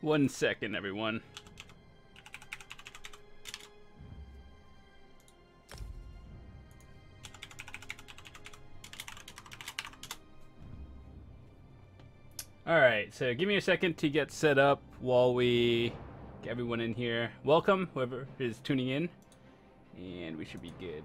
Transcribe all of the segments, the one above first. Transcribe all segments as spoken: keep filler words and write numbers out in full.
One second, everyone. Alright, so give me a second to get set up while we get everyone in here. Welcome, whoever is tuning in. And we should be good.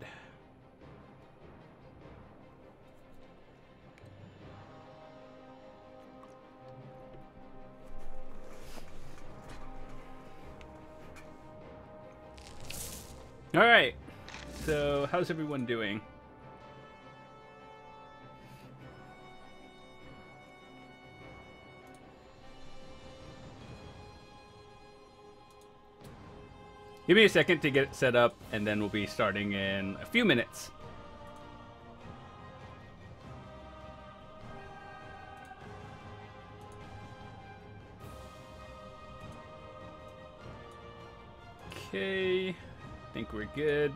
Alright, so how's everyone doing? Give me a second to get it set up, and then we'll be starting in a few minutes. Okay, I think we're good.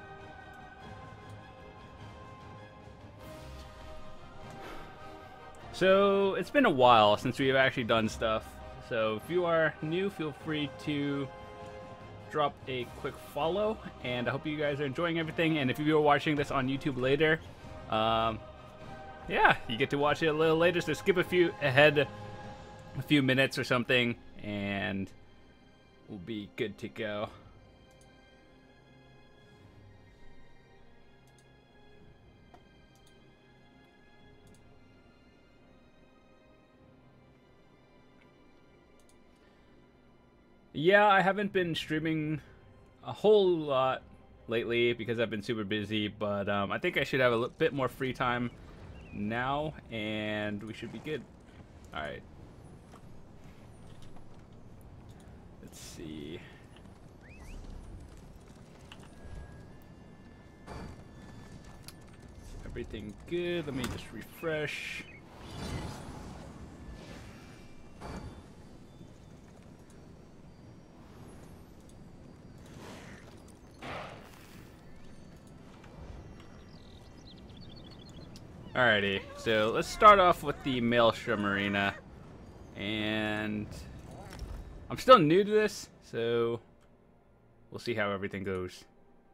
So, it's been a while since we've actually done stuff. So, if you are new, feel free to drop a quick follow, and I hope you guys are enjoying everything. And if you are watching this on YouTube later, um, yeah, you get to watch it a little later, so skip a few ahead a few minutes or something, and we'll be good to go. Yeah, I haven't been streaming a whole lot lately because I've been super busy, but um, I think I should have a little bit more free time now, and we should be good. Alright. Let's see. Is everything good? Let me just refresh. Alrighty, so let's start off with the Maelstrom arena, and I'm still new to this, so we'll see how everything goes.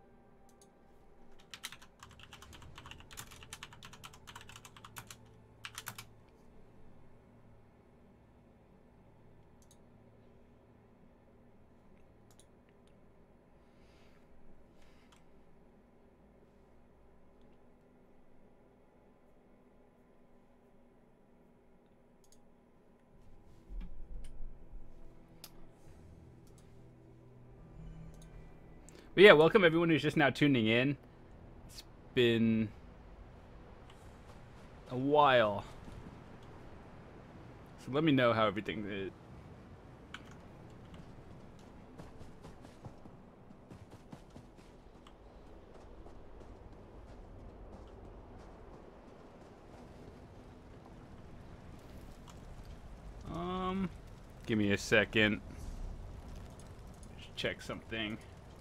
But yeah, welcome everyone who's just now tuning in. It's been a while. So let me know how everything is. Um, give me a second. Just check something.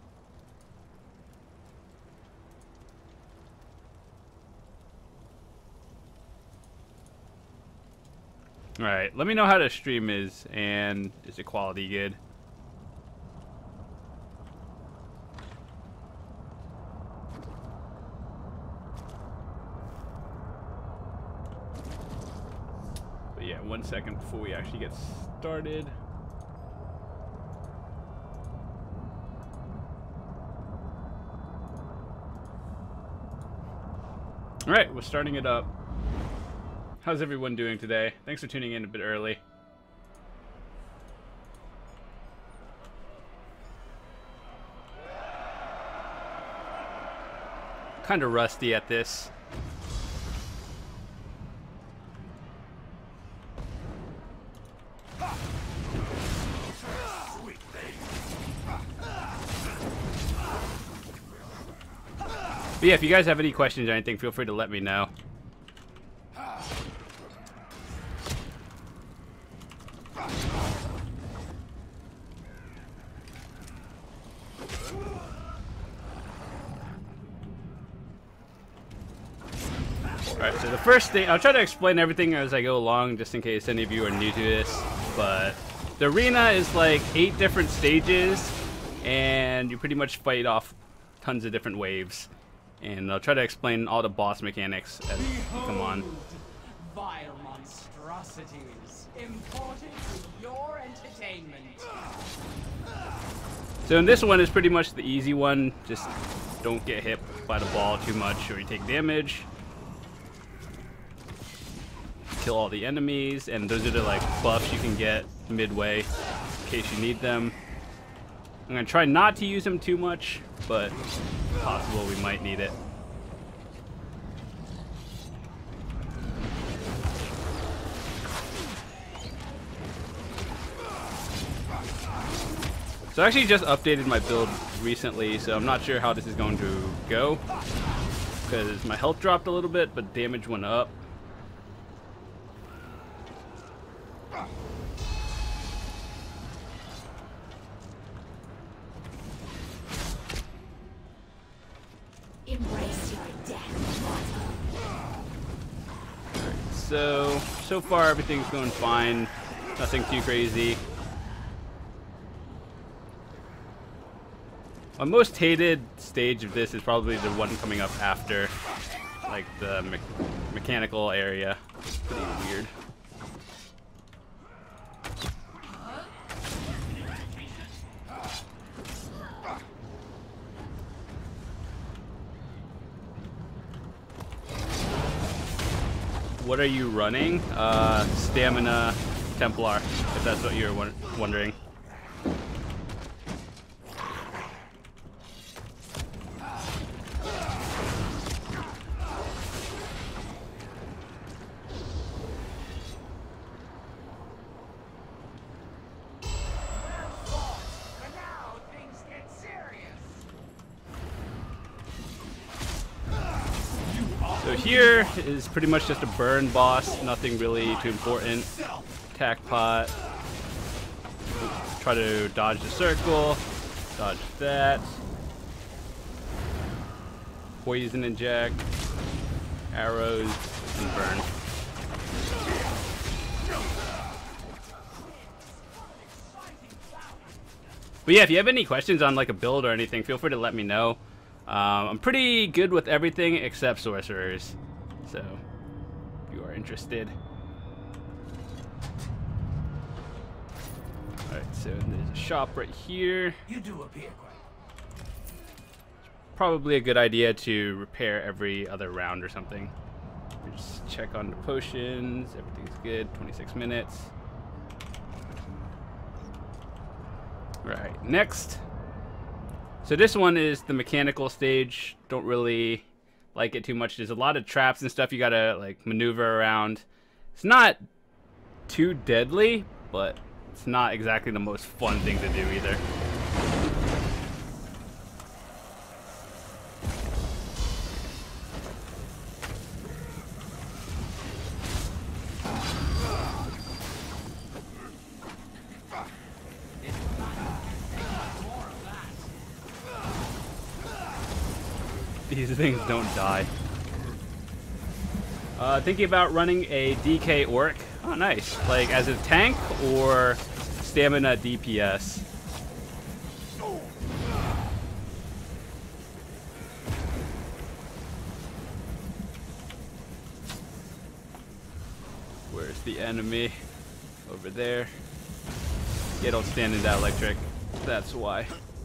Alright, let me know how the stream is, and is the quality good? But yeah, one second before we actually get started. Alright, we're starting it up. How's everyone doing today? Thanks for tuning in a bit early. Kind of rusty at this. But yeah, if you guys have any questions or anything, feel free to let me know. Alright, so the first thing, I'll try to explain everything as I go along, just in case any of you are new to this, but The arena is like eight different stages, and you pretty much fight off tons of different waves. And I'll try to explain all the boss mechanics as we come on. Vile monstrosities, imported for your entertainment. So in this one is pretty much the easy one. Just don't get hit by the ball too much or you take damage. Kill all the enemies, and those are the like buffs you can get midway in case you need them. I'm gonna try not to use them too much, but it's possible we might need it. So I actually just updated my build recently, so I'm not sure how this is going to go, because my health dropped a little bit, but damage went up. Embrace your death, mortal. So, so far everything's going fine. Nothing too crazy. My most hated stage of this is probably the one coming up after, like the me mechanical area. It's pretty weird. What are you running? Uh, Stamina Templar, if that's what you're wondering. So here is pretty much just a burn boss, nothing really too important. Attack pot. Try to dodge the circle, dodge that. Poison inject, arrows, and burn. But yeah, if you have any questions on like a build or anything, feel free to let me know. Um, I'm pretty good with everything except sorcerers, so if you are interested. Alright, so there's a shop right here. You do appear quite. Probably a good idea to repair every other round or something. Just check on the potions, everything's good, twenty-six minutes. Right, next. So this one is the mechanical stage. Don't really like it too much. There's a lot of traps and stuff you gotta like maneuver around. It's not too deadly, but it's not exactly the most fun thing to do either. These things don't die. Uh, thinking about running a D K Orc. Oh, nice. Like as a tank or stamina D P S. Where's the enemy? Over there. Yeah, don't stand in that electric. That's why.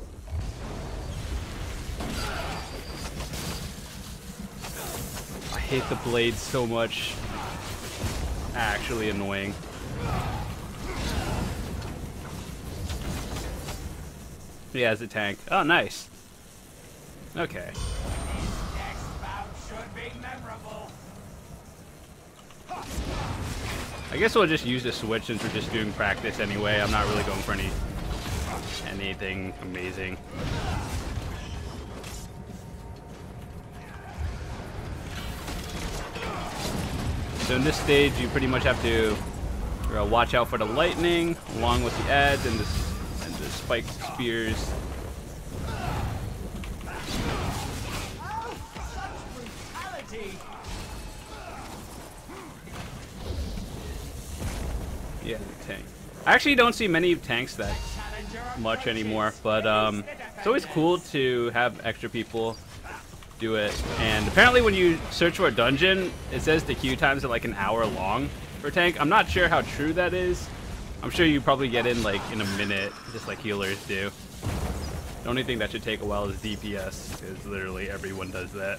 I hate the blades so much. Actually annoying. Yeah, as a tank. Oh, nice. Okay. Next bout should be memorable. I guess we'll just use the switch since we're just doing practice anyway. I'm not really going for any anything amazing. So in this stage, you pretty much have to uh, watch out for the lightning, along with the adds and the, and the spiked spears. Oh, such brutality! Yeah, the tank. I actually don't see many tanks that much anymore, but um, it's always cool to have extra people do it. And apparently when you search for a dungeon, it says the queue times are like an hour long for tank. I'm not sure how true that is. I'm sure you probably get in like in a minute, just like healers do. The only thing that should take a while is D P S, because literally everyone does that.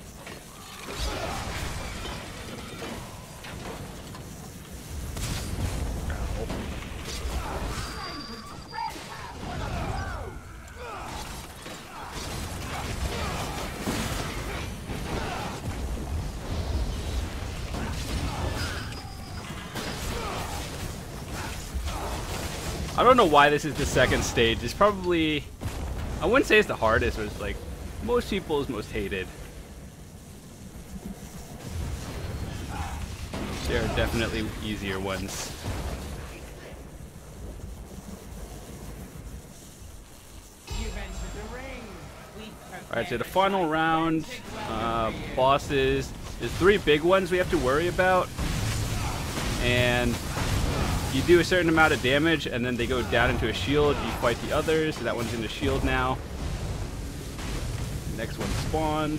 I don't know why this is the second stage. It's probably, I wouldn't say it's the hardest, but it's like most people's most hated. There are definitely easier ones. Alright, so the final round, uh, bosses. There's three big ones we have to worry about. And you do a certain amount of damage, and then they go down into a shield. You fight the others. So that one's in the shield now. Next one spawned.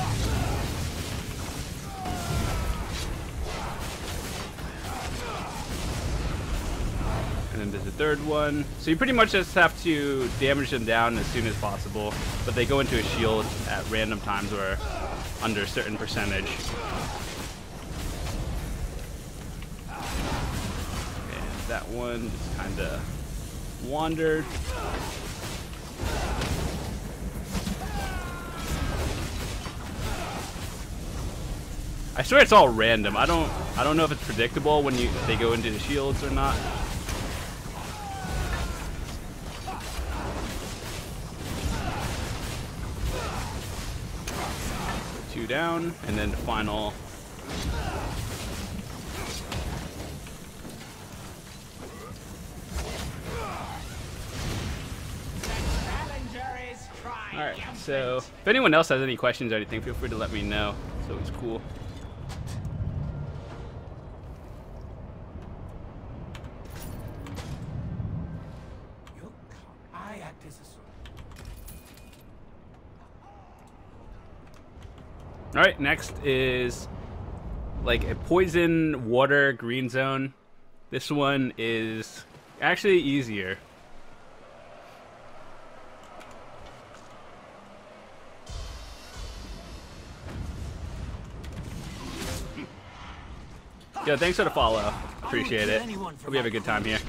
And then there's a third one. So you pretty much just have to damage them down as soon as possible. But they go into a shield at random times or under a certain percentage. That one just kind of wandered. I swear it's all random. I don't I don't know if it's predictable when you they go into the shields or not. Two down, and then the final. Alright, so if anyone else has any questions or anything, feel free to let me know. It's always cool. Alright, next is like a poison water green zone. This one is actually easier. Yo, thanks for the follow. Appreciate it. Hope you have a good time here.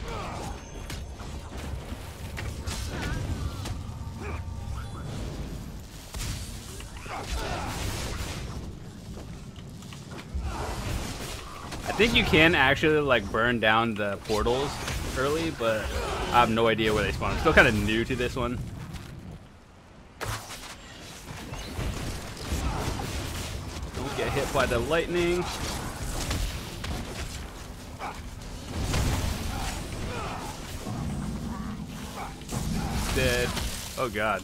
I think you can actually like burn down the portals early, but I have no idea where they spawn. I'm still kind of new to this one. Don't get hit by the lightning. Dead. Oh god.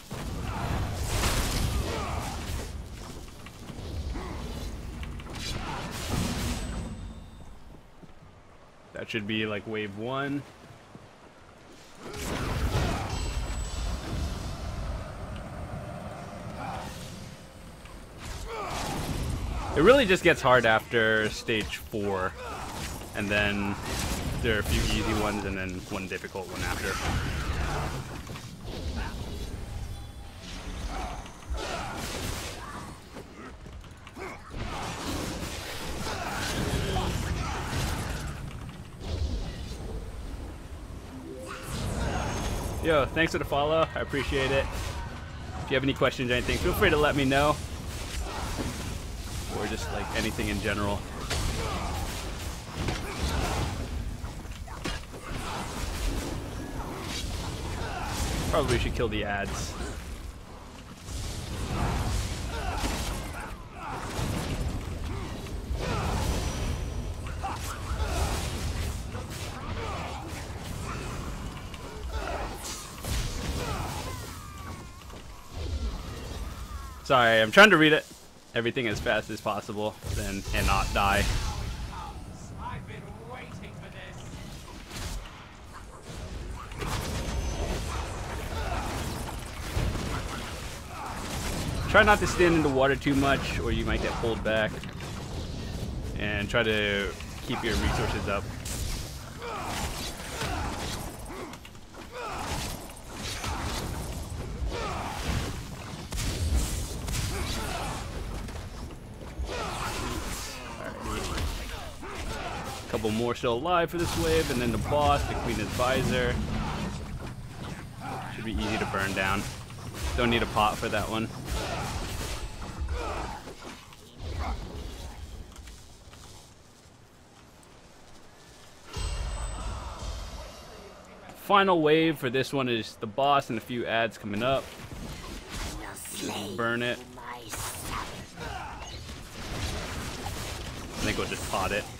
That should be like wave one. It really just gets hard after stage four, and then there are a few easy ones and then one difficult one after. Yo, thanks for the follow. I appreciate it. If you have any questions or anything, feel free to let me know. Or just like anything in general. Probably should kill the ads. Sorry, I'm trying to read it everything as fast as possible then and not die. I've been waiting for this. Try not to stand in the water too much, or you might get pulled back. And try to keep your resources up. Couple more still alive for this wave, and then the boss, the Queen Advisor. Should be easy to burn down. Don't need a pot for that one. Final wave for this one is the boss and a few ads coming up. Just burn it. I think we'll just pot it.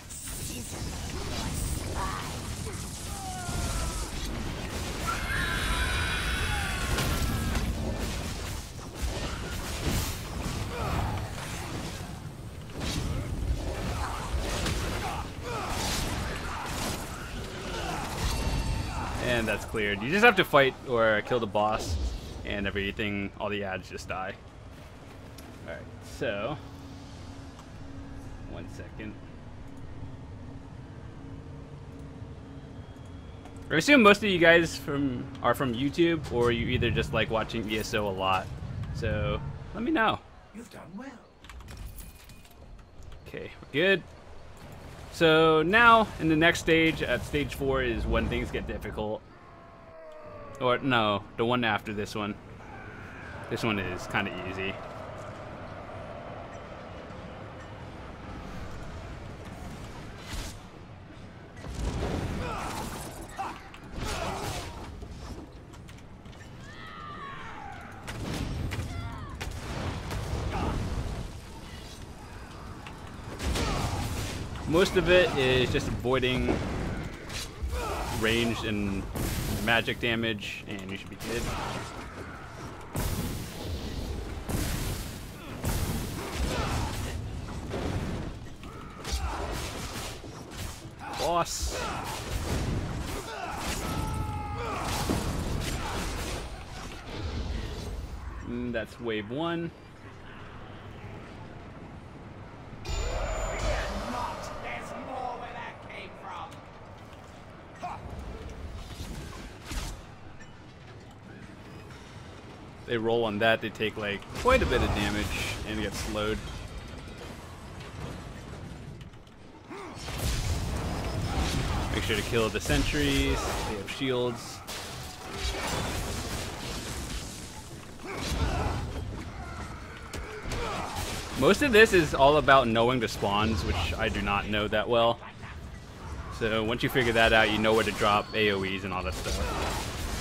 And that's cleared. You just have to fight or kill the boss, and everything, all the ads just die. Alright, so one second. I assume most of you guys from are from YouTube, or you either just like watching E S O a lot. So let me know. You've done well. Okay, we're good. So now in the next stage, at stage four, is when things get difficult. Or no, the one after this one. This one is kind of easy. Most of it is just avoiding ranged and magic damage, and you should be good. Boss. And that's wave one. They roll on that, they take like quite a bit of damage and get slowed. Make sure to kill the sentries, they have shields. Most of this is all about knowing the spawns, which I do not know that well. So once you figure that out, you know where to drop A O Es and all that stuff.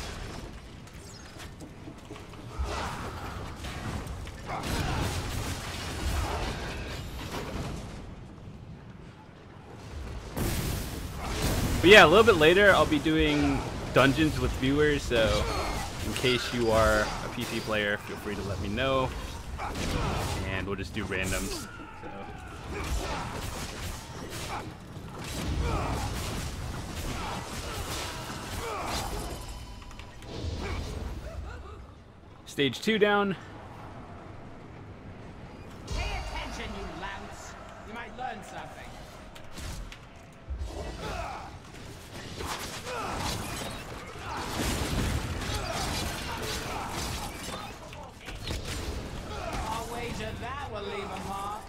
But yeah, a little bit later I'll be doing dungeons with viewers, so in case you are a P C player, feel free to let me know, and we'll just do randoms. So. Stage two down. Pay attention, you louts. You might learn something. That will leave a mark.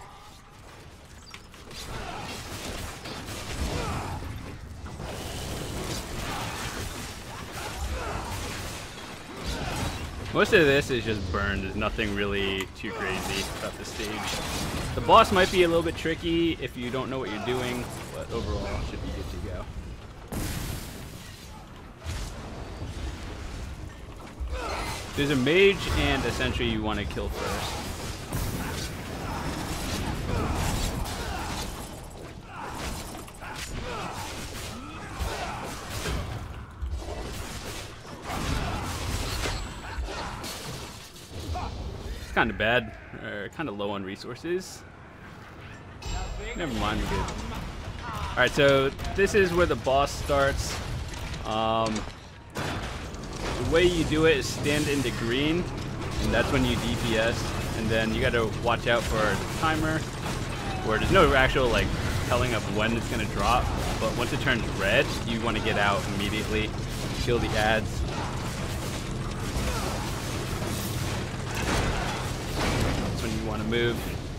Most of this is just burned. There's nothing really too crazy about this stage. The boss might be a little bit tricky if you don't know what you're doing, but overall should be good to go. There's a mage and a sentry you want to kill first. It's kind of bad, or kind of low on resources. Never mind, we're good. Alright, so this is where the boss starts. Um, the way you do it is stand into green, and that's when you D P S. and then you got to watch out for the timer, where there's no actual like telling of when it's gonna drop. But once it turns red, you want to get out immediately, kill the ads. That's when you want to move.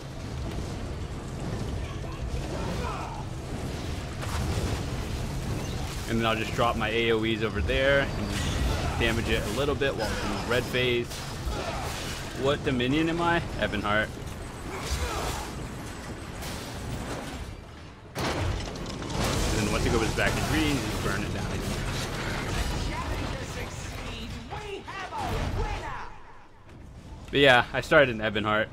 And then I'll just drop my A O Es over there and just damage it a little bit while it's in the red phase. What Dominion am I? Ebonheart. And then once it goes back to green, just burn it down again. But yeah, I started in Ebonheart.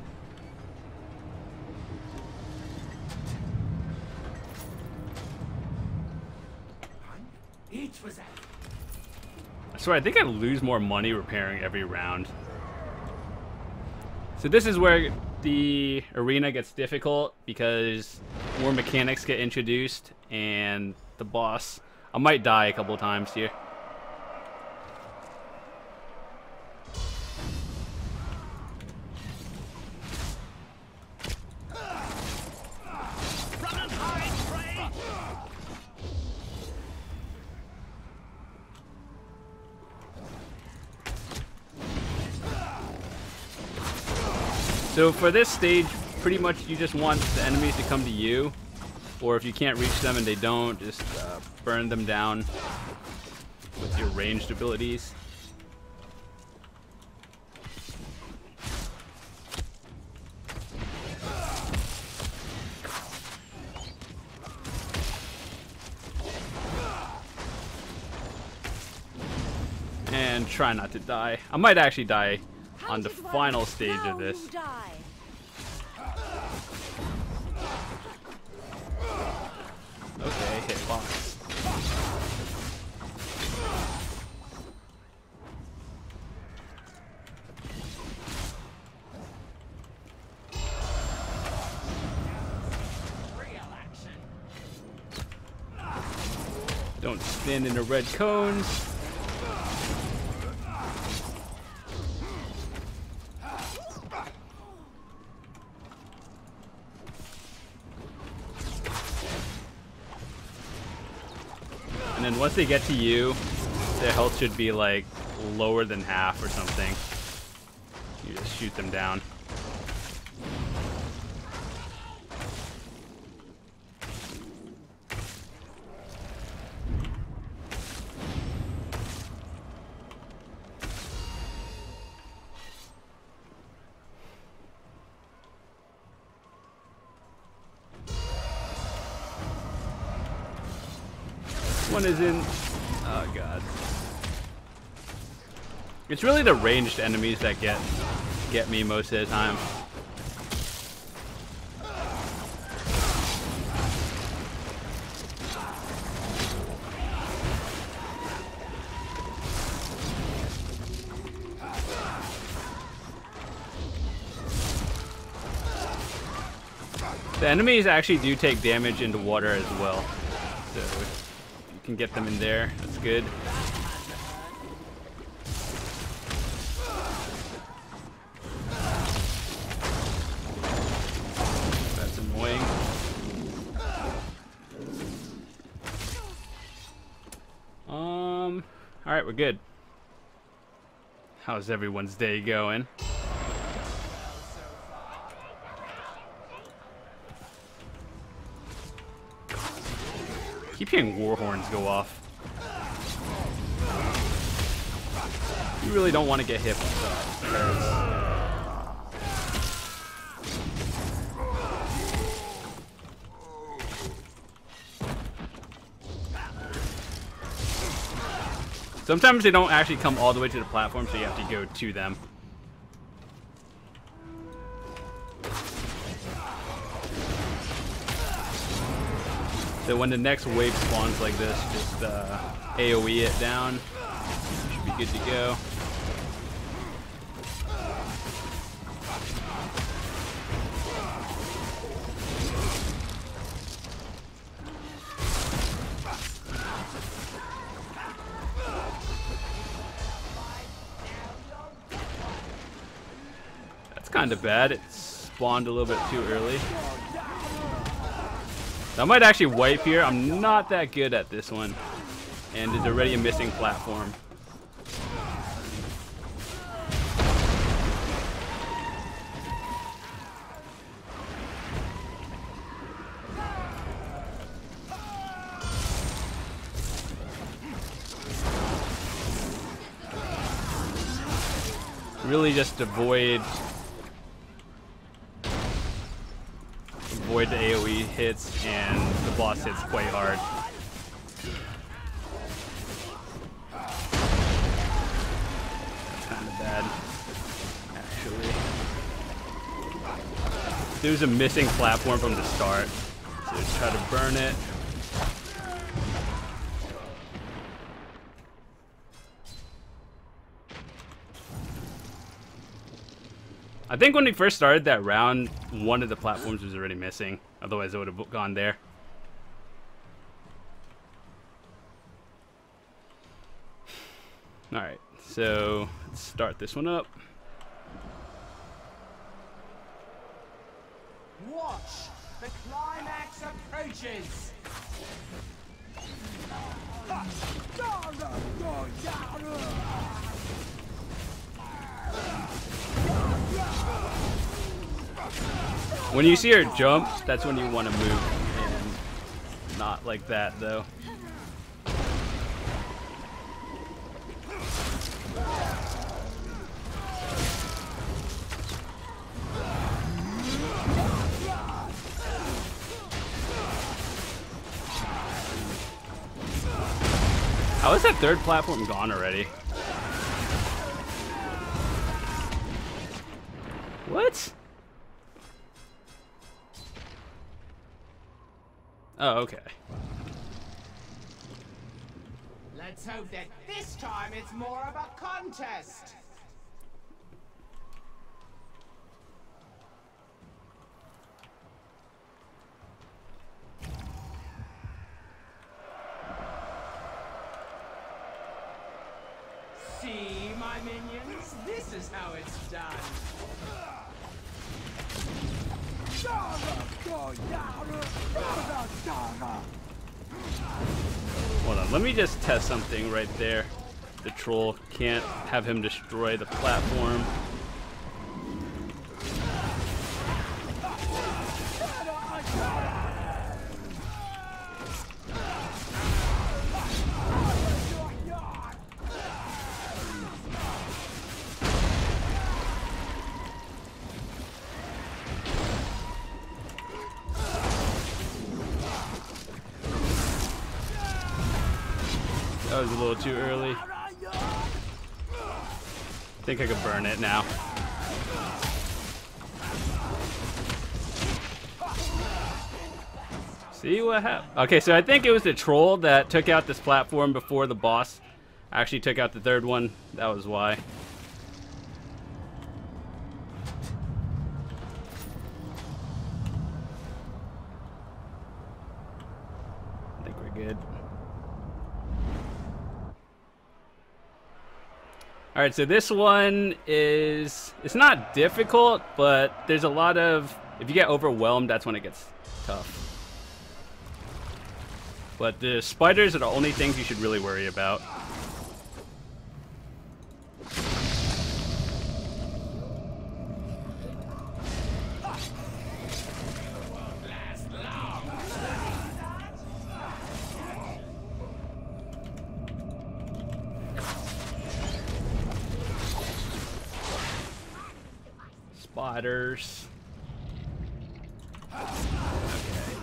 So I think I lose more money repairing every round. So this is where the arena gets difficult because more mechanics get introduced and the boss. I might die a couple times here. So for this stage, pretty much you just want the enemies to come to you, or if you can't reach them and they don't, just uh, burn them down with your ranged abilities. And try not to die. I might actually die on the final stage of this. Okay, hit box. Don't stand in the red cones. And then once they get to you, their health should be like lower than half or something. You just shoot them down. One is in. Oh god. It's really the ranged enemies that get get me most of the time. The enemies actually do take damage into water as well, so can get them in there. That's good. That's annoying. Um, all right, we're good. How's everyone's day going? Keep hearing war horns go off. You really don't want to get hit with that. Sometimes they don't actually come all the way to the platform, so you have to go to them. So when the next wave spawns like this, just uh, A O E it down. Should be good to go. kind of bad. It spawned a little bit too early. I might actually wipe here. I'm not that good at this one. And there's already a missing platform. Really just avoid avoid the AoE hits, and the boss hits quite hard. That's kind of bad, actually. There's a missing platform from the start, so just try to burn it. I think when we first started that round, one of the platforms was already missing. Otherwise, it would have gone there. All right, so let's start this one up. Watch! The climax approaches! When you see her jump, that's when you want to move, and not like that, though. How is that third platform gone already? What? Oh, okay. Let's hope that this time it's more of a contest. See, my minions? This is how it's done. Hold on, let me just test something right there. The troll can't have him destroy the platform. That was a little too early. I think I could burn it now. See what happened? Okay, so I think it was the troll that took out this platform before the boss actually took out the third one. That was why. I think we're good. Alright, so this one is, it's not difficult, but there's a lot of, if you get overwhelmed, that's when it gets tough. But the spiders are the only things you should really worry about. Spiders. Okay.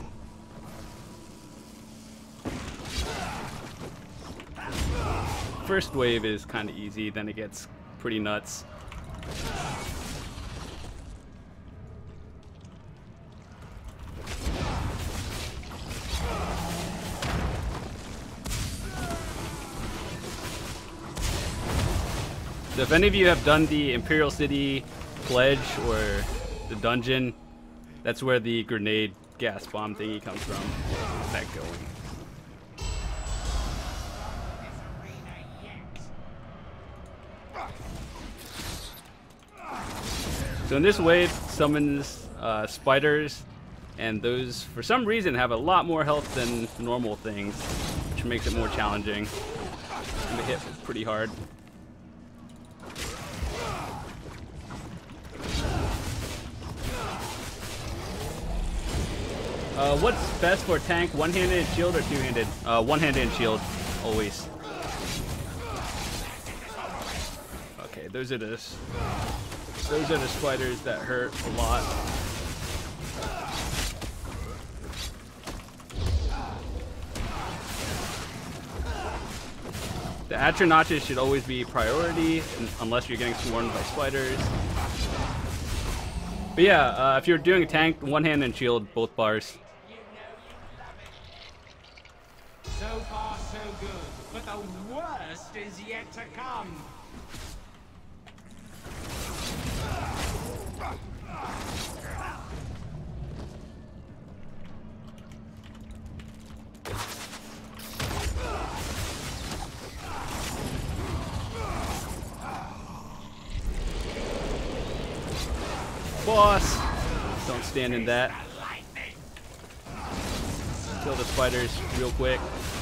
First wave is kind of easy, then it gets pretty nuts. So if any of you have done the Imperial City Pledge or the dungeon, that's where the grenade gas bomb thingy comes from. That going. So in this way, it summons uh, spiders, and those, for some reason, have a lot more health than normal things, which makes it more challenging. And they hit pretty hard. Uh, what's best for a tank? One-handed shield or two-handed? Uh, one-handed shield, always. Okay, those are the those are the spiders that hurt a lot. The Atronachs should always be priority, unless you're getting swarmed by spiders. But yeah, uh, if you're doing a tank, one hand and shield, both bars. So far, so good, but the worst is yet to come. Boss! Don't stand in that. Kill the spiders real quick.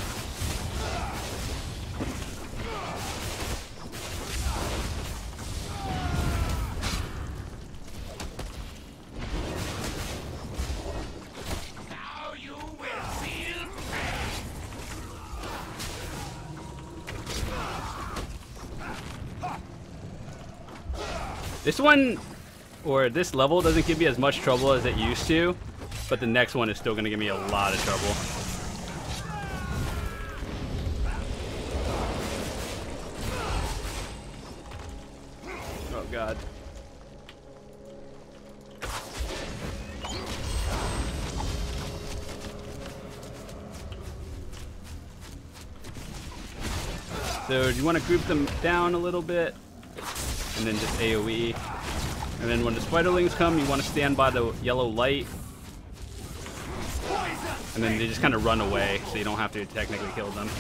Now you will feel pain. This one, or this level, doesn't give me as much trouble as it used to, but the next one is still going to give me a lot of trouble. Oh god. So you want to group them down a little bit, and then just AoE. And then when the spiderlings come, you want to stand by the yellow light. And then they just kind of run away, so you don't have to technically kill them.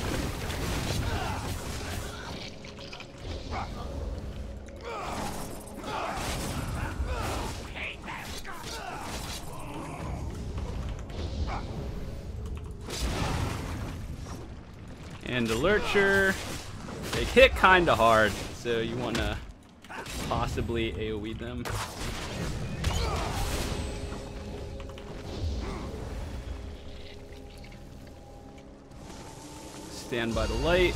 And the Lurcher, they hit kind of hard, so you want to possibly AoE them. Stand by the light.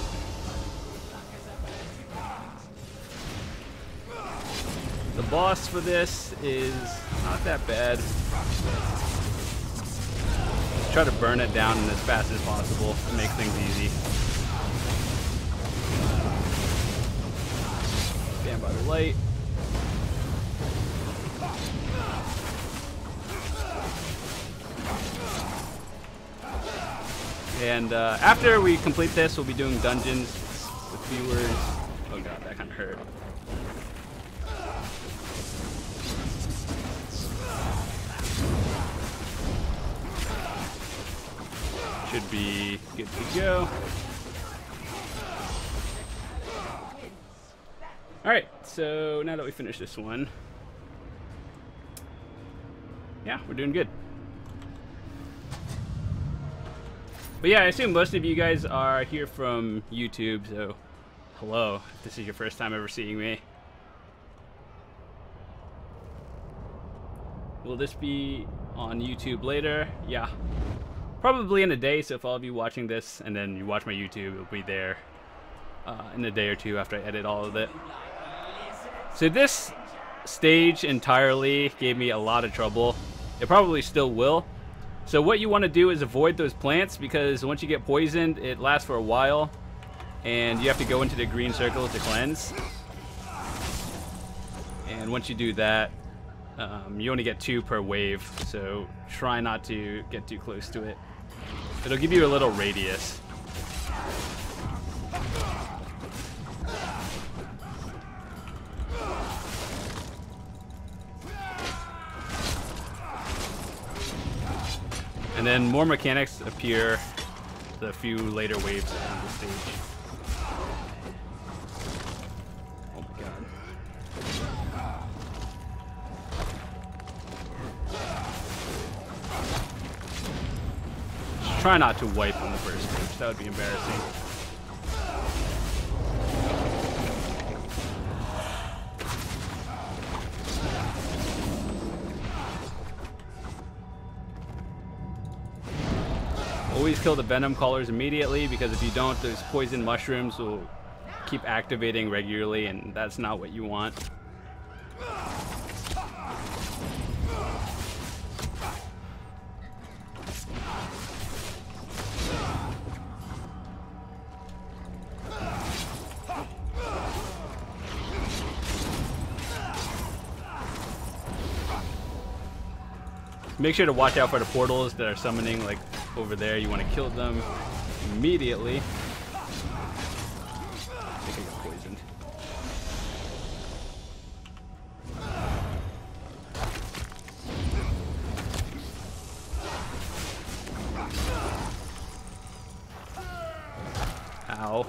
The boss for this is not that bad. Try to burn it down as fast as possible to make things easy. Stand by the light. And uh, after we complete this, we'll be doing dungeons with viewers. Oh god, that kind of hurt. Should be good to go. Alright, so now that we finished this one, yeah, we're doing good. But yeah, I assume most of you guys are here from YouTube, so hello, if this is your first time ever seeing me. Will this be on YouTube later? Yeah. Probably in a day, so if all of you watching this and then you watch my YouTube, it'll be there uh, in a day or two after I edit all of it. So this stage entirely gave me a lot of trouble. It probably still will. So what you want to do is avoid those plants, because once you get poisoned, it lasts for a while, and you have to go into the green circle to cleanse. And once you do that, um, you only get two per wave, so try not to get too close to it. It'll give you a little radius. And then more mechanics appear the few later waves on the stage. Oh my god. try not to wipe on the first stage. That would be embarrassing. Always kill the venom callers immediately, because if you don't, those poison mushrooms will keep activating regularly, and that's not what you want. Make sure to watch out for the portals that are summoning, like over there. You want to kill them immediately. I think I got poisoned. Ow.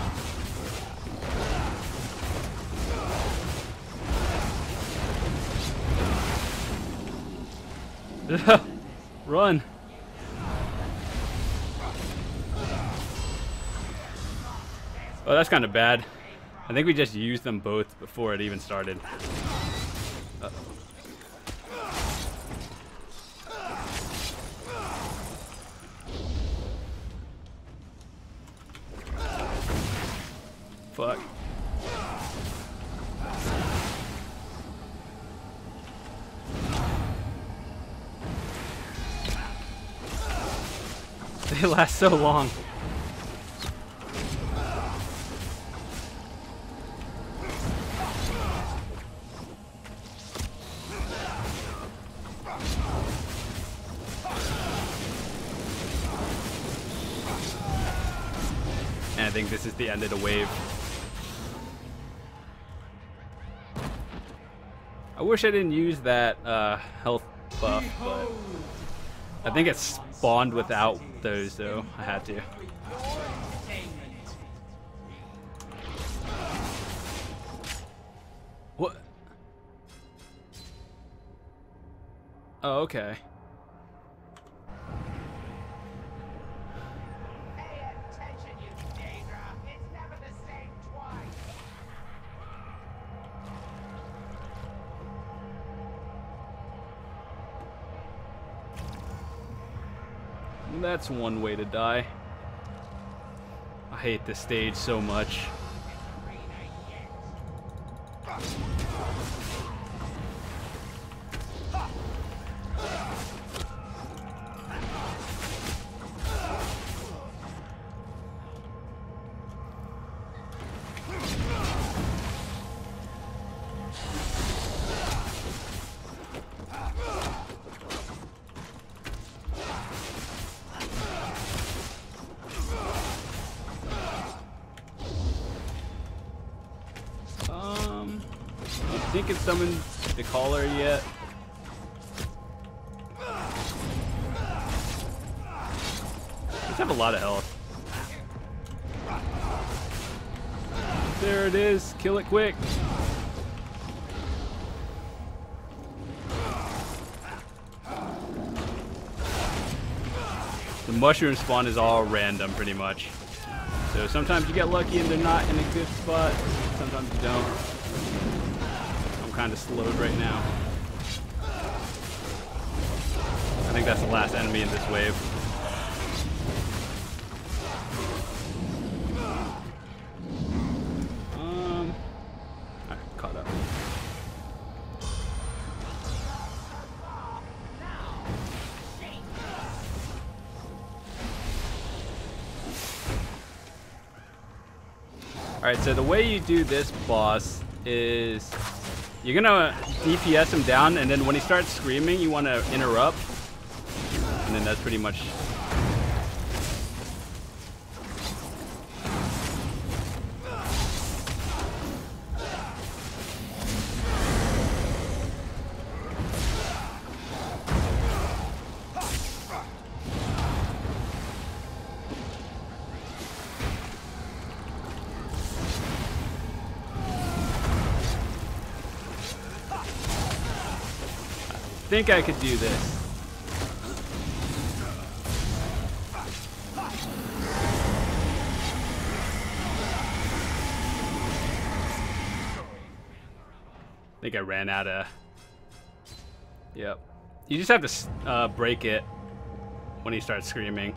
Run. Oh, that's kind of bad. I think we just used them both before it even started. Uh-oh. Fuck. They last so long. And I think this is the end of the wave. I wish I didn't use that uh, health buff, but I think it spawned without those, though. I had to. What? Oh, okay. That's one way to die. I hate this stage so much. I think it's summoned the caller yet. Let's have a lot of health. There it is. Kill it quick. The mushroom spawn is all random pretty much. So sometimes you get lucky and they're not in a good spot. Sometimes you don't. Kind of slowed right now. I think that's the last enemy in this wave. Um, alright, caught up. Alright, so the way you do this boss is you're gonna D P S him down, and then when he starts screaming, you want to interrupt, and then that's pretty much. I think I could do this. I think I ran out of... Yep. You just have to uh, break it when he starts screaming.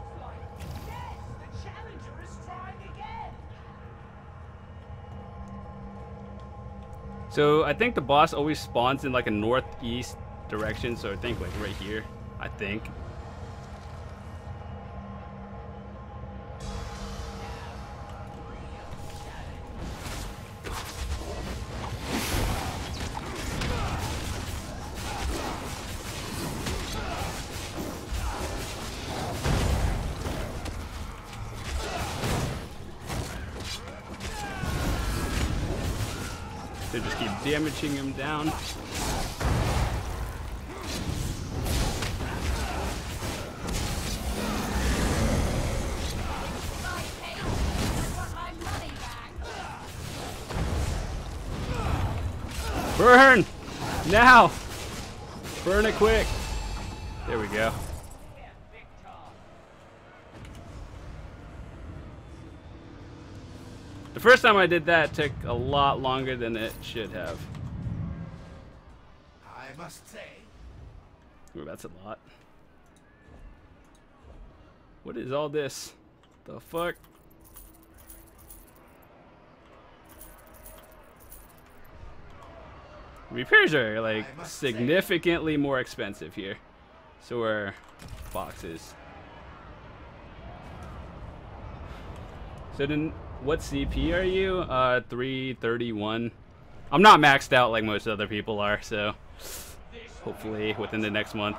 So I think the boss always spawns in like a northeast direction, so I think like right here, I think. So just keep damaging him down. Burn! Now! Burn it quick! There we go. The first time I did that took a lot longer than it should have. I must say. Ooh, that's a lot. What is all this? The fuck? Repairs are like significantly more expensive here. So are boxes. So then, what C P are you? Uh, three thirty-one. I'm not maxed out like most other people are, so hopefully within the next month.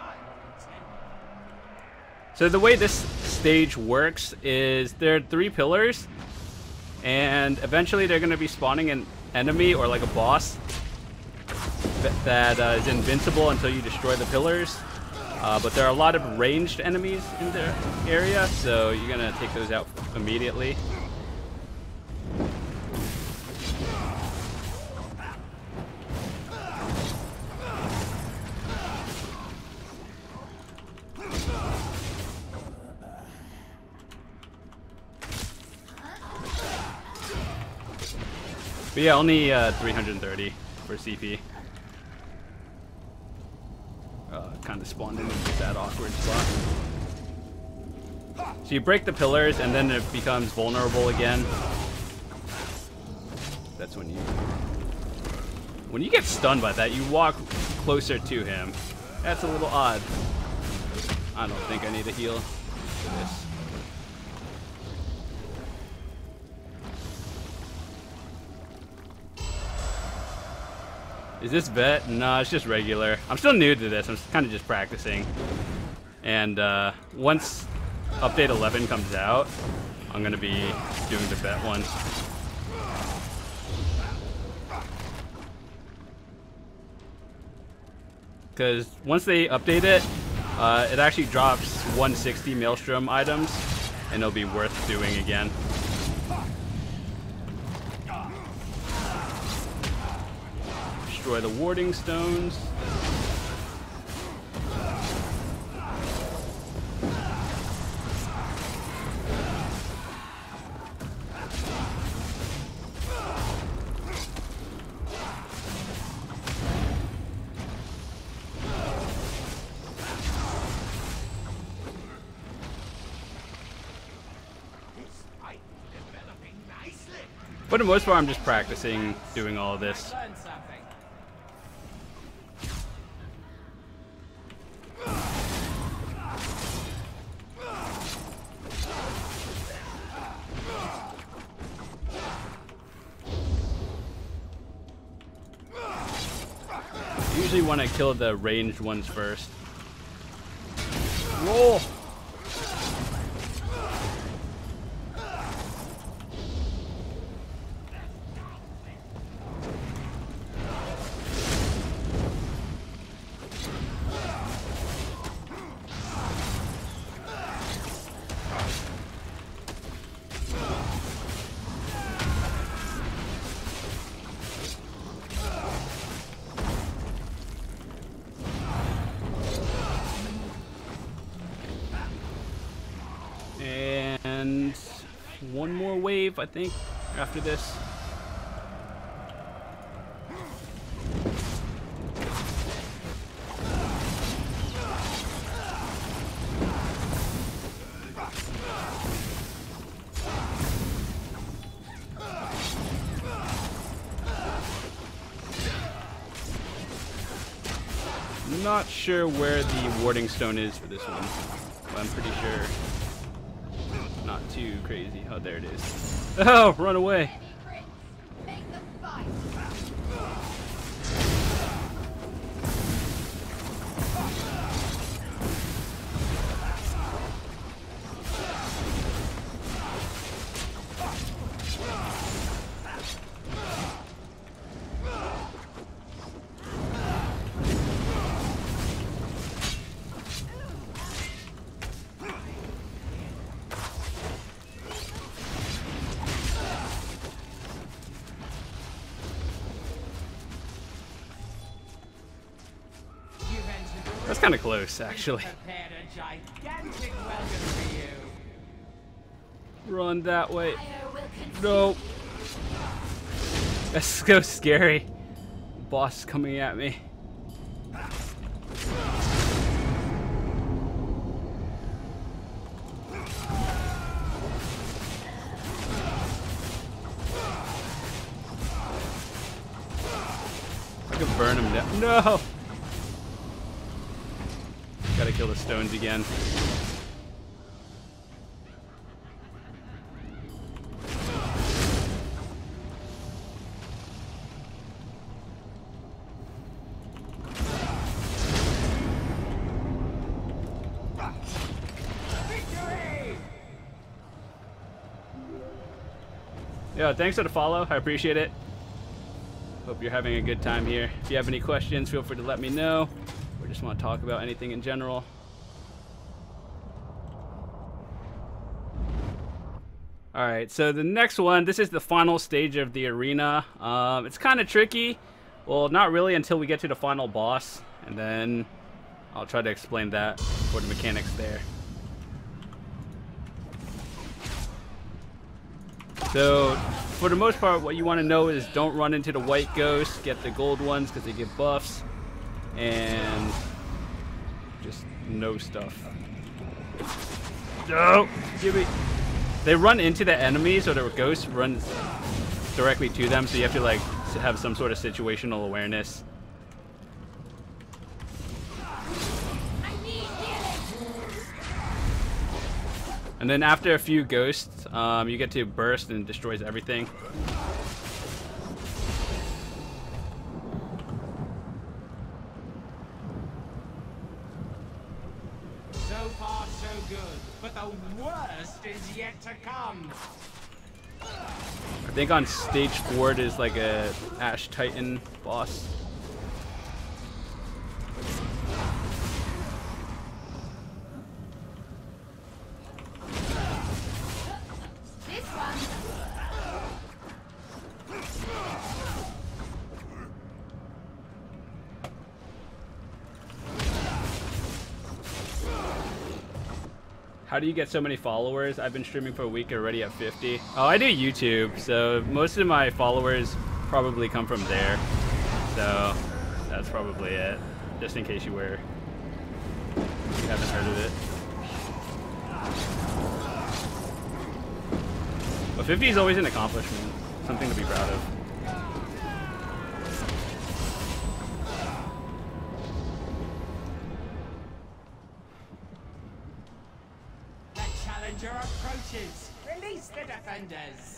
So the way this stage works is there are three pillars, and eventually they're going to be spawning an enemy or like a boss that uh, is invincible until you destroy the pillars. Uh, but there are a lot of ranged enemies in the area, so you're going to take those out immediately. But yeah, only uh, three hundred thirty for C P. Uh, kind of spawned in that awkward spot. So you break the pillars and then it becomes vulnerable again. That's when you... When you get stunned by that, you walk closer to him. That's a little odd. I don't think I need a heal for this. Is this vet? No, it's just regular. I'm still new to this. I'm kind of just practicing. And uh, once update eleven comes out, I'm going to be doing the vet one. Because once they update it, uh, it actually drops one sixty Maelstrom items, and it'll be worth doing again. Destroy the warding stones. For the most part, I'm just practicing doing all of this. Usually want to kill the ranged ones first. Roll! And one more wave, I think, after this. I'm not sure where the warding stone is for this one, but I'm pretty sure. Not too crazy. Oh, there it is. Oh, run away. That's kind of close, actually. Run that way. No. That's so scary. Boss coming at me. I could burn him down. No. Gotta kill the stones again. Yeah, thanks for the follow. I appreciate it. Hope you're having a good time here. If you have any questions, feel free to let me know. Or just want to talk about anything in general. Alright, so the next one, this is the final stage of the arena. Um, it's kind of tricky. Well, not really until we get to the final boss. And then I'll try to explain that for the mechanics there. So, for the most part, what you want to know is don't run into the white ghosts, get the gold ones because they give buffs, and just know stuff. No! Give me... They run into the enemies, or the ghost runs directly to them, so you have to like have some sort of situational awareness. And then after a few ghosts, um, you get to burst and it destroys everything. So far, so good, but the worst is yet to come. I think on stage four it is like a Ash Titan boss. How do you get so many followers? I've been streaming for a week already at fifty. Oh, I do YouTube, so most of my followers probably come from there. So that's probably it, just in case you were you haven't heard of it. But fifty is always an accomplishment, something to be proud of. Approaches. Release the defenders.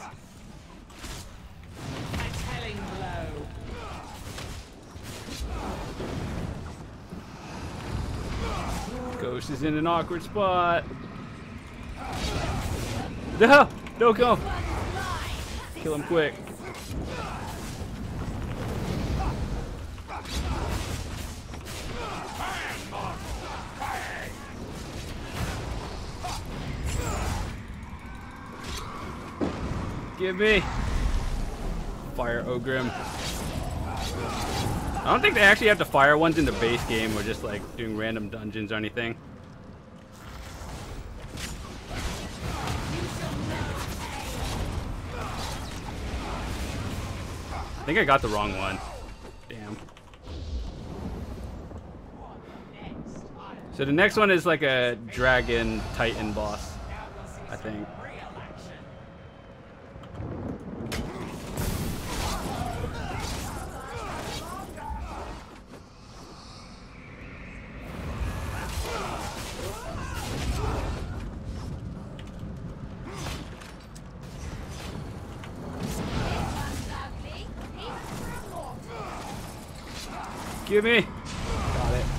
A telling blow. Ghost is in an awkward spot. No! Don't go! Kill him quick. Give me fire Ogrim. I don't think they actually have to fire ones in the base game or just like doing random dungeons or anything. I think I got the wrong one. Damn. So the next one is like a dragon titan boss, I think. Gimme! Got it.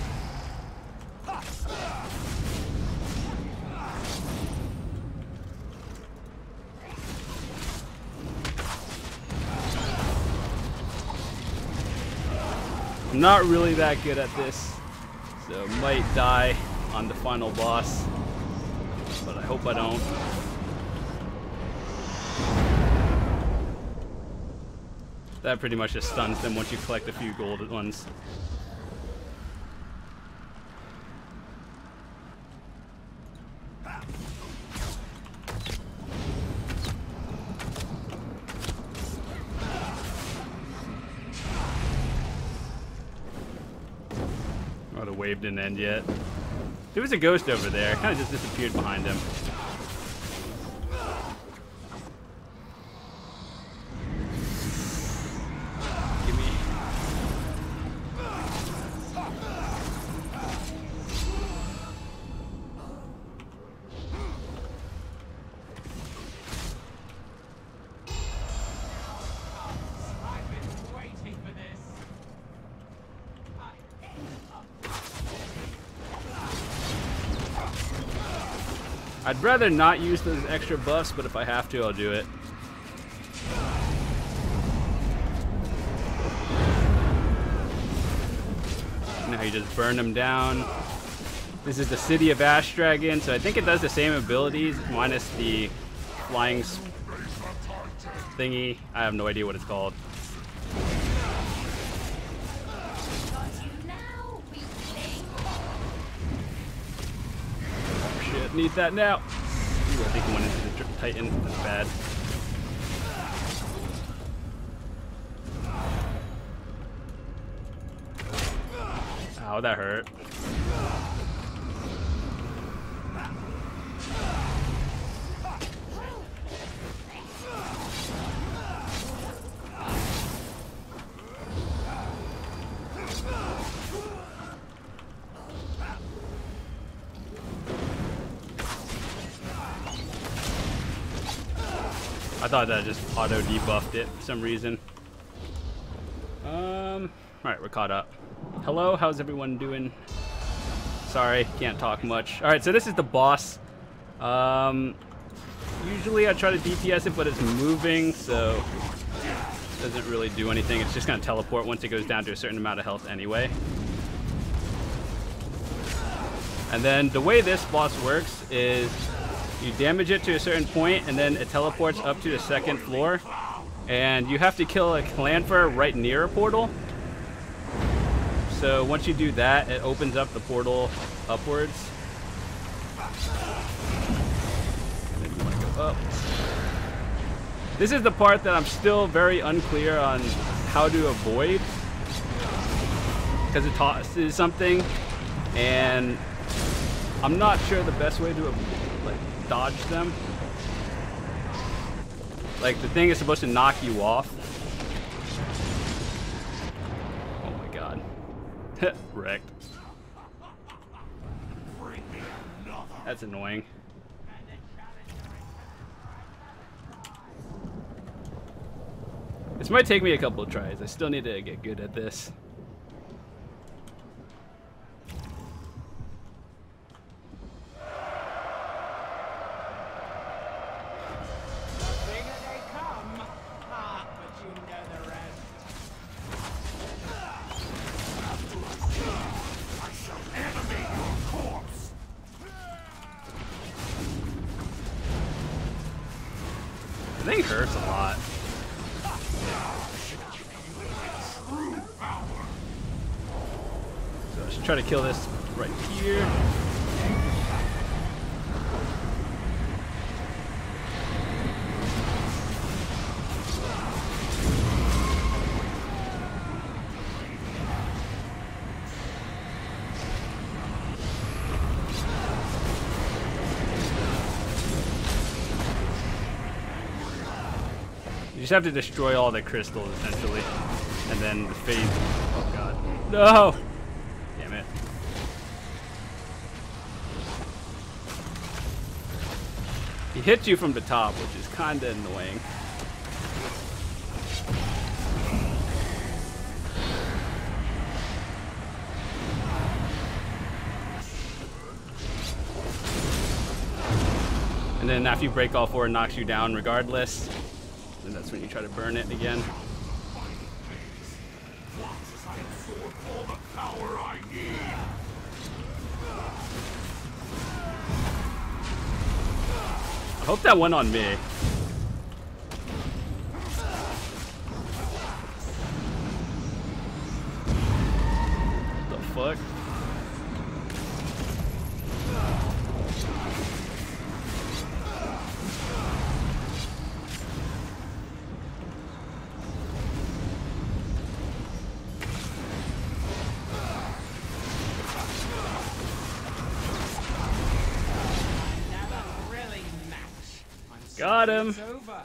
I'm not really that good at this, so might die on the final boss, but I hope I don't. That pretty much just stuns them once you collect a few gold ones. Oh, the wave didn't end yet. There was a ghost over there. Kind of just disappeared behind him. I'd rather not use those extra buffs, but if I have to, I'll do it. Now you just burn them down. This is the City of Ash Dragon, so I think it does the same abilities, minus the flying thingy. I have no idea what it's called. Need that now. Ooh, I think he went into the Titan. That's bad. Ow, that hurt. I thought that just auto debuffed it for some reason. Um, alright, we're caught up. Hello, how's everyone doing? Sorry, can't talk much. Alright, so this is the boss. Um, usually I try to D P S it, but it's moving, so it doesn't really do anything. It's just going to teleport once it goes down to a certain amount of health anyway. And then the way this boss works is you damage it to a certain point, and then it teleports up to the second floor. And you have to kill a Clanfer right near a portal. So once you do that, it opens up the portal upwards. And then you want to go up. This is the part that I'm still very unclear on how to avoid, because it tosses something, and I'm not sure the best way to like dodge them. Like, the thing is supposed to knock you off. Oh my god. Wrecked. That's annoying. This might take me a couple of tries. I still need to get good at this. The thing hurts a lot. So I should try to kill this right here. You just have to destroy all the crystals, essentially. And then the phase... Oh, God. No! Damn it. He hits you from the top, which is kind of annoying. then after you break all four, it knocks you down regardless. And that's when you try to burn it again. I hope that went on me. The fuck? Got him.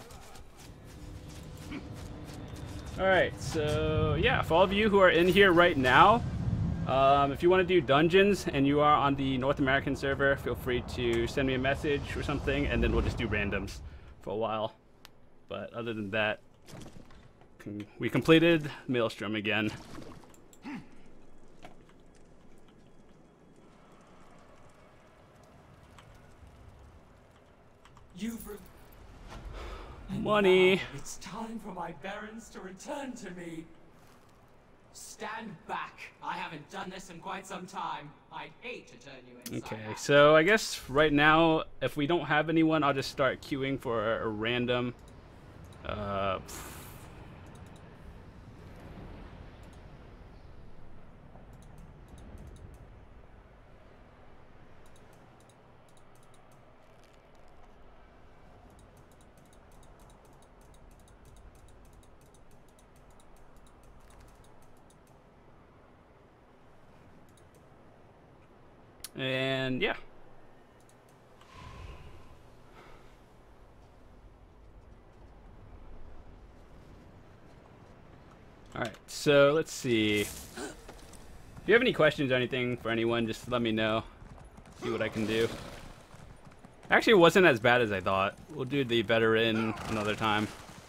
Alright, so yeah, for all of you who are in here right now, um, if you want to do dungeons and you are on the North American server, feel free to send me a message or something, and then we'll just do randoms for a while. But other than that, we completed Maelstrom again. You've Money. Now it's time for my barons to return to me. Stand back. I haven't done this in quite some time. I'd hate to turn you inside Okay, out. so I guess right now, if we don't have anyone, I'll just start queuing for a, a random. Uh, And yeah. Alright, so let's see. If you have any questions or anything for anyone, just let me know. See what I can do. Actually, it wasn't as bad as I thought. We'll do the veteran another time.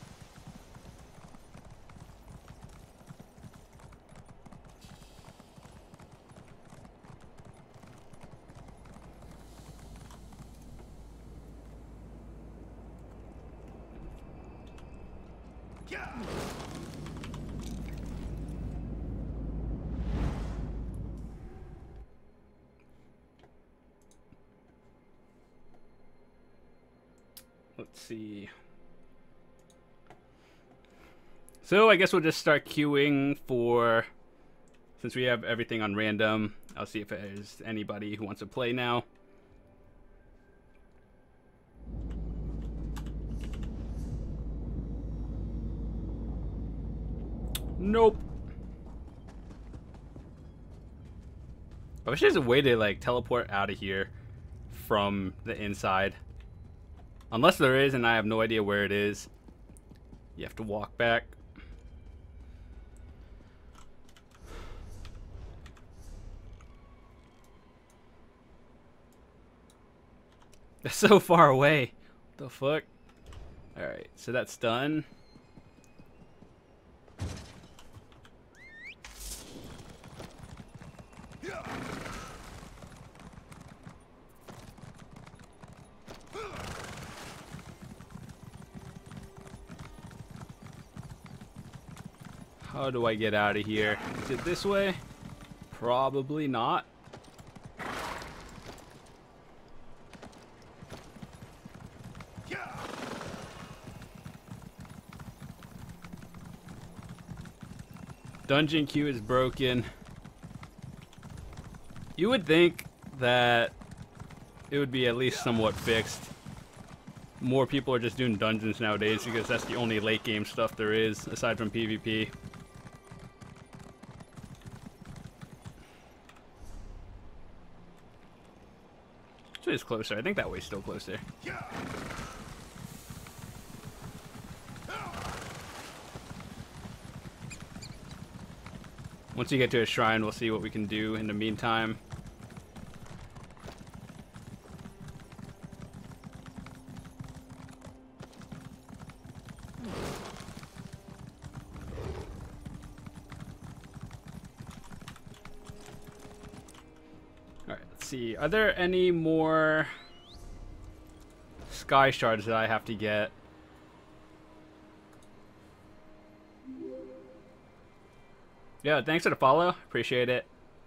Let's see. So I guess we'll just start queuing for, since we have everything on random. I'll see if there's anybody who wants to play now. Nope. I wish there's a way to like teleport out of here from the inside. Unless there is, and I have no idea where it is. You have to walk back. That's so far away. What the fuck? Alright, so that's done. How do I get out of here? Is it this way? Probably not. Dungeon queue is broken. You would think that it would be at least somewhat fixed. More people are just doing dungeons nowadays because that's the only late game stuff there is aside from PvP. Which way is closer? I think that way's still closer. Once you get to a shrine, we'll see what we can do in the meantime. Alright, let's see. Are there any more sky shards that I have to get. Yeah, thanks for the follow. Appreciate it.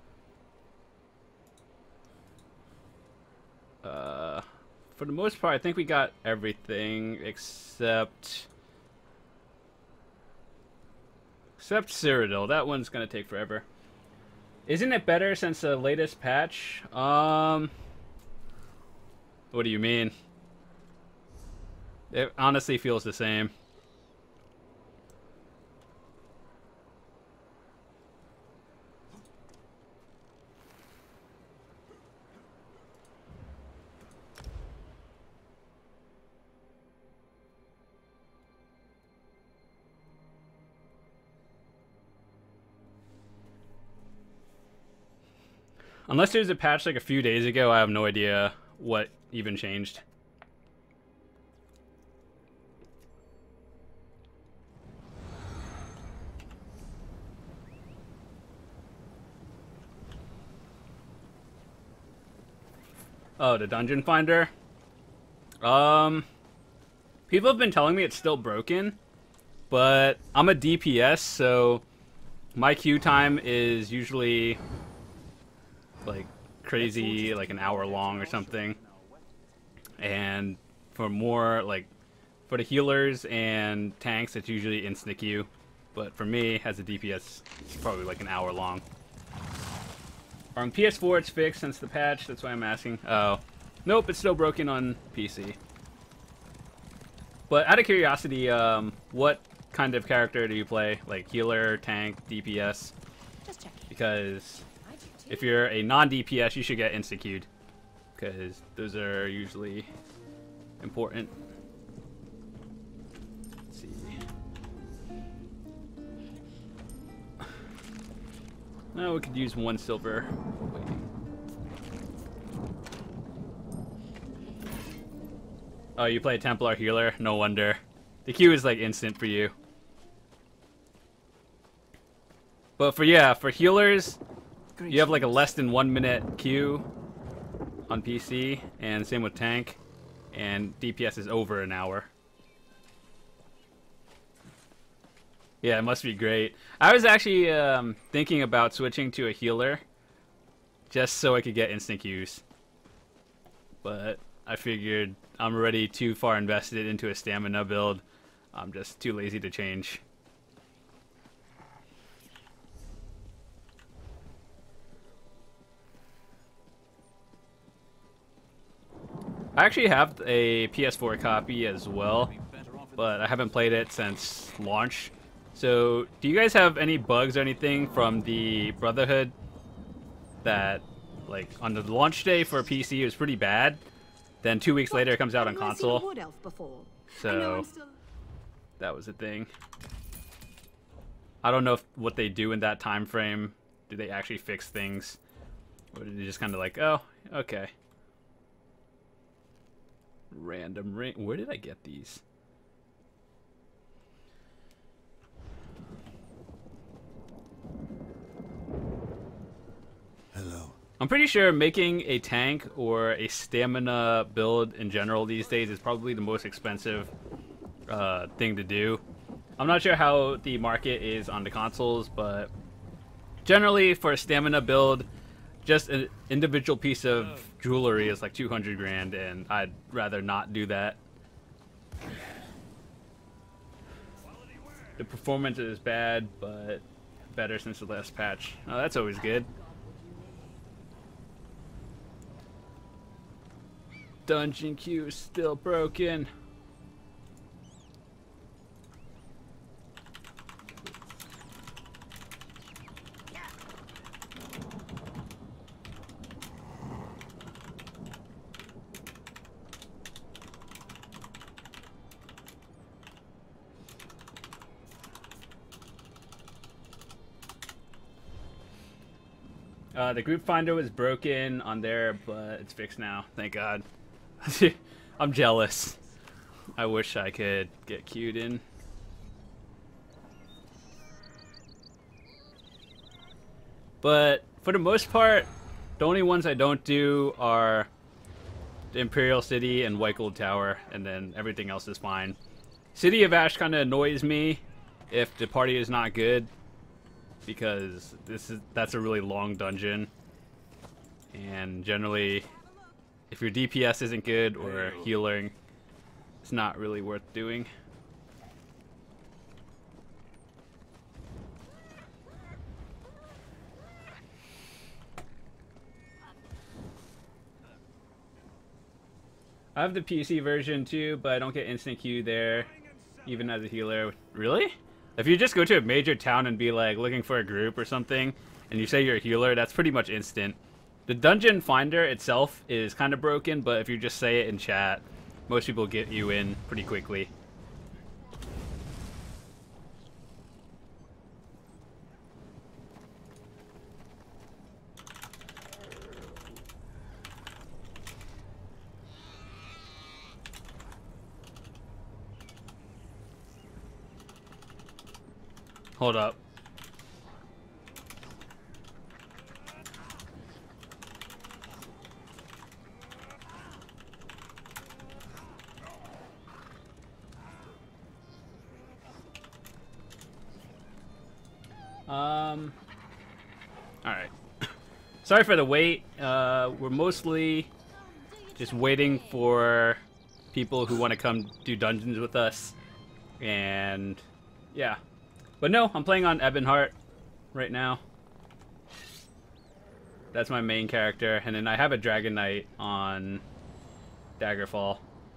Uh, for the most part, I think we got everything except except Cyrodiil. That one's gonna take forever. Isn't it better since the latest patch? Um, what do you mean? It honestly feels the same. Unless there's a patch like a few days ago, I have no idea what even changed. Oh, the dungeon finder? Um, people have been telling me it's still broken, but I'm a D P S, so my queue time is usually like crazy, like an hour long or something. And for more, like, for the healers and tanks, it's usually instant queue. But for me, as a D P S, it's probably like an hour long. On P S four, it's fixed since the patch. That's why I'm asking. Oh, nope, it's still broken on P C. But out of curiosity, um, what kind of character do you play? Like healer, tank, D P S? Just checking. Because if you're a non-D P S, you should get insta-queued, because those are usually important. Let's see. No, we could use one silver. Waiting. Oh, you play Templar healer? No wonder. The queue is like instant for you. But for yeah, for healers, you have like a less than one minute queue on P C, and same with tank, and D P S is over an hour. Yeah, it must be great. I was actually um, thinking about switching to a healer, just so I could get instant queues. But I figured I'm already too far invested into a stamina build. I'm just too lazy to change. I actually have a P S four copy as well, but I haven't played it since launch. So, do you guys have any bugs or anything from the Brotherhood that, like, on the launch day for P C it was pretty bad, then two weeks later it comes out on console? So, that was a thing. I don't know if, what they do in that time frame. Do they actually fix things? Or did they just kind of like, oh, okay. Random ring. Where did I get these? Hello. I'm pretty sure making a tank or a stamina build in general these days is probably the most expensive uh, thing to do. I'm not sure how the market is on the consoles, but generally for a stamina build, just an individual piece of jewelry is like two hundred grand, and I'd rather not do that. The performance is bad, but better since the last patch. Oh, that's always good. Dungeon queue is still broken. Uh, the group finder was broken on there, but it's fixed now. Thank God. I'm jealous. I wish I could get queued in. But for the most part, the only ones I don't do are the Imperial City and White Gold Tower, and then everything else is fine. City of Ash kind of annoys me if the party is not good, because this is that's a really long dungeon, and generally if your D P S isn't good or healing, it's not really worth doing. I have the P C version too, but I don't get instant queue there, even as a healer. Really? If you just go to a major town and be like looking for a group or something, and you say you're a healer, that's pretty much instant. The dungeon finder itself is kind of broken, but if you just say it in chat, most people get you in pretty quickly. Hold up. Um, alright. Sorry for the wait. Uh, we're mostly just waiting for people who want to come do dungeons with us. And yeah. But no, I'm playing on Ebonheart right now. That's my main character. And then I have a Dragon Knight on Daggerfall.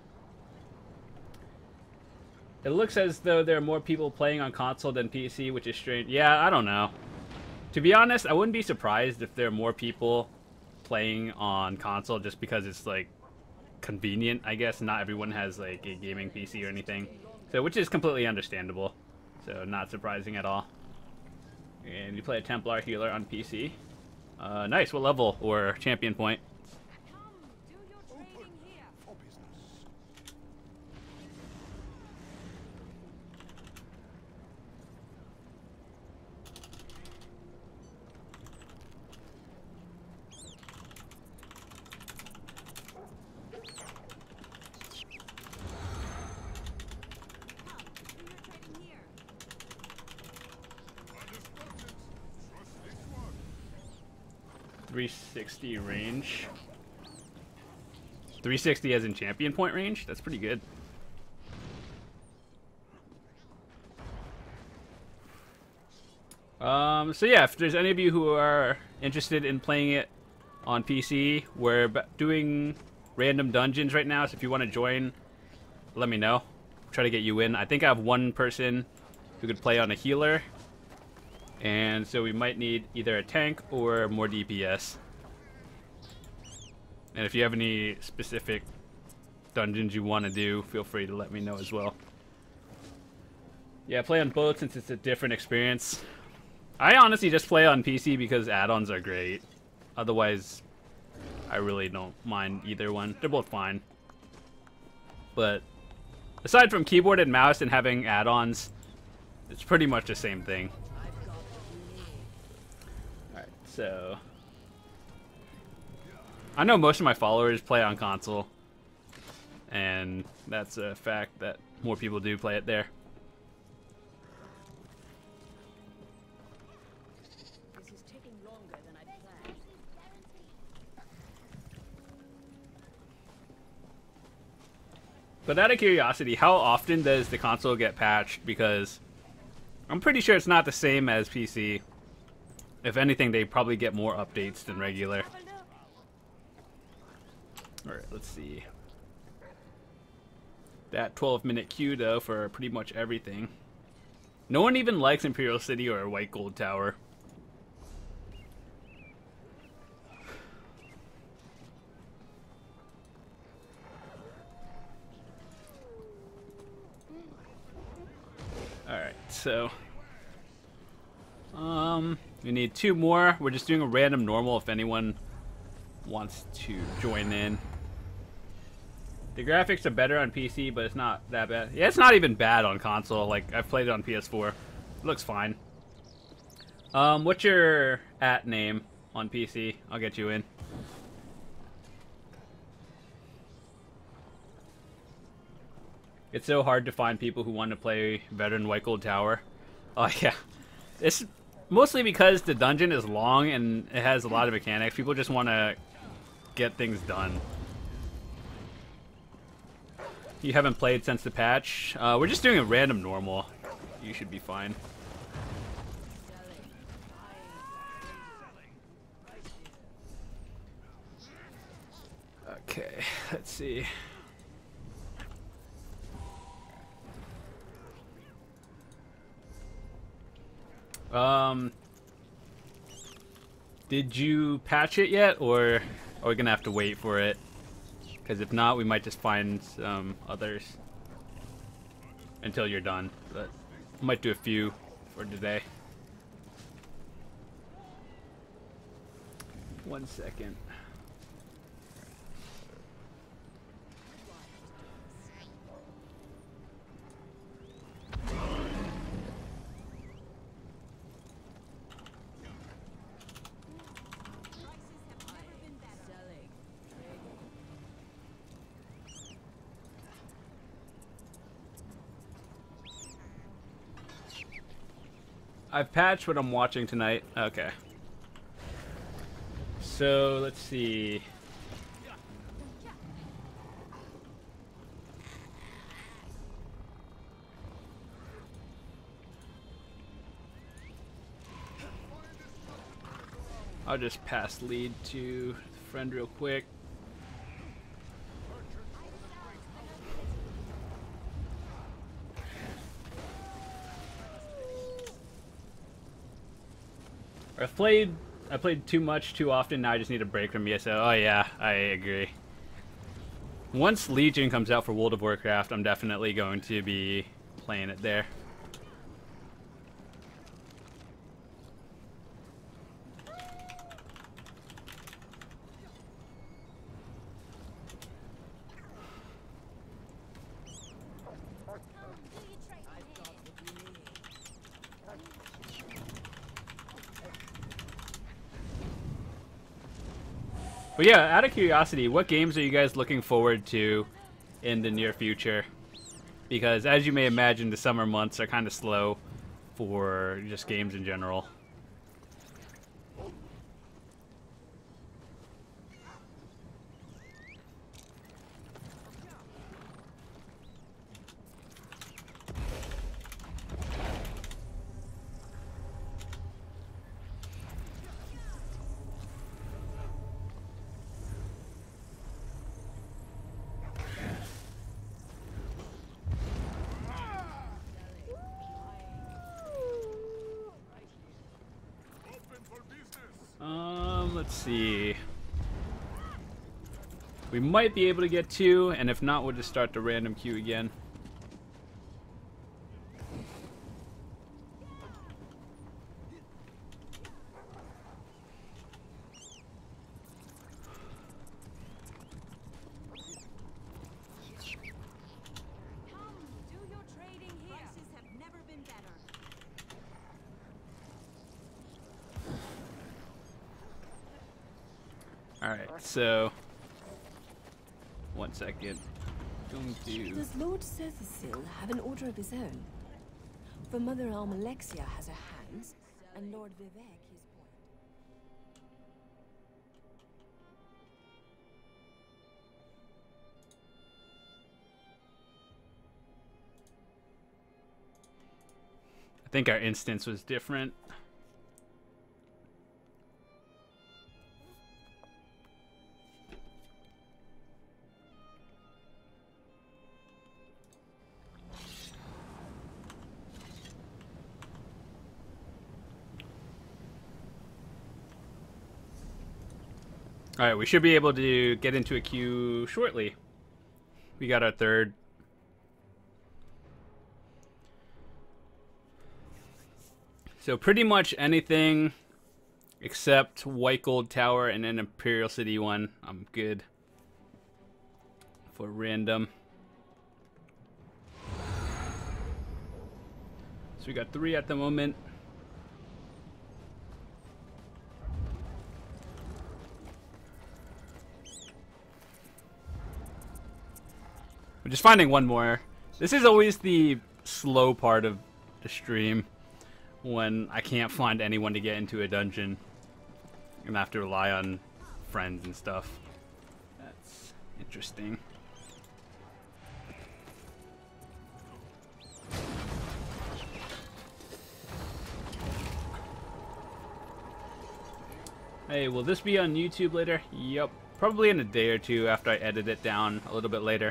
It looks as though there are more people playing on console than P C, which is strange. Yeah, I don't know. To be honest, I wouldn't be surprised if there are more people playing on console just because it's like convenient, I guess. Not everyone has like a gaming P C or anything. So, which is completely understandable. So, not surprising at all. And you play a Templar healer on P C. Uh, nice. What level or champion point? three sixty range. three sixty as in champion point range? That's pretty good. Um, so yeah, if there's any of you who are interested in playing it on P C, we're doing random dungeons right now, so if you want to join, let me know. Try to get you in. I think I have one person who could play on a healer. And so we might need either a tank or more D P S. And if you have any specific dungeons you want to do, feel free to let me know as well. Yeah, play on both since it's a different experience. I honestly just play on P C because add-ons are great. Otherwise, I really don't mind either one. They're both fine. But aside from keyboard and mouse and having add-ons, it's pretty much the same thing. So, I know most of my followers play on console, and that's a fact that more people do play it there. This is taking longer than I planned. But out of curiosity, how often does the console get patched? Because I'm pretty sure it's not the same as P C. If anything, they probably get more updates than regular. Alright, let's see. That twelve minute queue, though, for pretty much everything. No one even likes Imperial City or White Gold Tower. Alright, so... Um, we need two more. We're just doing a random normal if anyone wants to join in. The graphics are better on P C, but it's not that bad. Yeah, it's not even bad on console. Like, I've played it on P S four. It looks fine. Um, what's your at name on P C? I'll get you in. It's so hard to find people who want to play better than White Gold Tower. Oh yeah, it's mostly because the dungeon is long and it has a lot of mechanics. People just want to get things done. You haven't played since the patch? Uh, we're just doing a random normal. You should be fine. Okay, let's see. Um, did you patch it yet, or are we gonna have to wait for it? Because if not, we might just find some others until you're done. But we might do a few for today. One second. I've patched what I'm watching tonight. Okay. So, let's see. I'll just pass lead to the friend real quick. I've played I played too much too often. Now I just need a break from E S O. Oh yeah, I agree. Once Legion comes out for World of Warcraft, I'm definitely going to be playing it there. But yeah, out of curiosity, what games are you guys looking forward to in the near future? Because as you may imagine, the summer months are kind of slow for just games in general. Um, let's see. We might be able to get two, and if not, we'll just start the random queue again. Alright, so one second. Going to... Does Lord Sethersil have an order of his own? For Mother Almalexia has her hands, and Lord Vivek his point. I think our instance was different. Alright, we should be able to get into a queue shortly. We got our third. So pretty much anything except White Gold Tower and an Imperial City one, I'm good for random. So we got three at the moment. We're just finding one more This is always the slow part of the stream, when I can't find anyone to get into a dungeon and I have to rely on friends and stuff. That's interesting. Hey, will this be on YouTube later? Yup. Probably in a day or two after I edit it down a little bit later.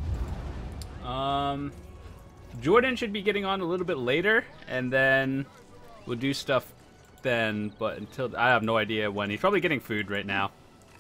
Um, Jordan should be getting on a little bit later, and then we'll do stuff then, but until I have no idea when. He's probably getting food right now.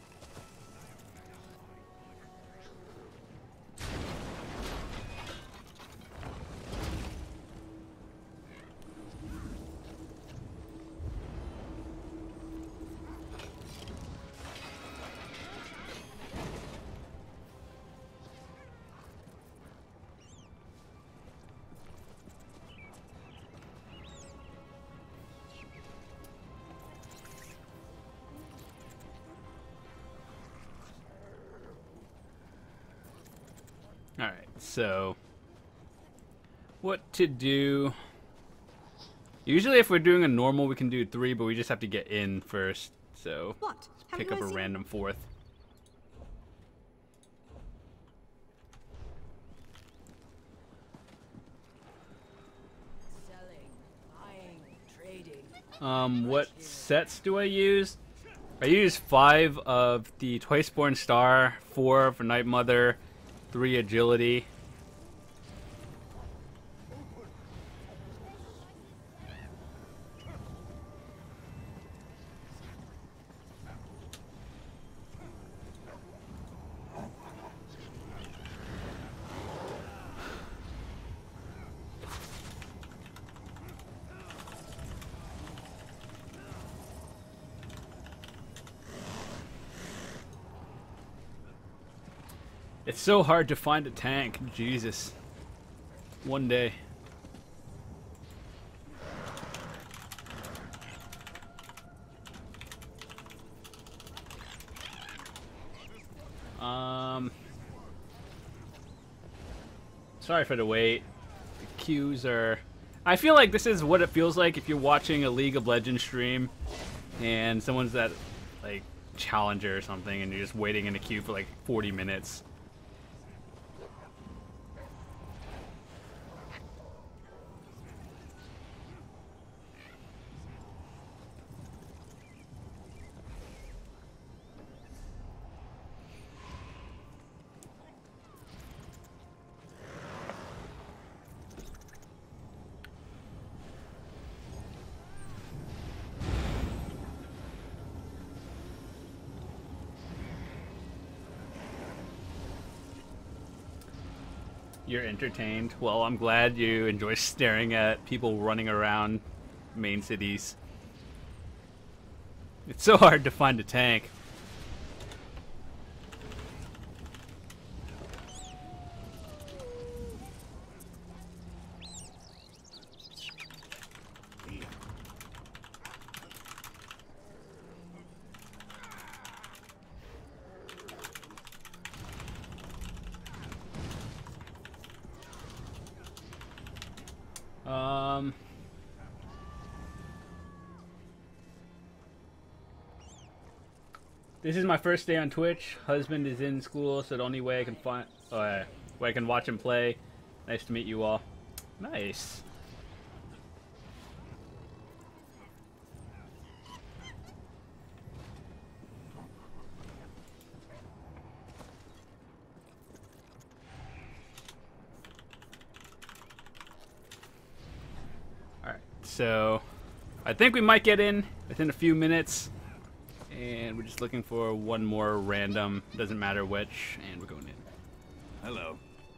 Alright, so what to do? Usually if we're doing a normal we can do three, but we just have to get in first. So What? let's pick up a random fourth. Selling, buying, trading. Um, what sets do I use? I use five of the Twiceborn Star, four for Night Mother, three agility. It's so hard to find a tank. Jesus. One day. Um. Sorry for the wait. The queues are... I feel like this is what it feels like if you're watching a League of Legends stream and someone's at, like, Challenger or something and you're just waiting in a queue for like forty minutes. You're entertained. Well, I'm glad you enjoy staring at people running around main cities. It's so hard to find a tank. Um, this is my first day on Twitch. Husband is in school, so the only way I can find, uh, way I can watch him play. Nice to meet you all. Nice. So, I think we might get in within a few minutes. And we're just looking for one more random, doesn't matter which, and we're going in. Hello.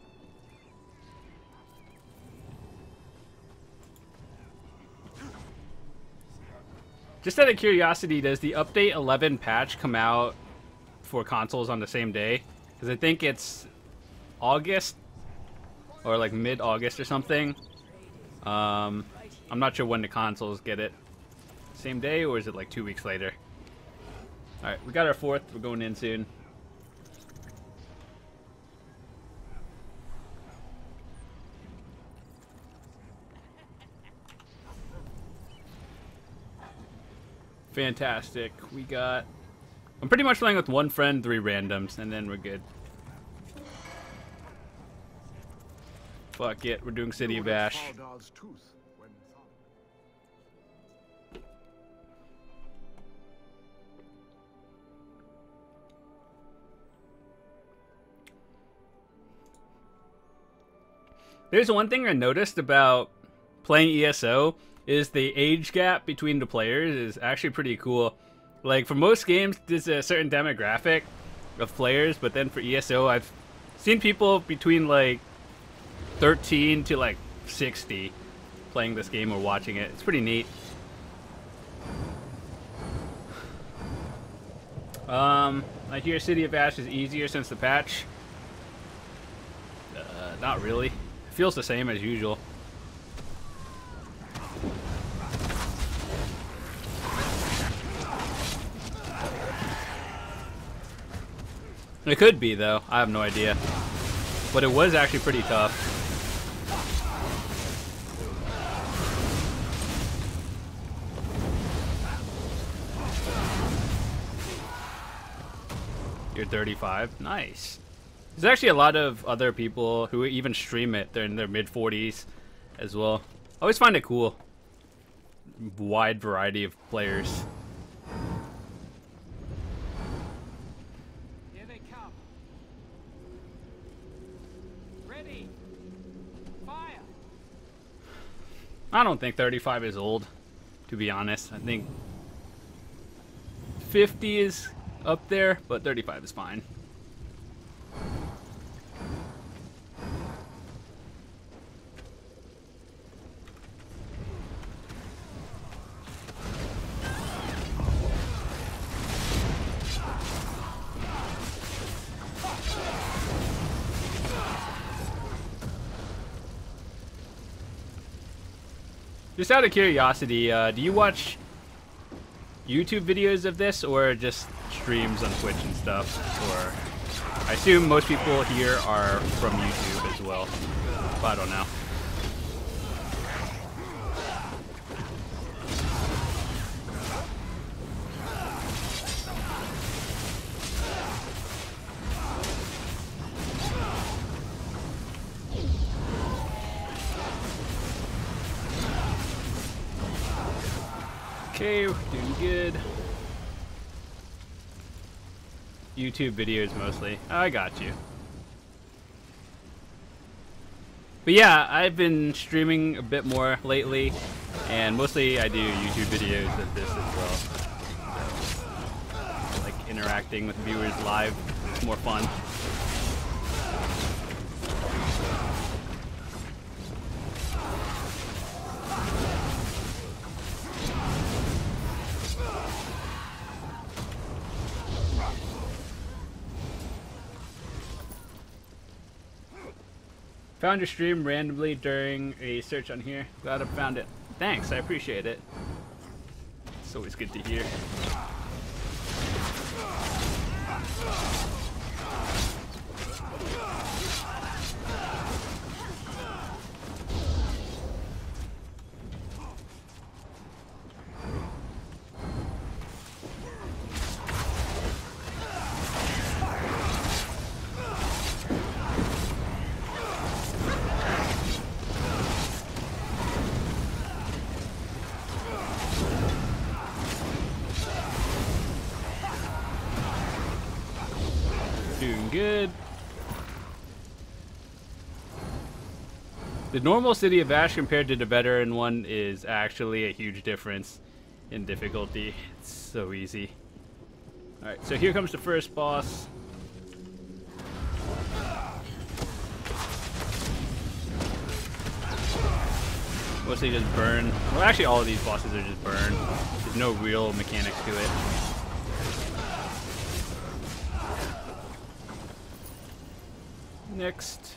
Just out of curiosity, does the update eleven patch come out for consoles on the same day? Because I think it's August, or like mid-August or something. Um... I'm not sure when the consoles get it. Same day, or is it like two weeks later? Alright, we got our fourth. We're going in soon. Fantastic. We got... I'm pretty much playing with one friend, three randoms, and then we're good. Fuck it, we're doing City of Ash. There's one thing I noticed about playing E S O is the age gap between the players is actually pretty cool. Like, for most games, there's a certain demographic of players, but then for E S O, I've seen people between, like, thirteen to, like, sixty playing this game or watching it. It's pretty neat. Um, I hear City of Ash is easier since the patch. Uh, not really. It feels the same as usual. It could be, though. I have no idea. But it was actually pretty tough. You're thirty-five? Nice. There's actually a lot of other people who even stream it. They're in their mid forties as well. I always find it cool. Wide variety of players. Here they come. Ready. Fire. I don't think thirty-five is old, to be honest. I think fifty is up there, but thirty-five is fine. Just out of curiosity, uh, do you watch YouTube videos of this or just streams on Twitch and stuff? Or I assume most people here are from YouTube as well, but I don't know. Okay, we're doing good. YouTube videos mostly. Oh, I got you. But yeah, I've been streaming a bit more lately, and mostly I do YouTube videos of this as well. So, I like interacting with viewers live. It's more fun. Found your stream randomly during a search on here. Glad I found it. Thanks, I appreciate it. It's always good to hear. Doing good. The normal City of Ash compared to the veteran one is actually a huge difference in difficulty. It's so easy. Alright, so here comes the first boss. Mostly just burn. Well, actually all of these bosses are just burn. There's no real mechanics to it. Next.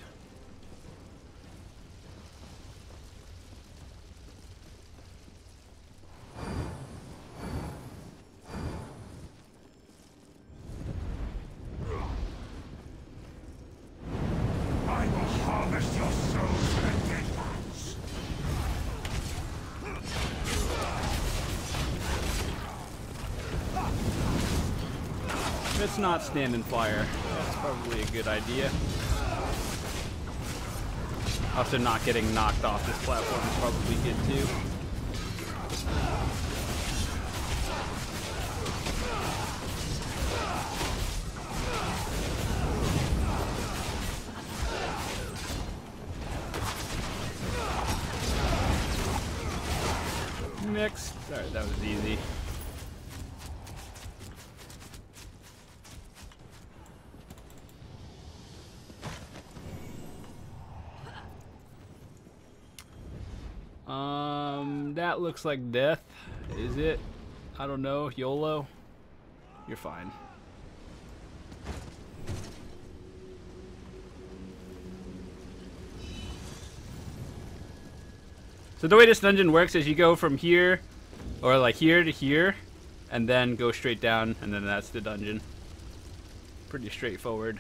I will harvest your souls to the deadlands. Let's not stand in fire. That's probably a good idea. Also, not getting knocked off this platform is probably good too. Next. Alright, that was easy. Um, that looks like death. Is it? I don't know. YOLO? You're fine. So the way this dungeon works is you go from here, or like here to here, and then go straight down, and then that's the dungeon. Pretty straightforward.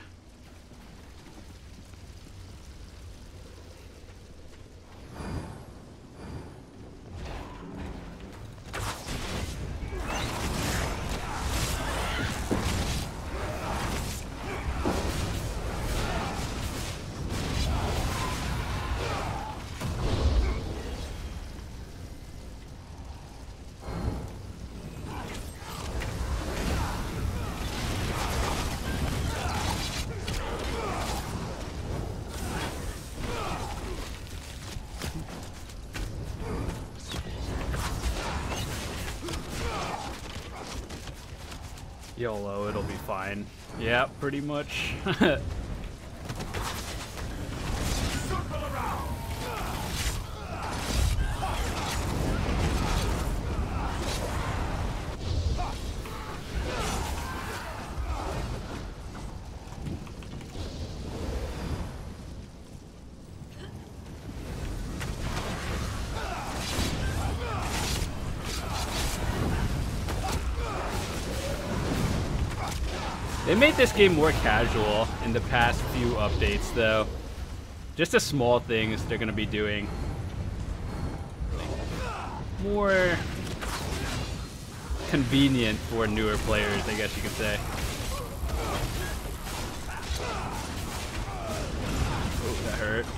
YOLO, it'll be fine. Yeah, pretty much. They made this game more casual in the past few updates, though. Just the small things they're going to be doing. More convenient for newer players, I guess you could say. Oh, that hurt.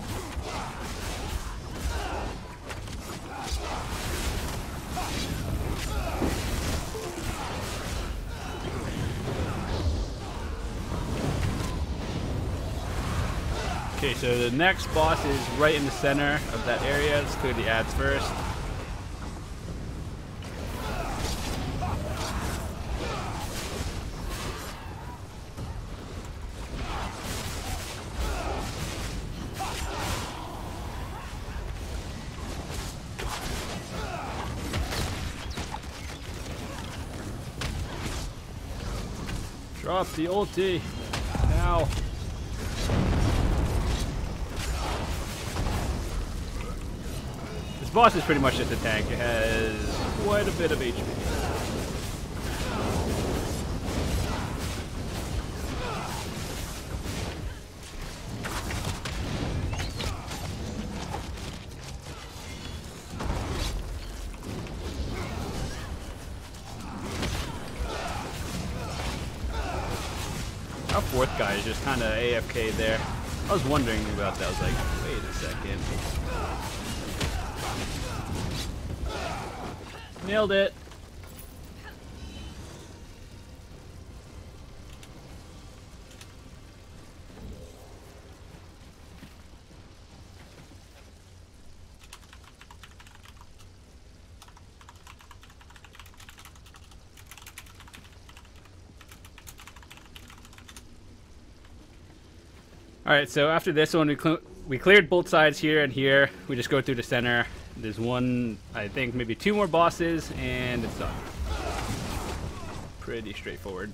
Okay, so the next boss is right in the center of that area. Let's clear the ads first. Drop the ulti. Now. This boss is pretty much just a tank. It has quite a bit of H P. Our fourth guy is just kind of A F K there. I was wondering about that. I was like, wait a second. Nailed it. All right, so after this one, we, cl we cleared both sides here and here. We just go through the center. There's one, I think, maybe two more bosses, and it's done. Pretty straightforward.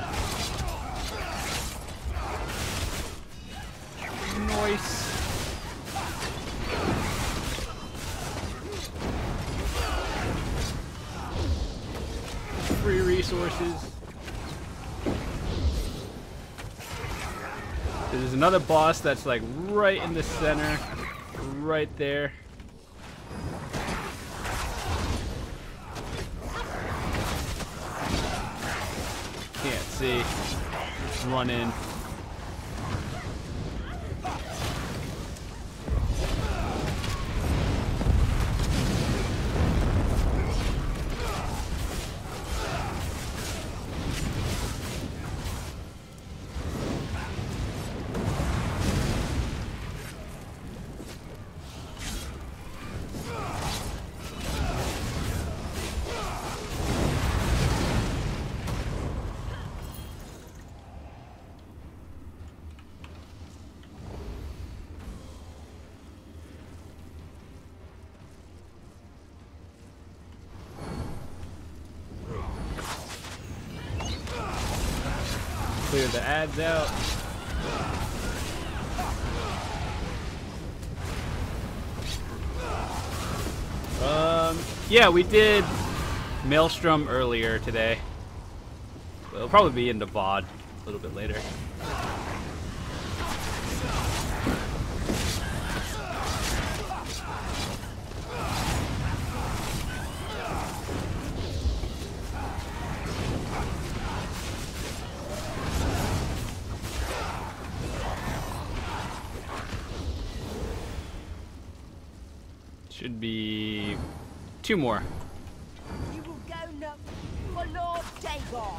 Nice. resources. There's another boss that's like right in the center, right there. Can't see. Just run in. Clear the ads out. Um, yeah, we did Maelstrom earlier today. It'll probably be in the V O D a little bit later. Should be two more. You will go no for Lord Dagon.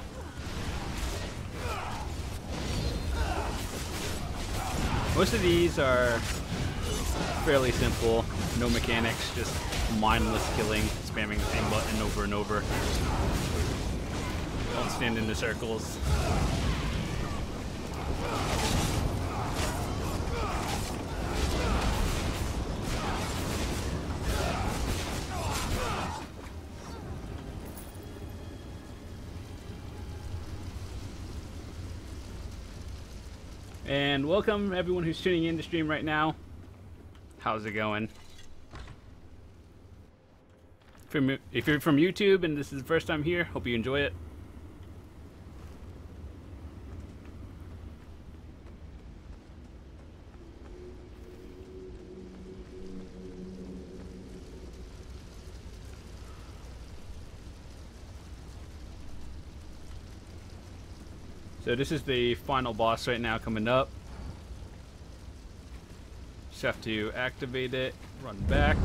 Most of these are fairly simple, no mechanics, just mindless killing, spamming the same button over and over. Don't stand in the circles. And welcome everyone who's tuning in to stream right now. How's it going? From, if you're from YouTube and this is the first time here, hope you enjoy it. So this is the final boss right now coming up. Just have to activate it, run back.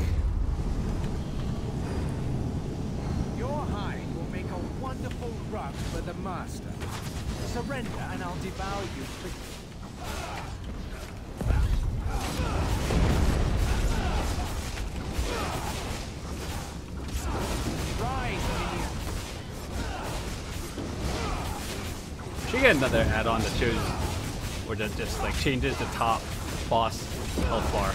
Your hide will make a wonderful rug for the master. Surrender and I'll devour you quickly. Rise, minion. Should get another add-on that shows, or that just like changes the top boss health bar.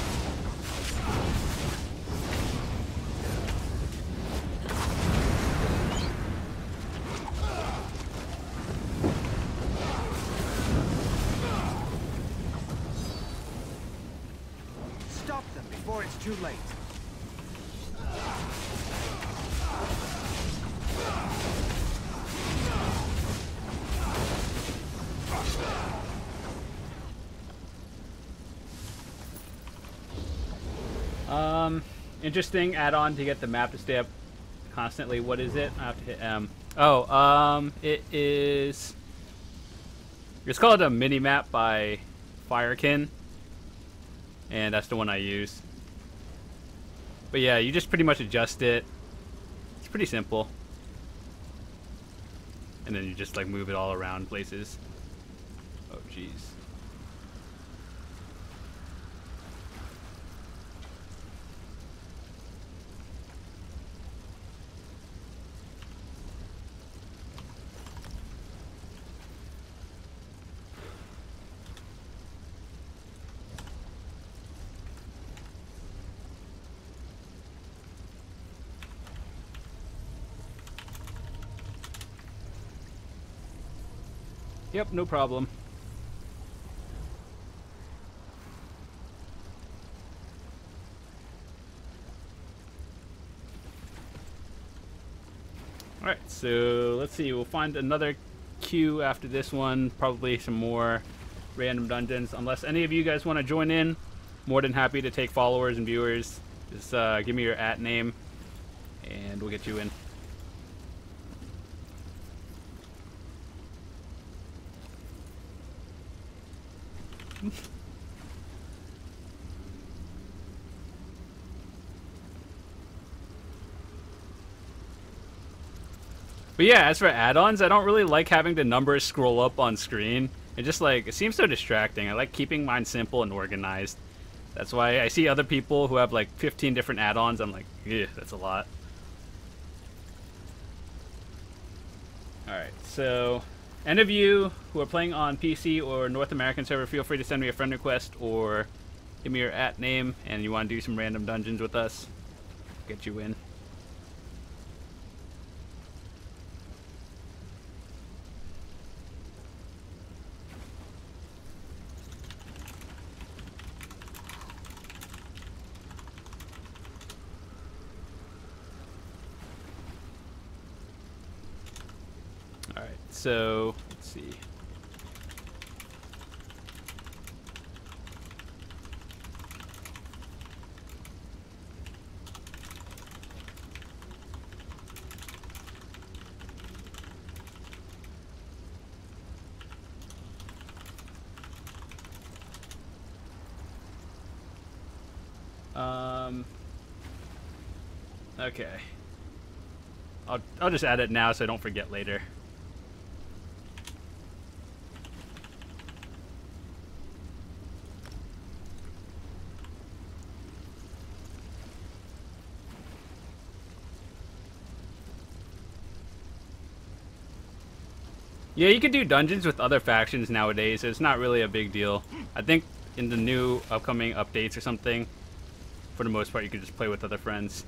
Stop them before it's too late. Um, interesting add-on to get the map to stay up constantly. What is it? I have to hit M. Oh, um, it is. It's called a mini map by Firekin, and that's the one I use. But yeah, you just pretty much adjust it. It's pretty simple, and then you just like move it all around places. Oh, jeez. Yep, no problem. Alright, so let's see. We'll find another queue after this one. Probably some more random dungeons. Unless any of you guys want to join in, more than happy to take followers and viewers. Just uh, give me your at name, and we'll get you in. But yeah, as for add-ons, I don't really like having the numbers scroll up on screen. It just like, it seems so distracting. I like keeping mine simple and organized. That's why I see other people who have like fifteen different add-ons. I'm like, yeah, that's a lot. Alright, so any of you who are playing on P C or North American server, feel free to send me a friend request or give me your at name and you want to do some random dungeons with us. Get you in. Alright, so let's see. Um, okay. I'll, I'll just add it now so I don't forget later. Yeah, you can do dungeons with other factions nowadays, so it's not really a big deal. I think in the new upcoming updates or something, for the most part, you can just play with other friends.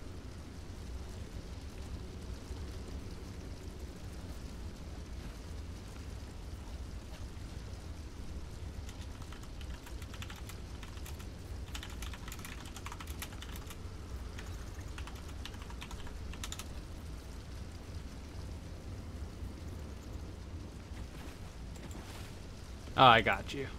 Oh, I got you.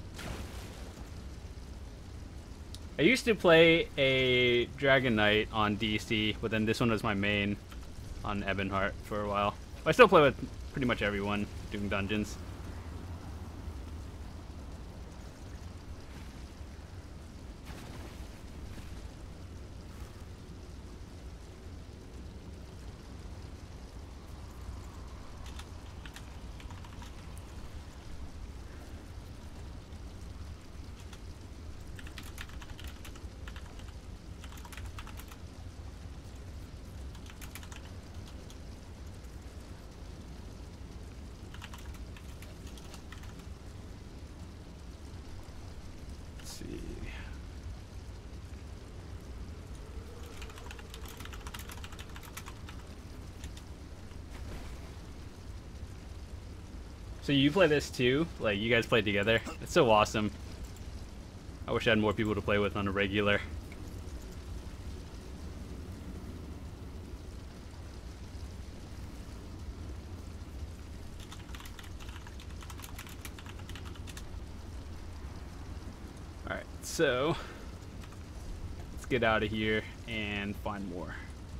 I used to play a Dragon Knight on D C, but then this one was my main on Ebonheart for a while. I still play with pretty much everyone doing dungeons. So you play this too? Like, you guys play together? It's so awesome. I wish I had more people to play with on a regular. Alright, so let's get out of here and find more.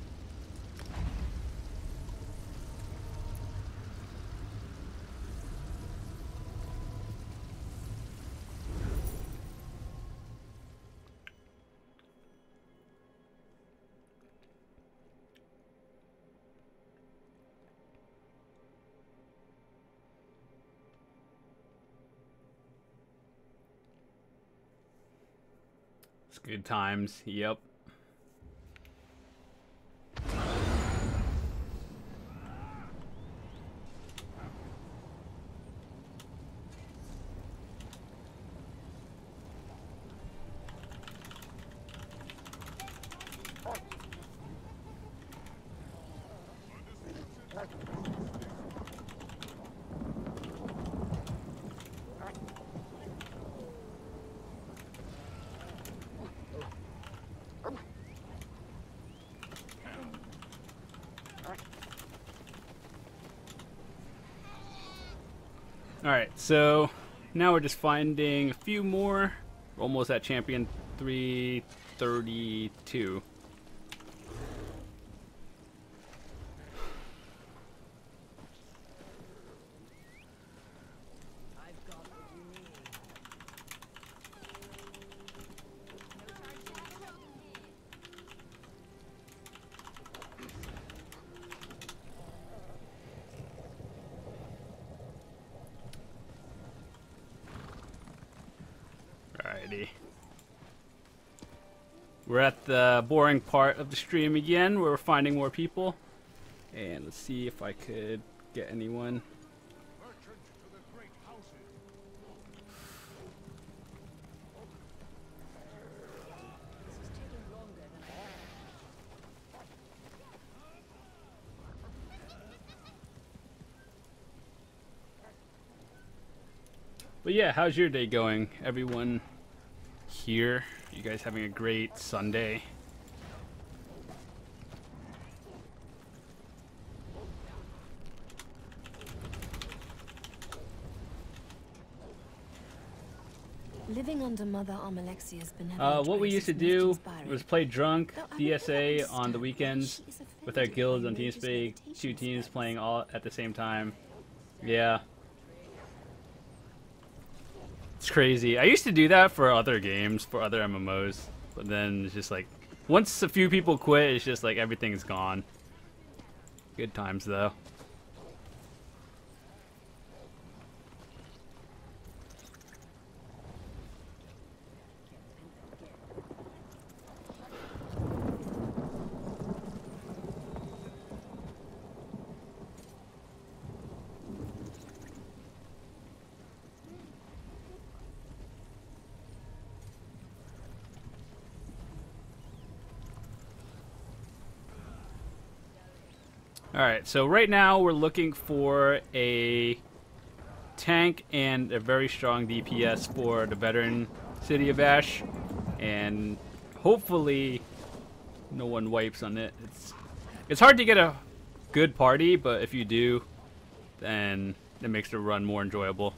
It's good times, yep. Alright, so now we're just finding a few more. We're almost at champion three thirty-two. Alrighty. We're at the boring part of the stream again, where we're finding more people. And let's see if I could get anyone. But yeah, how's your day going, everyone here? You guys having a great Sunday? Living under Mother Armalexia's benevolent Uh, what we grace used to is do most inspiring. was play drunk Though I D S A never on the understand weekends why she is with our offended guilds by on religious TeamSpeak, two meditations teams there. playing all at the same time. Yeah. It's crazy. I used to do that for other games, for other M M Os, but then it's just like, once a few people quit, it's just like everything's gone. Good times though. Alright, so right now we're looking for a tank and a very strong D P S for the veteran City of Ash. And hopefully no one wipes on it. It's, it's hard to get a good party, but if you do, then it makes the run more enjoyable.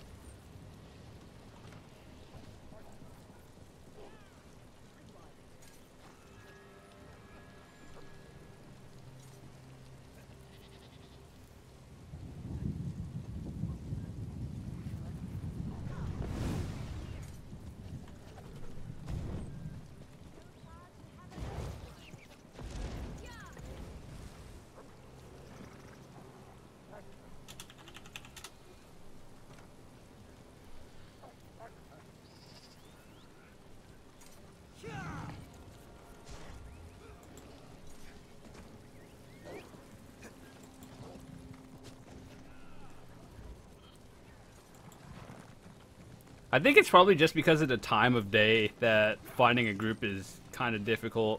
I think it's probably just because of the time of day that finding a group is kind of difficult.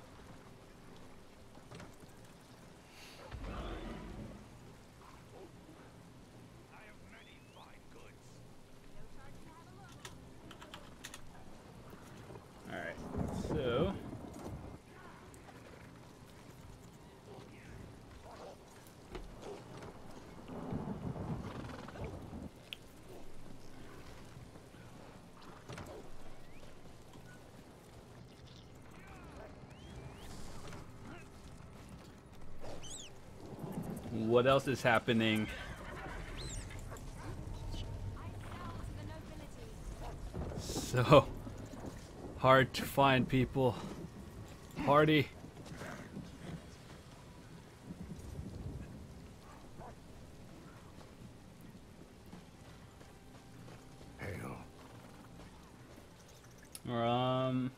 Alright, so... what else is happening? So hard to find people. Party. Hail. Um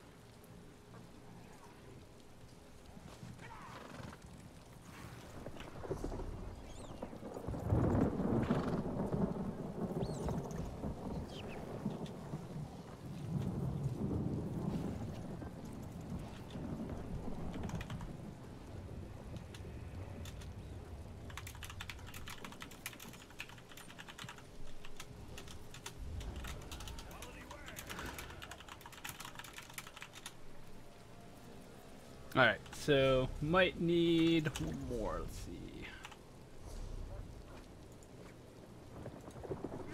Alright, so might need one more, let's see.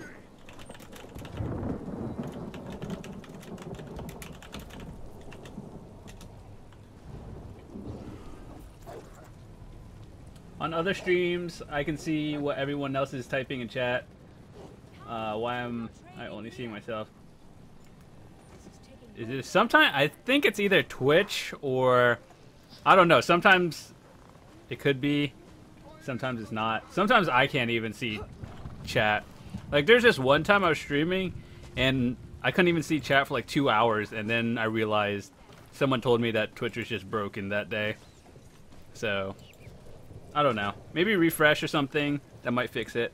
On other streams, I can see what everyone else is typing in chat. Uh, why am I only seeing myself? Is it sometimes? I think it's either Twitch or I don't know. Sometimes it could be. Sometimes it's not. Sometimes I can't even see chat. Like there's this one time I was streaming and I couldn't even see chat for like two hours, and then I realized someone told me that Twitch was just broken that day. So I don't know. Maybe refresh or something that might fix it.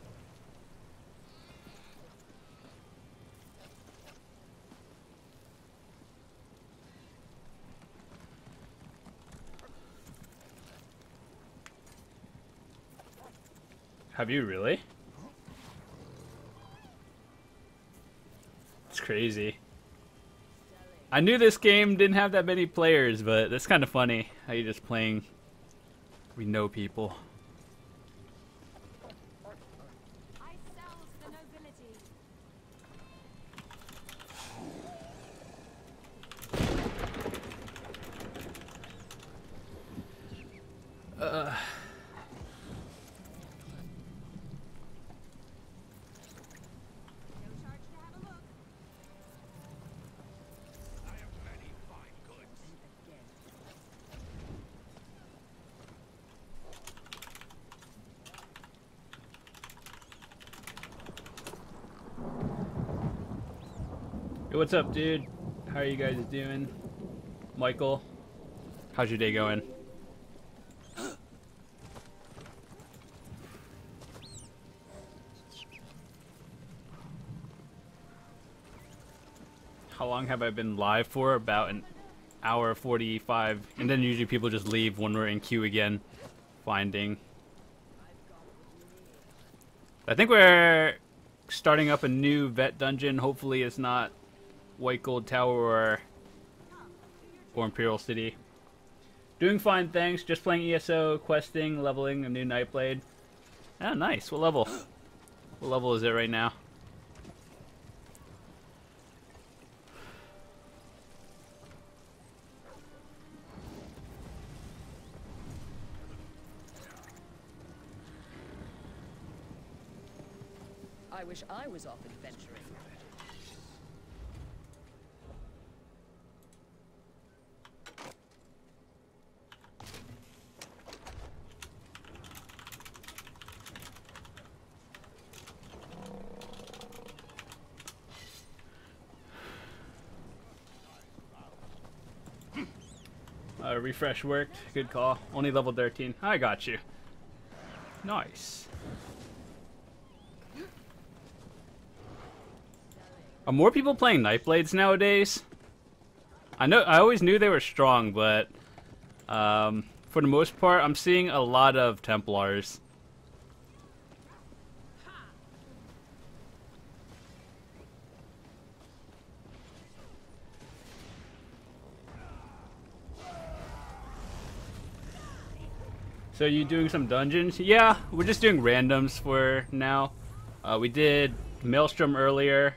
Have you really? It's crazy. I knew this game didn't have that many players, but that's kind of funny how you're just playing. We know people. I souse the nobility. Uh. Hey, what's up, dude? How are you guys doing? Michael, how's your day going? How long have I been live for? About an hour forty-five, and then usually people just leave when we're in queue again, finding. I think we're starting up a new vet dungeon. Hopefully it's not White Gold Tower or, or Imperial City. Doing fine, thanks. Just playing E S O, questing, leveling a new Nightblade. Oh, nice. What level? What level is it right now? I wish I was off adventuring. Uh, refresh worked. Good call. Only level thirteen. I got you. Nice. Are more people playing Nightblades nowadays? I know. I always knew they were strong, but um, for the most part, I'm seeing a lot of Templars. So you doing some dungeons? Yeah, we're just doing randoms for now. Uh, we did Maelstrom earlier.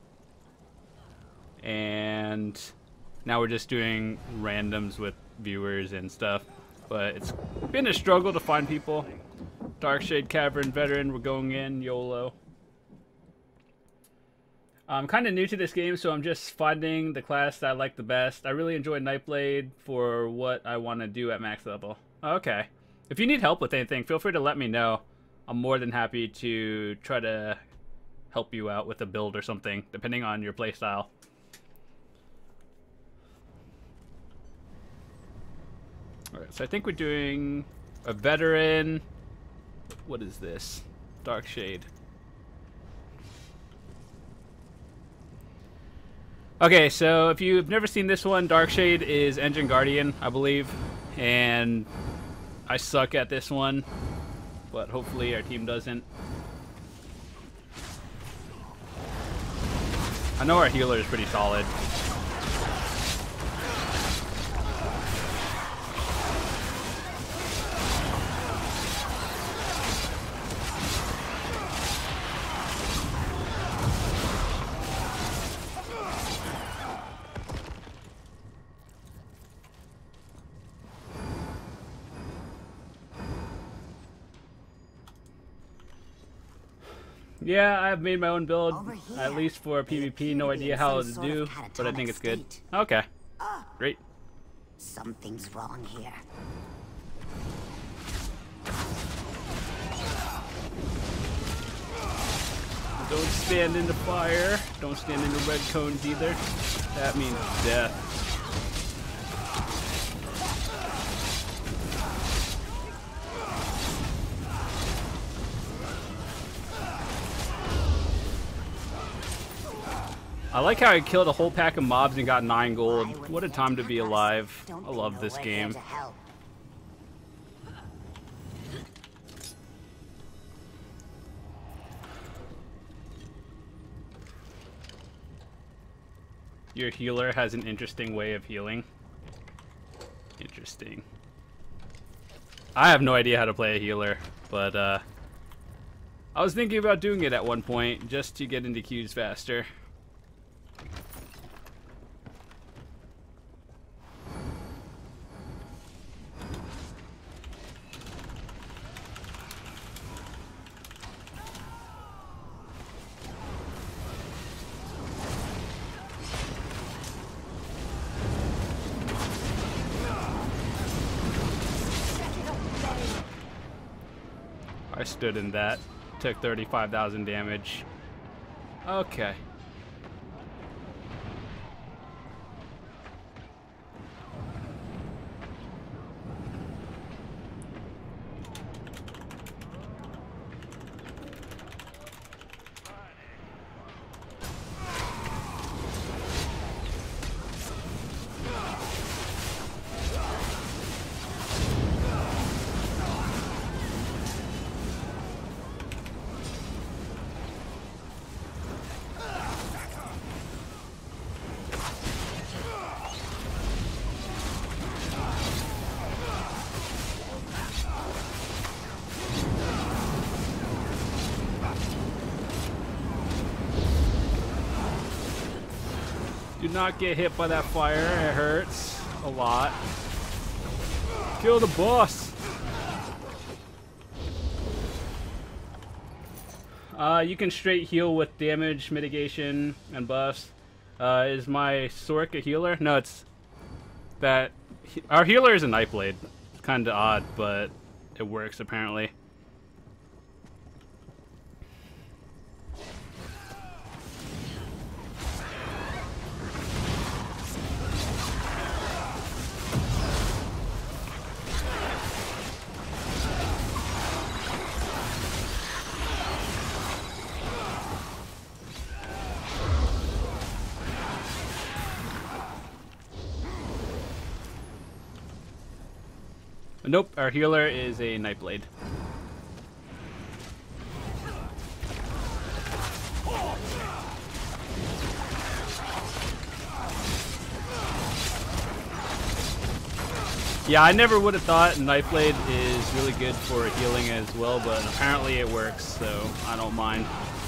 And now we're just doing randoms with viewers and stuff. But it's been a struggle to find people. Darkshade Cavern Veteran, we're going in, YOLO. I'm kind of new to this game, so I'm just finding the class that I like the best. I really enjoy Nightblade for what I want to do at max level. Okay. If you need help with anything, feel free to let me know. I'm more than happy to try to help you out with a build or something, depending on your playstyle. Alright, so I think we're doing a veteran. What is this? Darkshade. Okay, so if you've never seen this one, Darkshade is Engine Guardian, I believe. And I suck at this one, but hopefully our team doesn't. I know our healer is pretty solid. Yeah, I've made my own build, Over here, at least for they PvP. No appear to be idea in how some to sort of do, but I think catatonic it's good. state. Okay, Ah, great. something's wrong here. Don't stand in the fire. Don't stand in the red cones either. That means death. I like how I killed a whole pack of mobs and got nine gold. What a time to be alive. I love this game. Your healer has an interesting way of healing. Interesting. I have no idea how to play a healer, but uh, I was thinking about doing it at one point just to get into queues faster. I stood in that. Took thirty-five thousand damage. Okay. Do not get hit by that fire. It hurts a lot. Kill the boss. Uh, you can straight heal with damage mitigation and buffs. Uh, is my Sork a healer? No, it's that our healer is a Nightblade. It's kind of odd, but it works apparently. Nope, our healer is a Nightblade. Yeah, I never would have thought Nightblade is really good for healing as well, but apparently it works, so I don't mind.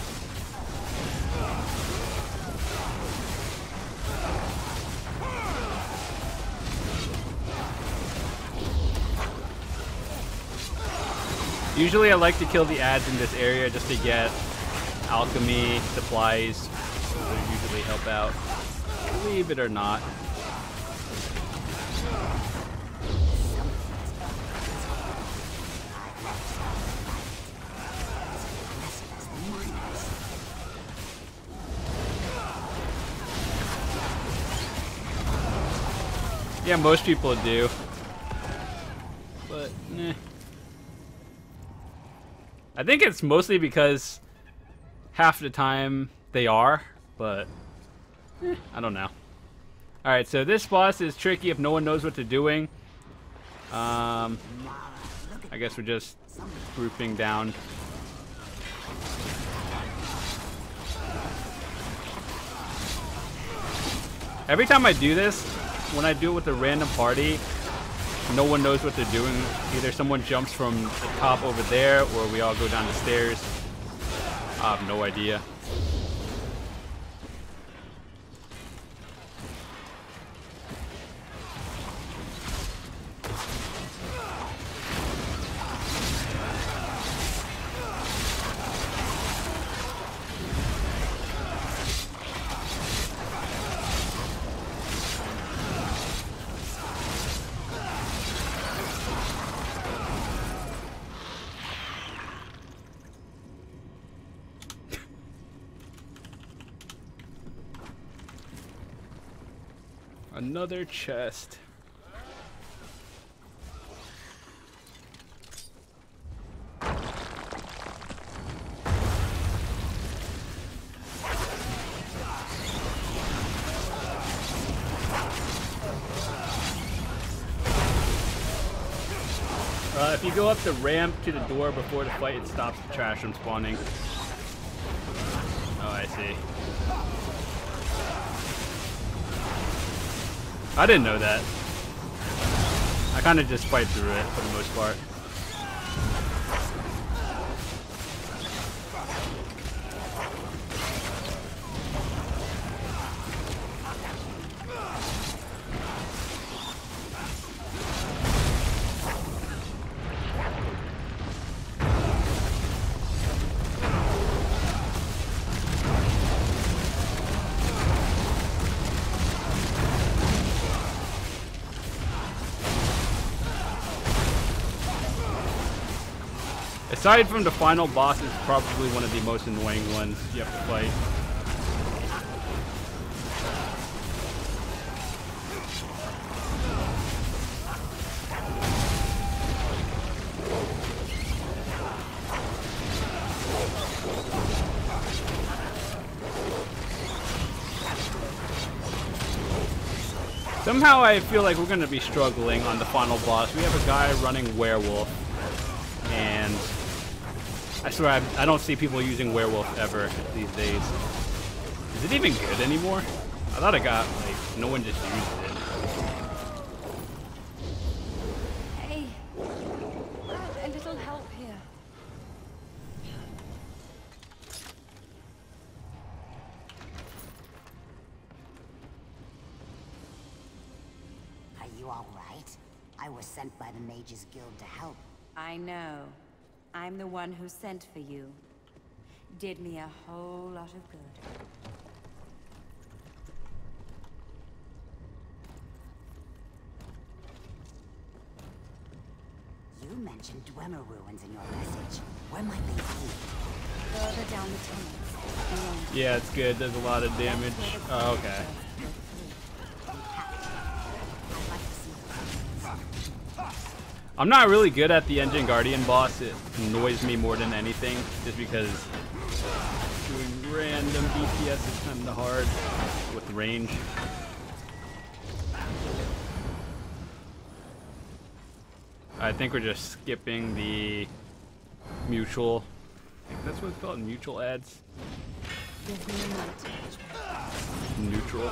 Usually I like to kill the ads in this area just to get alchemy, supplies, those usually help out. Believe it or not. Yeah, most people do. But, eh. I think it's mostly because half the time they are, but eh, I don't know. Alright, so this boss is tricky if no one knows what they're doing. Um, I guess we're just grouping down. Every time I do this, when I do it with a random party, no one knows what they're doing. Either someone jumps from the top over there, or we all go down the stairs. I have no idea. Another chest. Uh, if you go up the ramp to the door before the fight, it stops the trash from spawning. Oh, I see. I didn't know that. I kind of just fight through it for the most part. Aside from the final boss, is probably one of the most annoying ones you have to fight. Somehow I feel like we're going to be struggling on the final boss. We have a guy running werewolf, and I swear I, I don't see people using werewolf ever these days. Is it even good anymore? I thought it got, like, no one just used it. Hey, a little help here. Are you all right? I was sent by the Mages Guild to help. I know. I'm the one who sent for you. Did me a whole lot of good. You mentioned Dwemer ruins in your message. Where might they be? Further down the tunnels. Yeah, it's good. There's a lot of damage. Oh, okay. I'm not really good at the Engine Guardian boss. It annoys me more than anything, just because doing random D P S is kind of hard with range. I think we're just skipping the mutual. I think that's what it's called, mutual ads. Neutral.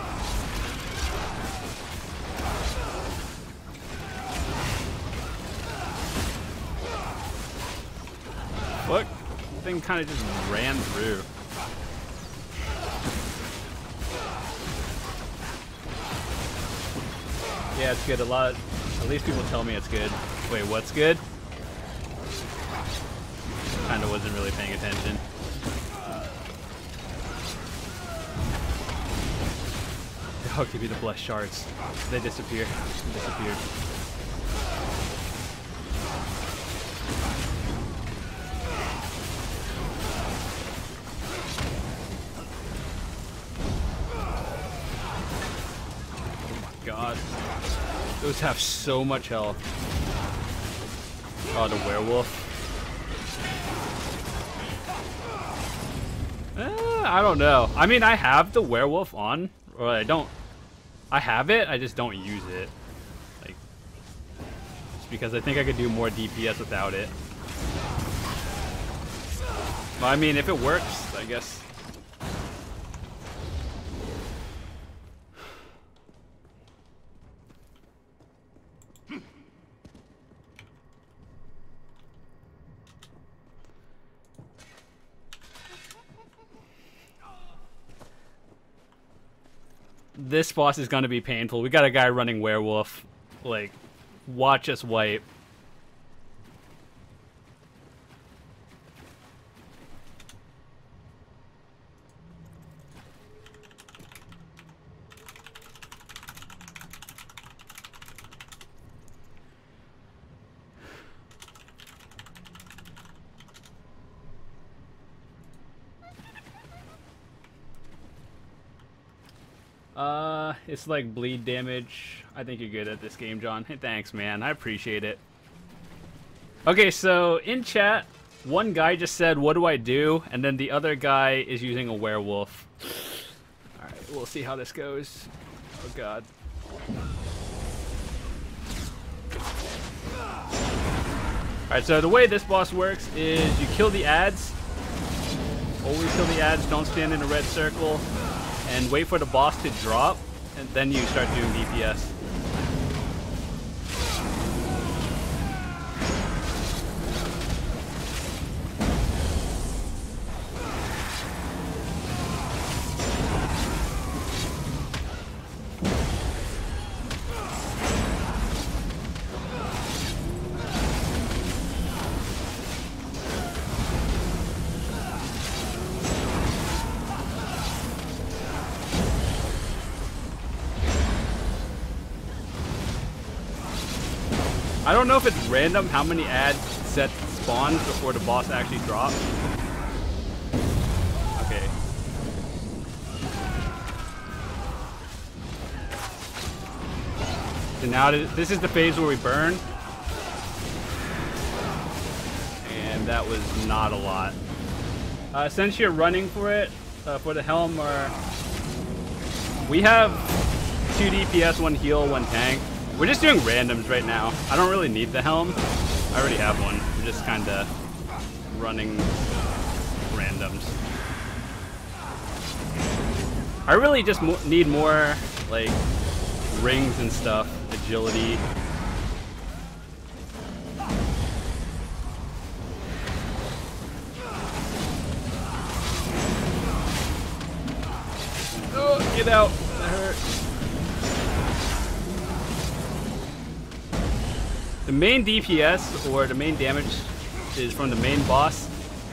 Look, the thing kind of just ran through. Yeah, it's good. A lot. At least people tell me it's good. Wait, what's good? Kind of wasn't really paying attention. I'll give you the blessed shards. They disappear. They disappeared. God, those have so much health. Oh, the werewolf. Eh, I don't know. I mean, I have the werewolf on, or I don't. I have it. I just don't use it. Like, just because I think I could do more D P S without it. But I mean, if it works, I guess. This boss is gonna be painful. We got a guy running werewolf. Like, watch us wipe. Uh, it's like bleed damage. I think you're good at this game, John. Hey, thanks, man. I appreciate it. Okay, so in chat, one guy just said, "What do I do?" And then the other guy is using a werewolf. All right, we'll see how this goes. Oh God. Alright, so the way this boss works is you kill the ads. Always kill the ads, don't stand in a red circle, and wait for the boss to drop, and then you start doing D P S. I don't know if it's random how many ads set spawns before the boss actually drops. Okay. So now this is the phase where we burn. And that was not a lot. Uh, since you're running for it, uh, for the helm, or we have two D P S, one heal, one tank. We're just doing randoms right now. I don't really need the helm. I already have one. We're just kind of running randoms. I really just mo need more, like, rings and stuff. Agility. Oh, get out. That hurt. The main D P S, or the main damage, is from the main boss.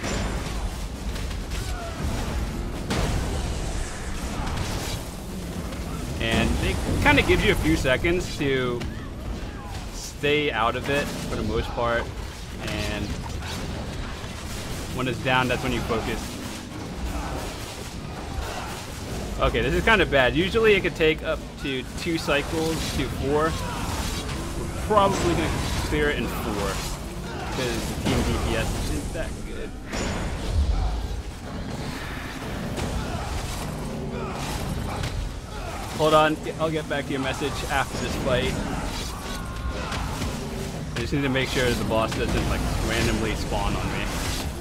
And it kind of gives you a few seconds to stay out of it for the most part. And when it's down, that's when you focus. Okay, this is kind of bad. Usually it could take up to two cycles to four. Probably gonna clear it in four because the team D P S isn't that good. Hold on, I'll get back to your message after this fight. I just need to make sure the boss doesn't like randomly spawn on me.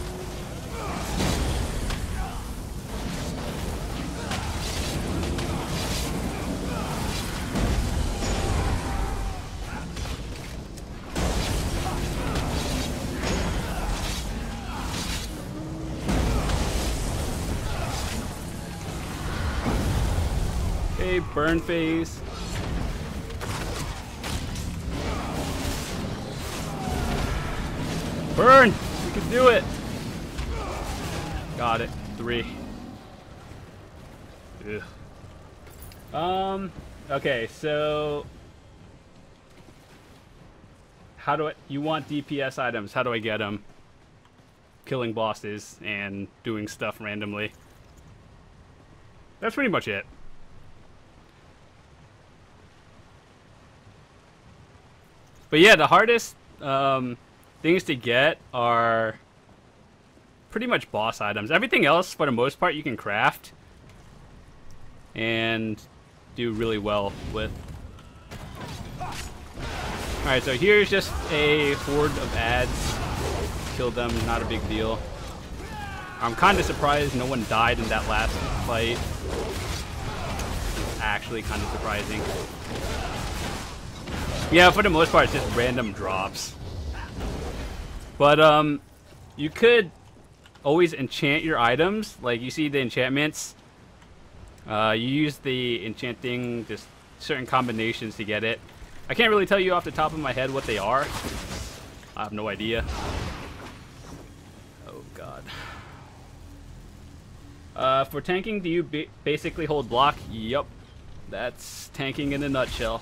Burn phase. Burn! We can do it! Got it. Three. Ugh. Um, okay, so how do I, you want D P S items, how do I get them? Killing bosses and doing stuff randomly. That's pretty much it. But yeah, the hardest um, things to get are pretty much boss items. Everything else, for the most part, you can craft and do really well with. Alright, so here's just a horde of ads. Kill them, not a big deal. I'm kind of surprised no one died in that last fight. It's actually kind of surprising. Yeah, for the most part, it's just random drops. But, um, you could always enchant your items. Like, you see the enchantments. Uh, you use the enchanting, just certain combinations to get it. I can't really tell you off the top of my head what they are. I have no idea. Oh, God. Uh, for tanking, do you ba basically hold block? Yup. That's tanking in a nutshell.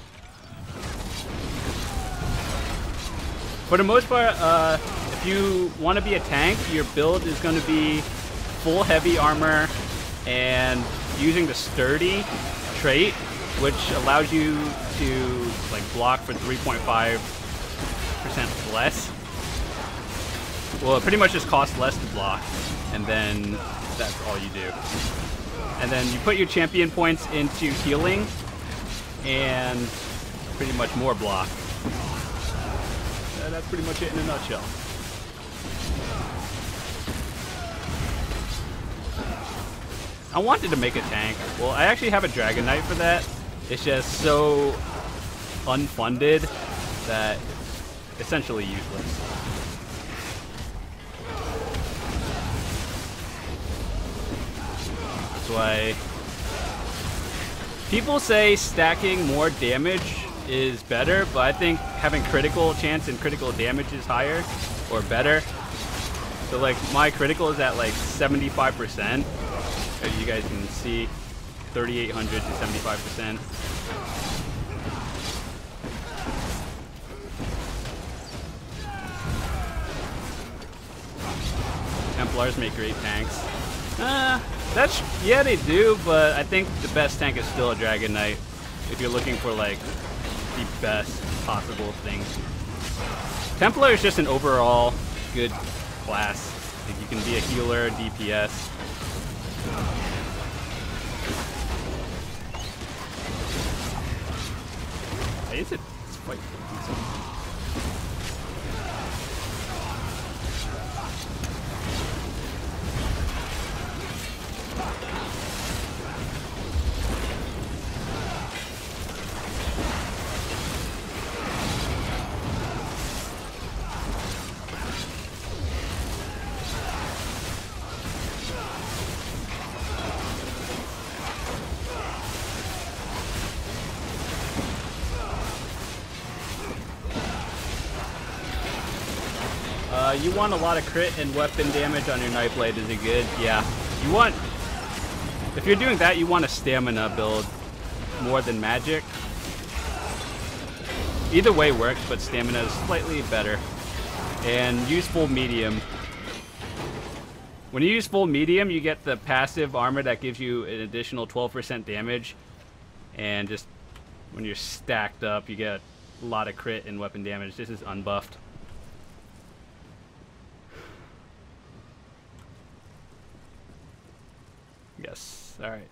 For the most part, uh, if you want to be a tank, your build is going to be full heavy armor and using the sturdy trait, which allows you to like block for three point five percent less. Well, it pretty much just costs less to block, and then that's all you do. And then you put your champion points into healing, and pretty much more block. And that's pretty much it in a nutshell. I wanted to make a tank. Well, I actually have a Dragon Knight for that. It's just so unfunded that it's essentially useless. That's why people say stacking more damage is better, but I think having critical chance and critical damage is higher or better. So like my critical is at like seventy-five percent. As you guys can see, thirty-eight hundred to seventy-five percent. Templars make great tanks. Uh, that's, yeah, they do, but I think the best tank is still a Dragon Knight if you're looking for like the best possible thing. Templar is just an overall good class. Like you can be a healer, D P S. Is it? It's quite decent. Uh, you want a lot of crit and weapon damage on your Nightblade. Is it good? Yeah. You want... If you're doing that, you want a stamina build more than magic. Either way works, but stamina is slightly better. And use full medium. When you use full medium, you get the passive armor that gives you an additional twelve percent damage. And just when you're stacked up, you get a lot of crit and weapon damage. This is unbuffed. Yes, alright.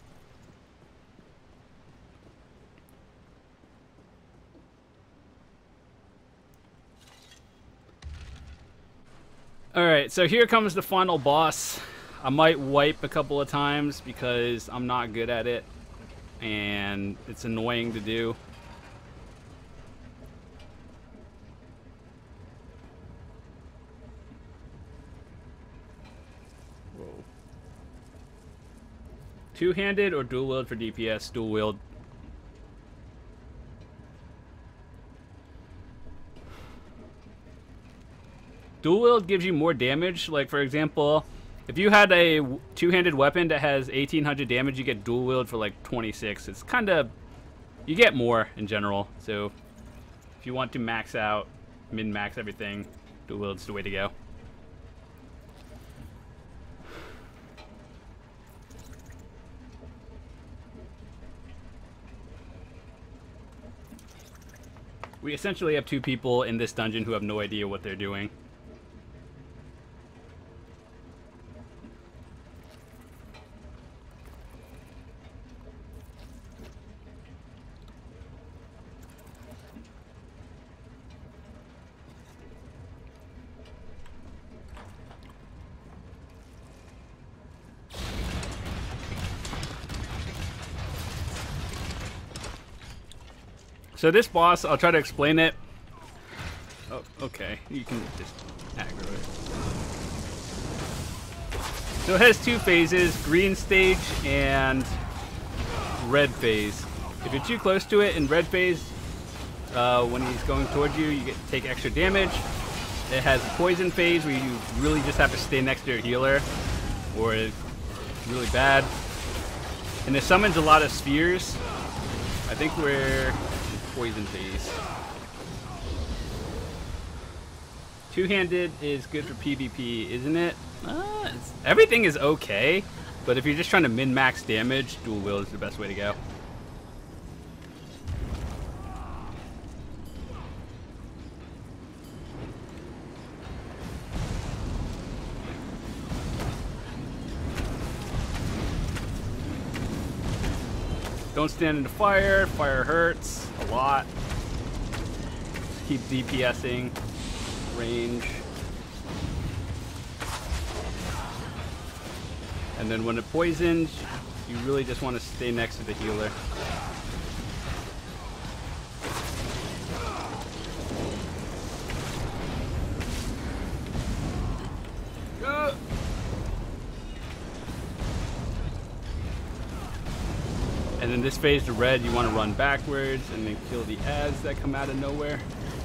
Alright, so here comes the final boss. I might wipe a couple of times because I'm not good at it. And it's annoying to do. Two-handed or dual-wield for D P S? Dual-wield. Dual-wield gives you more damage. Like, for example, if you had a two-handed weapon that has eighteen hundred damage, you get dual-wield for, like, twenty-six. It's kind of... You get more in general. So, if you want to max out, min-max everything, dual-wield's the way to go. We essentially have two people in this dungeon who have no idea what they're doing. So this boss, I'll try to explain it. Oh, okay. You can just aggro it. So it has two phases, green stage and red phase. If you're too close to it in red phase, uh, when he's going towards you, you get take extra damage. It has poison phase where you really just have to stay next to your healer, or it's really bad. And it summons a lot of spheres. I think we're poison phase. Two-handed is good for PvP, isn't it? Uh, it's, everything is okay, but if you're just trying to min-max damage, dual wield is the best way to go. Don't stand in the fire. Fire hurts a lot. Keep DPSing. Range. And then when it poisons, you really just want to stay next to the healer. Go! And in this phase, the red, you want to run backwards and then kill the ads that come out of nowhere.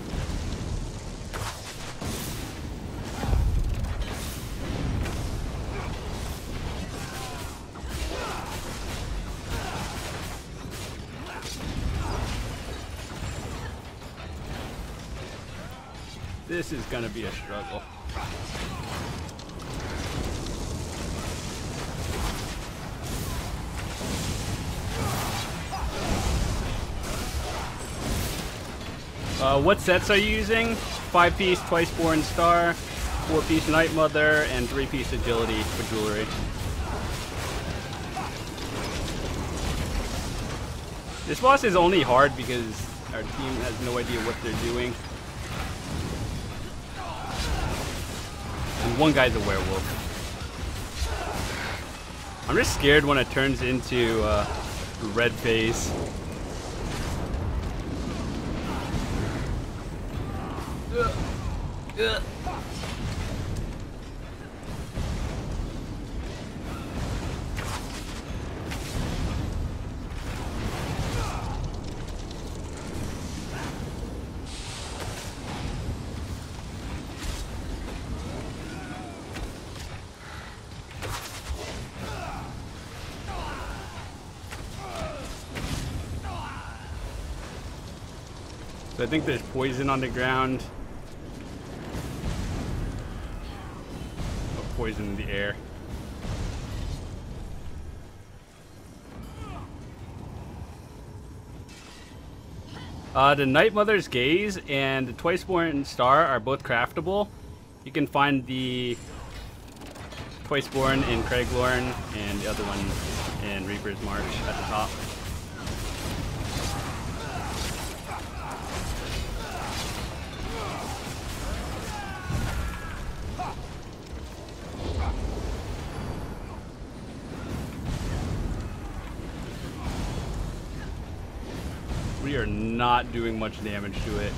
This is gonna be a struggle. Uh, what sets are you using? Five piece Twiceborn Star, four piece Night Mother, and three piece Agility for jewelry. This boss is only hard because our team has no idea what they're doing. And one guy's a werewolf. I'm just scared when it turns into uh, red phase. Ugh. Ugh. So I think there's poison on the ground. Oh, poison in the air. Uh, the Night Mother's Gaze and the Twiceborn Star are both craftable. You can find the Twiceborn in Craiglorn and the other one in Reaper's March at the top. We are not doing much damage to it.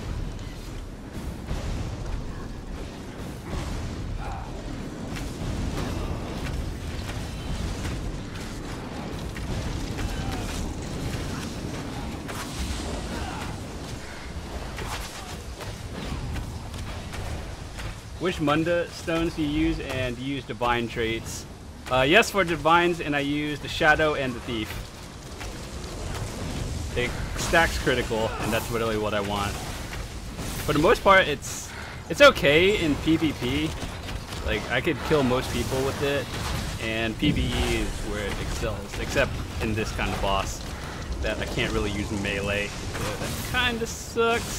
Which Munda stones do you use, and do you use divine traits? Uh, yes, for divines, and I use the Shadow and the Thief. It stacks critical, and that's really what I want. For the most part, it's it's okay in PvP. Like, I could kill most people with it, and PvE is where it excels, except in this kind of boss that I can't really use melee. So that kind of sucks.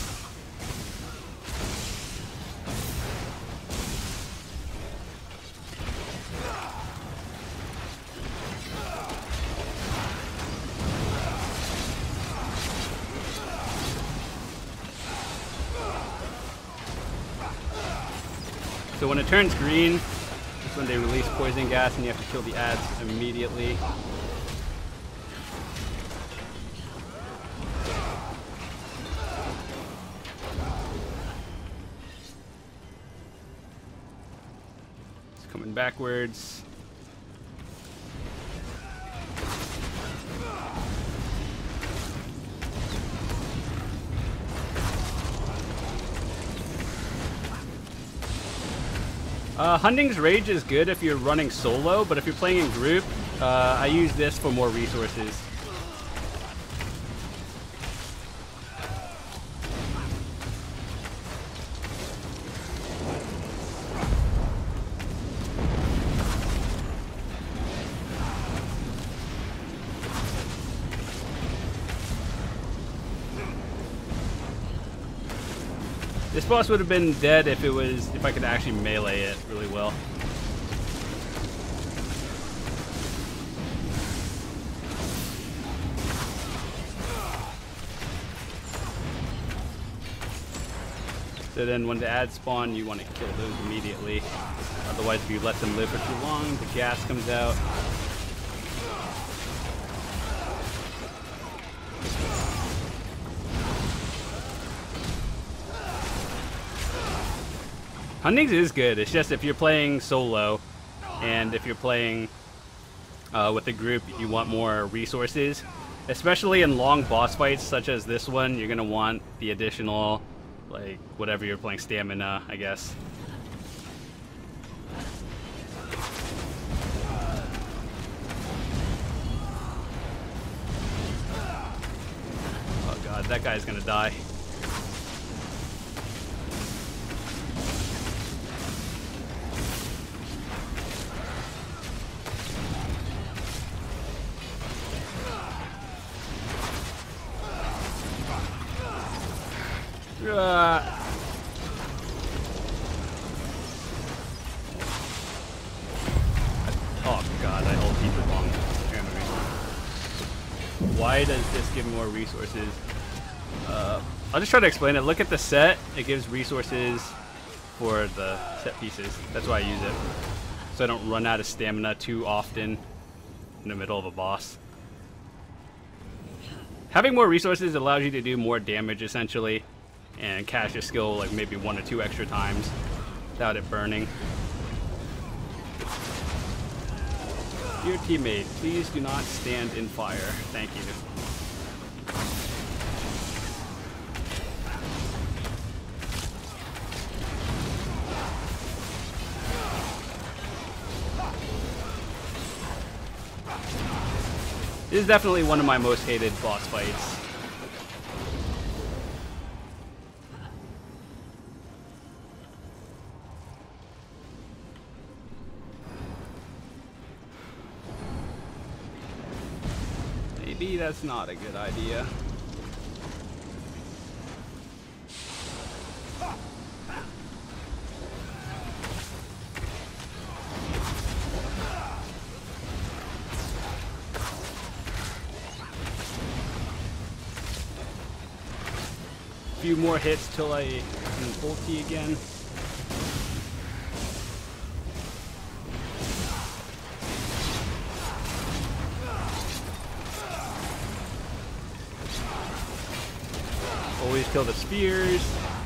So when it turns green, that's when they release poison gas and you have to kill the ads immediately. It's coming backwards. Uh, Hunting's Rage is good if you're running solo, but if you're playing in group, uh, I use this for more resources. This boss would have been dead if it was if I could actually melee it really well. So then when the ads spawn, you want to kill those immediately. Otherwise, if you let them live for too long, the gas comes out. Hunting is good. It's just if you're playing solo, and if you're playing uh, with a group, you want more resources. Especially in long boss fights such as this one, you're gonna want the additional, like, whatever you're playing, stamina, I guess. Oh god, that guy's gonna die. Uh, oh god, I hold people wrong. Why does this give more resources? Uh, I'll just try to explain it. Look at the set. It gives resources for the set pieces. That's why I use it. So I don't run out of stamina too often in the middle of a boss. Having more resources allows you to do more damage, essentially, and cast your skill like maybe one or two extra times without it burning. Dear teammate, please do not stand in fire. Thank you. This is definitely one of my most hated boss fights. Maybe that's not a good idea. A few more hits till I can ulti again. Always kill the spears.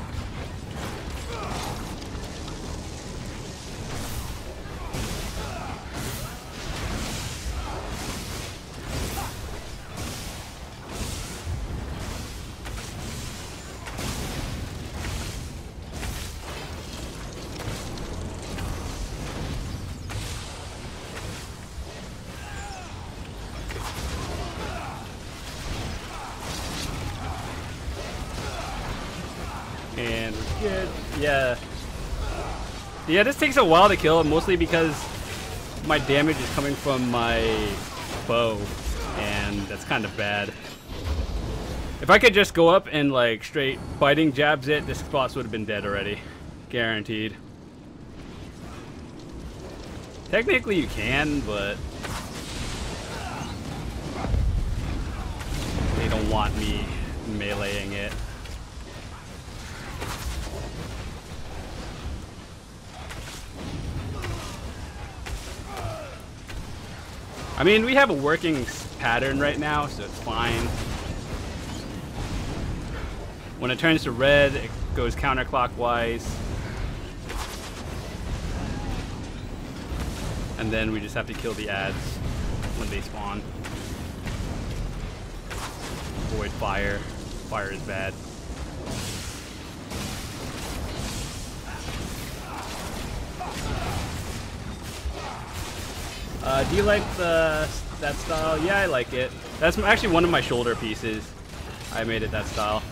And we're good. Yeah. Yeah, this takes a while to kill, mostly because my damage is coming from my bow, and that's kind of bad. If I could just go up and like straight biting jabs it, this boss would have been dead already. Guaranteed. Technically you can, but they don't want me meleeing it. I mean, we have a working pattern right now, so it's fine. When it turns to red, it goes counterclockwise. And then we just have to kill the ads when they spawn. Avoid fire. Fire is bad. Uh, do you like the that style? Yeah, I like it. That's actually one of my shoulder pieces. I made it that style.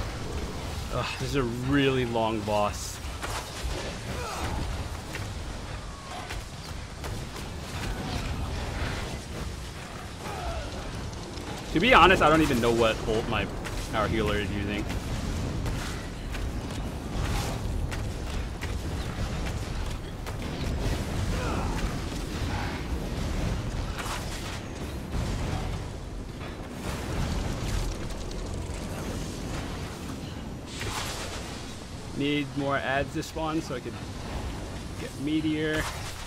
Ugh, this is a really long boss. To be honest, I don't even know what ult my our healer is using. Need more ads to spawn so I could get meteor.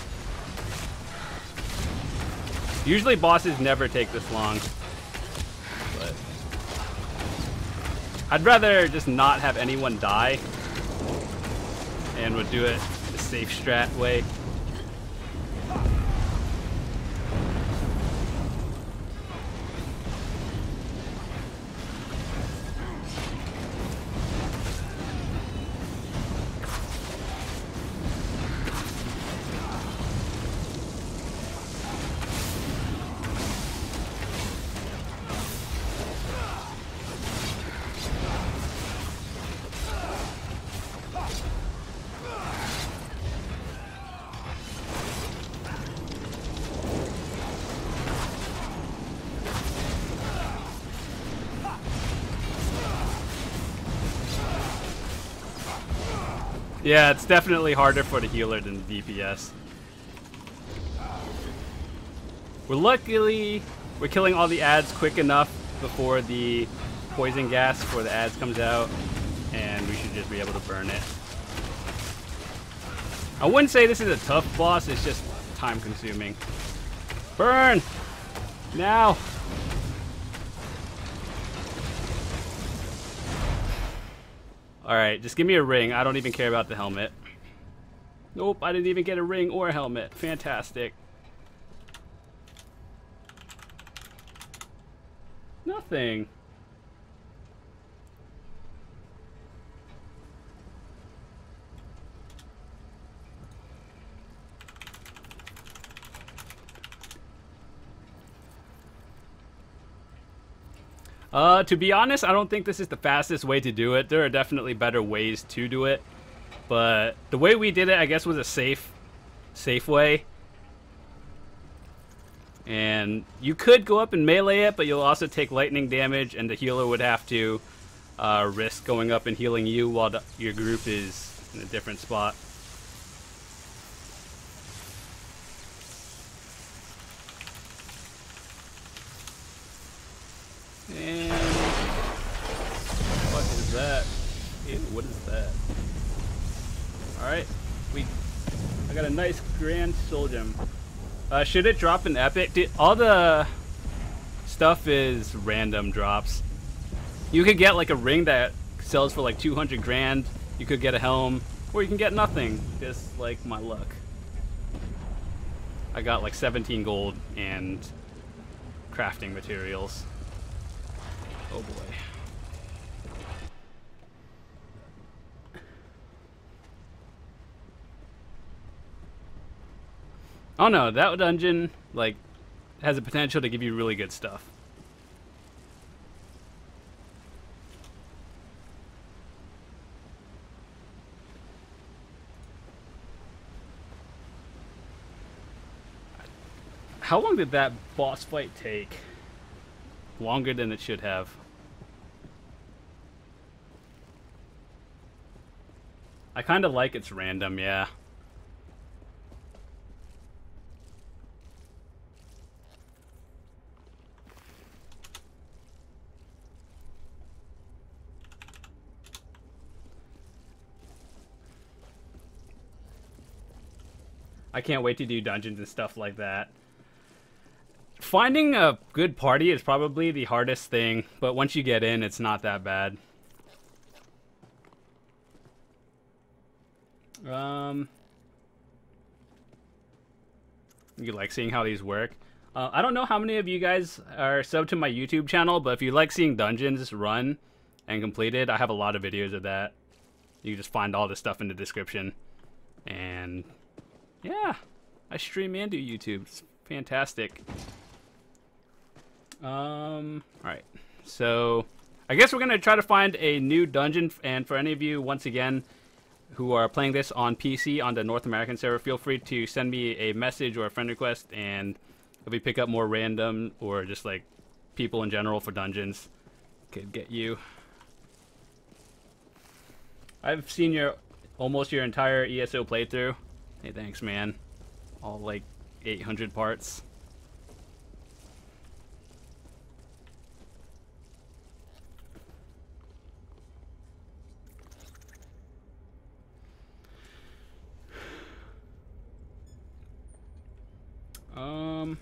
Usually bosses never take this long, but I'd rather just not have anyone die and would do it the safe strat way. Yeah, it's definitely harder for the healer than the D P S. We're luckily we're killing all the ads quick enough before the poison gas for the ads comes out, and we should just be able to burn it. I wouldn't say this is a tough boss, it's just time consuming. Burn! Now! Alright, just give me a ring. I don't even care about the helmet. Nope, I didn't even get a ring or a helmet. Fantastic. Nothing. Uh, to be honest, I don't think this is the fastest way to do it. There are definitely better ways to do it. But the way we did it, I guess, was a safe, safe way. And you could go up and melee it, but you'll also take lightning damage, and the healer would have to uh, risk going up and healing you while the, your group is in a different spot. And what is that? Ew, what is that? Alright, we I got a nice grand soul gem. Uh, should it drop an epic? Did, all the stuff is random drops. You could get like a ring that sells for like two hundred grand. You could get a helm, or you can get nothing, just like my luck. I got like seventeen gold and crafting materials. Oh boy. Oh no, that dungeon like has the potential to give you really good stuff. How long did that boss fight take? Longer than it should have. I kind of like it's random, yeah. I can't wait to do dungeons and stuff like that. Finding a good party is probably the hardest thing, but once you get in, it's not that bad. Um, you like seeing how these work? Uh, I don't know how many of you guys are subbed to my YouTube channel, but if you like seeing dungeons run and completed, I have a lot of videos of that. You can just find all this stuff in the description. And yeah, I stream and do YouTube. It's fantastic. Um, alright, so I guess we're going to try to find a new dungeon, and for any of you, once again, who are playing this on P C on the North American server, feel free to send me a message or a friend request, and if we pick up more random or just like people in general for dungeons could get you. I've seen your almost your entire E S O playthrough. Hey, thanks, man. All like eight hundred parts. Um...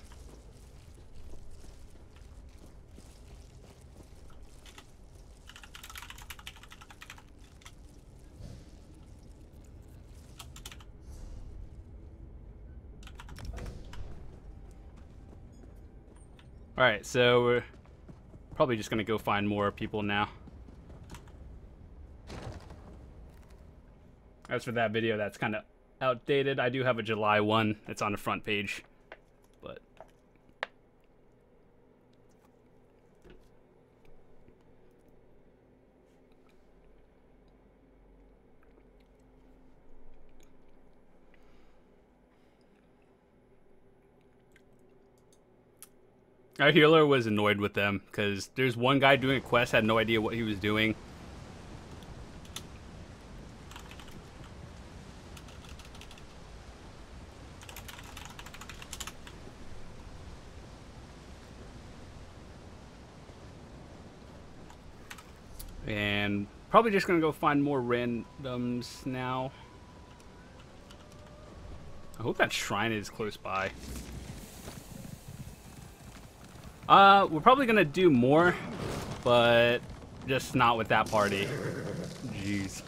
Alright, so we're probably just gonna go find more people now. As for that video, that's kind of outdated. I do have a July one that's on the front page, but our healer was annoyed with them because there's one guy doing a quest, had no idea what he was doing. And probably just gonna go find more randoms now. I hope that shrine is close by. Uh, we're probably gonna do more, but just not with that party. Jeez.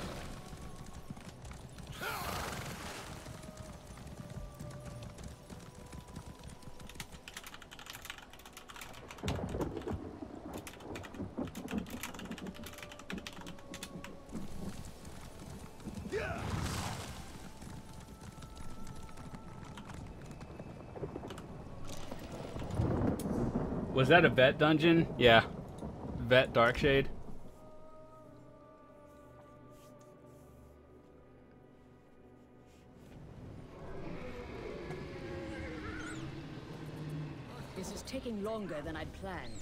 Was that a vet dungeon? Yeah. Vet Darkshade. This is taking longer than I'd planned.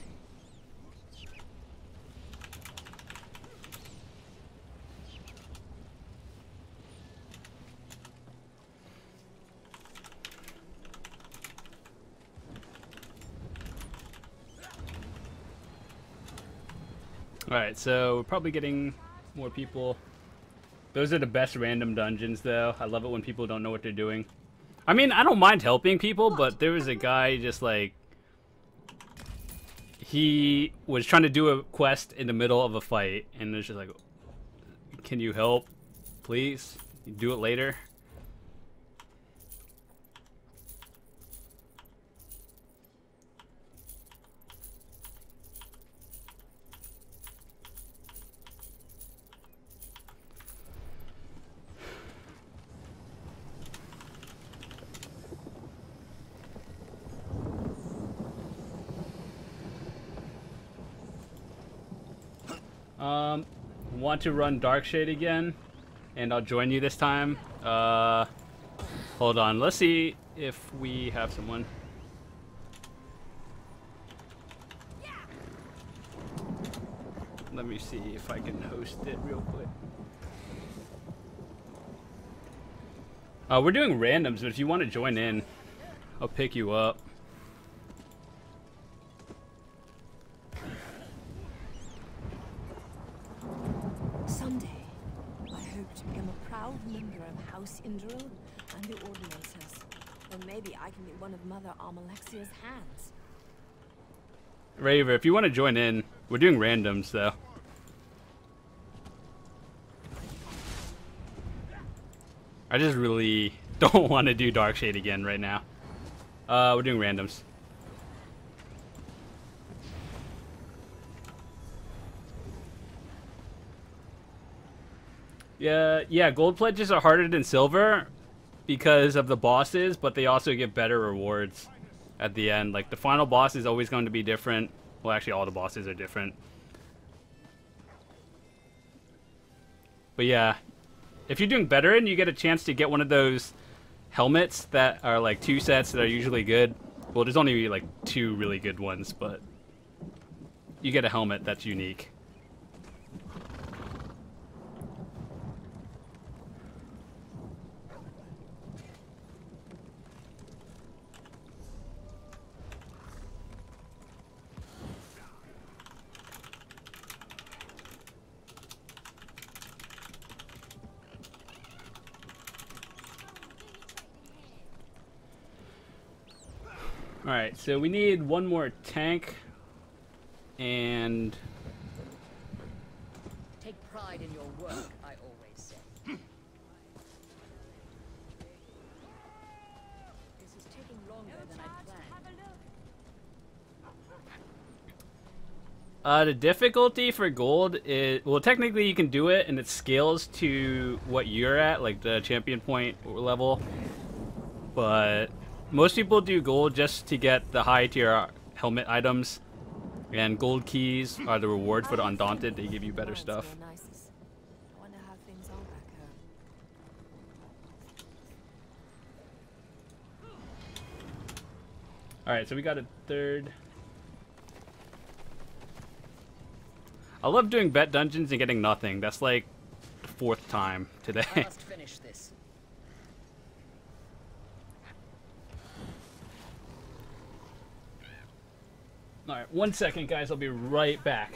Alright, so we're probably getting more people. Those are the best random dungeons, though. I love it when people don't know what they're doing. I mean, I don't mind helping people, but there was a guy just like... He was trying to do a quest in the middle of a fight, and it's just like, can you help, please? Do it later. Um, want to run Darkshade again, and I'll join you this time. Uh, hold on, let's see if we have someone. Let me see if I can host it real quick. Uh, we're doing randoms, but if you want to join in, I'll pick you up. Indral and the Ordinators. Or maybe I can be one of Mother Almalexia's hands. Raver, if you want to join in, we're doing randoms though. I just really don't want to do Darkshade again right now. Uh, we're doing randoms. Yeah, yeah, gold pledges are harder than silver because of the bosses, but they also give better rewards at the end. Like, the final boss is always going to be different. Well, actually, all the bosses are different. But yeah, if you're doing better and you get a chance to get one of those helmets that are like two sets that are usually good. Well, there's only like two really good ones, but you get a helmet that's unique. Alright, so we need one more tank, and... Take pride in your work, I always say. This is taking longer than I planned. Uh, the difficulty for gold is... Well, technically you can do it, and it scales to what you're at, like the champion point level. But... most people do gold just to get the high tier helmet items, and gold keys are the reward for the Undaunted. They give you better stuff. I wonder how things are back home. Alright, so we got a third. I love doing bet dungeons and getting nothing. That's like the fourth time today. I must finish this. Alright, one second, guys. I'll be right back.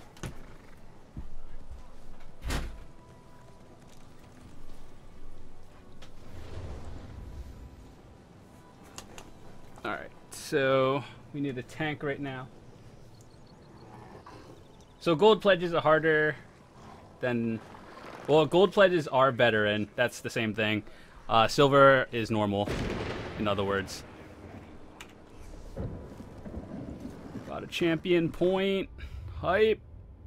Alright, so we need a tank right now. So gold pledges are harder than... Well, gold pledges are better, and that's the same thing. Uh, silver is normal, in other words. Got a champion point. Hype.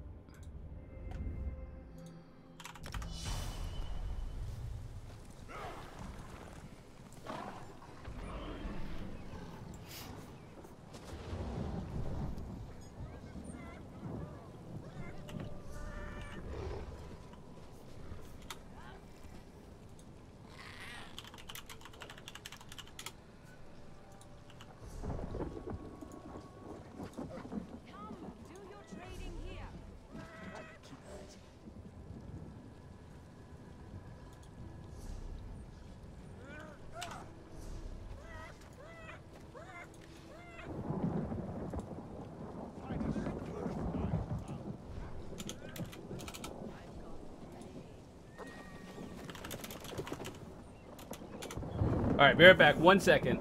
Alright, be right back. One second.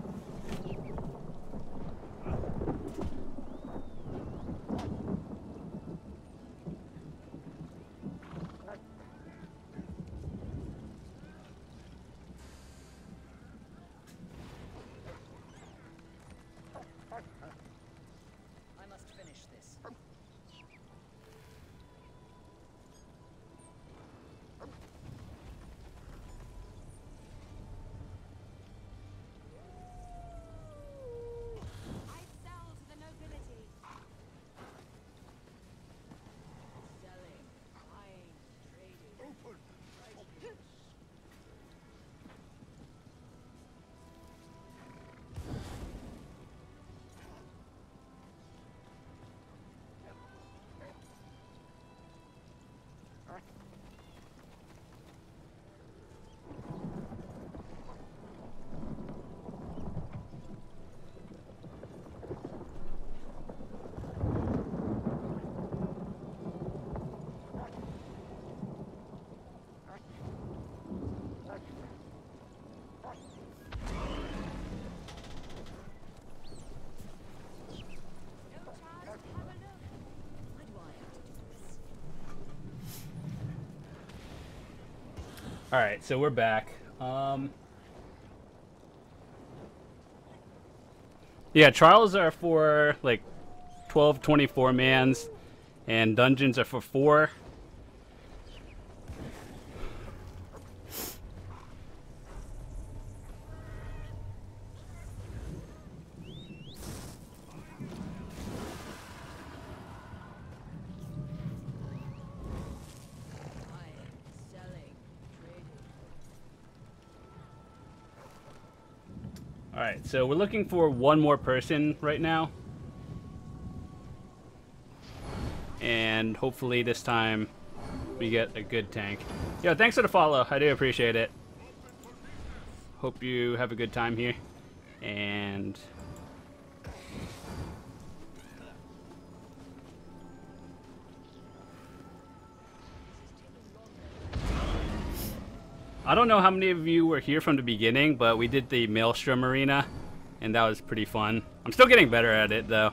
I must finish this. Alright, so we're back. Um, yeah, trials are for like twelve, twenty-four mans, and dungeons are for four. Alright, so we're looking for one more person right now. and hopefully this time we get a good tank. Yo, thanks for the follow. I do appreciate it. Hope you have a good time here. And I don't know how many of you were here from the beginning, but we did the Maelstrom arena, and that was pretty fun. I'm still getting better at it, though.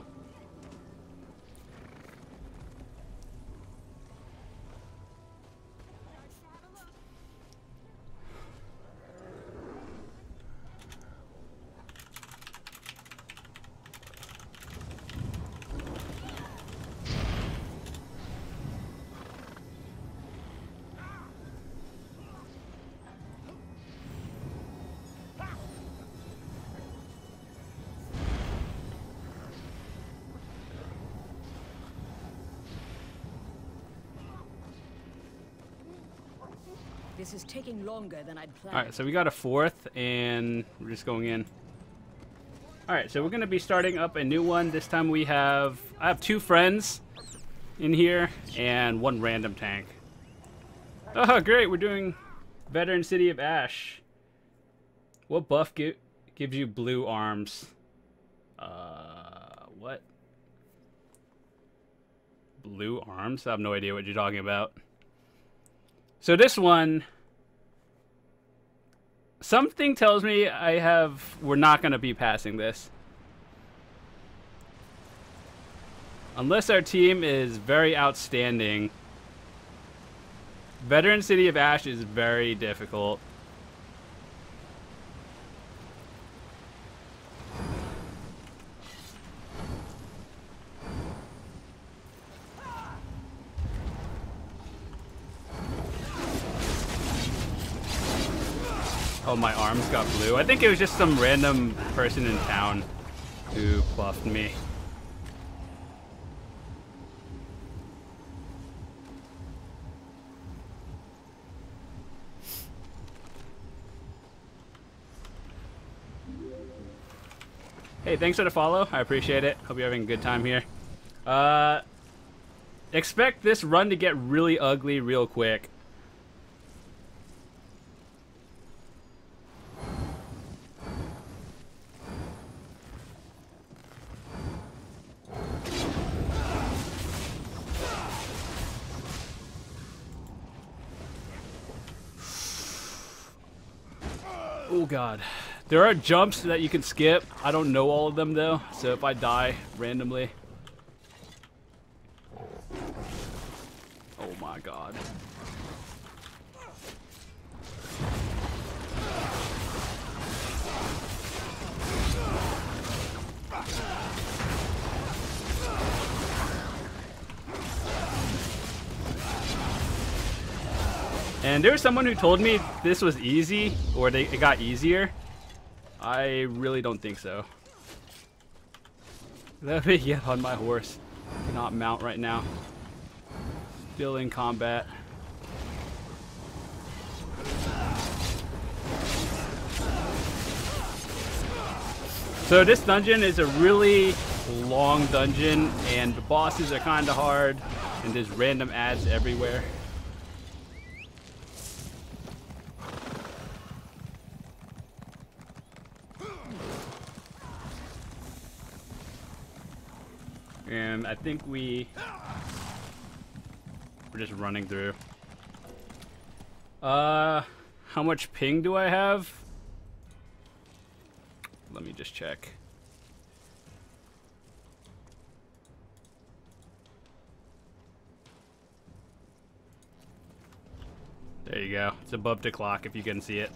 This is taking longer than I'd planned. Alright, so we got a fourth, and we're just going in. Alright, so we're going to be starting up a new one. This time we have... I have two friends in here, and one random tank. Oh, great, we're doing Veteran City of Ash. What buff gi gives you blue arms? Uh, what? Blue arms? I have no idea what you're talking about. So this one... Something tells me I have... We're not going to be passing this. Unless our team is very outstanding. Veteran City of Ash is very difficult. Oh, my arms got blue. I think it was just some random person in town who buffed me. Hey, thanks for the follow. I appreciate it. Hope you're having a good time here. Uh, expect this run to get really ugly real quick. Oh god. There are jumps that you can skip. I don't know all of them though, so if I die randomly. Oh my god. And there was someone who told me this was easy, or they, it got easier. I really don't think so. Let me get on my horse. Cannot mount right now. Still in combat. So this dungeon is a really long dungeon, and the bosses are kind of hard, and there's random ads everywhere. And I think we... We're just running through. Uh, how much ping do I have? Let me just check. There you go. It's above the clock if you can see it.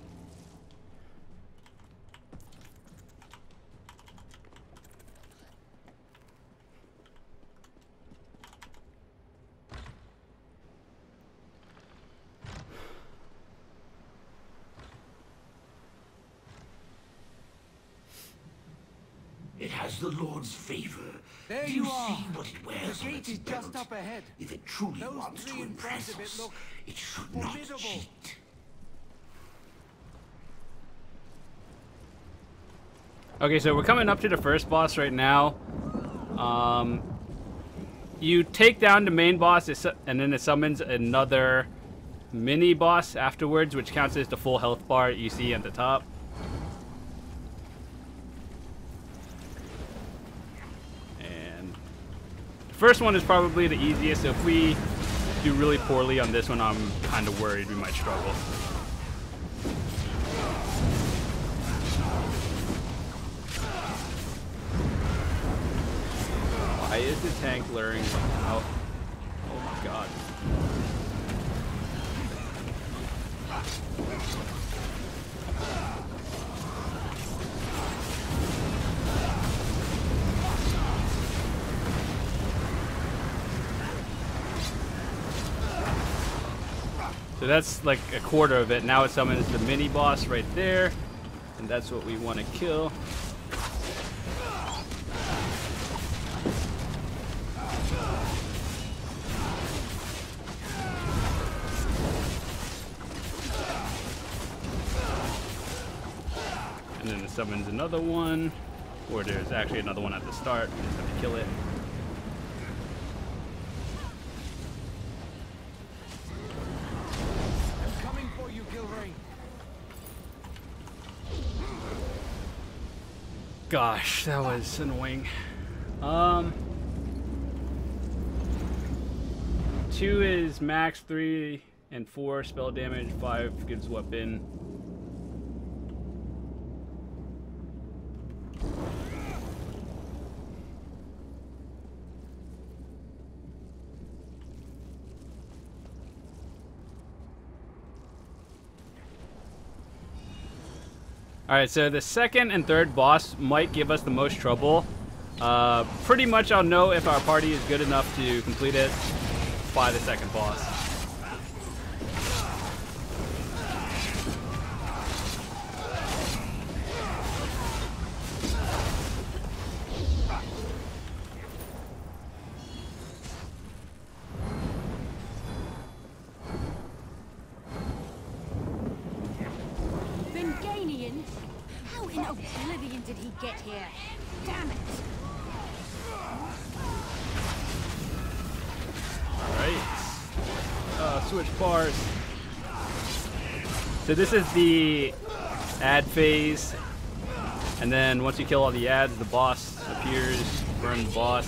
It has the Lord's favor. There Do you you are. see what it wears The on gate its is belt? just up ahead. If it truly Those wants three to in front impress of it us, look it should formidable. not cheat. Okay, so we're coming up to the first boss right now. Um, you take down the main boss, and then it summons another mini boss afterwards, which counts as the full health bar you see at the top. And the first one is probably the easiest, so if we do really poorly on this one, I'm kind of worried we might struggle. Why is the tank luring out? Oh my god. So that's like a quarter of it. Now it summons the mini boss right there, and that's what we want to kill. And then it summons another one, or there's actually another one at the start. We just have to kill it. Gosh, that was annoying. Um, two is max, three and four spell damage, five gives weapon. Alright, so the second and third boss might give us the most trouble. Uh, pretty much I'll know if our party is good enough to complete it by the second boss. Oblivion did he get here? Damn it! Alright. Uh, switch bars. So this is the ad phase. And then once you kill all the ads, the boss appears. Burn the boss.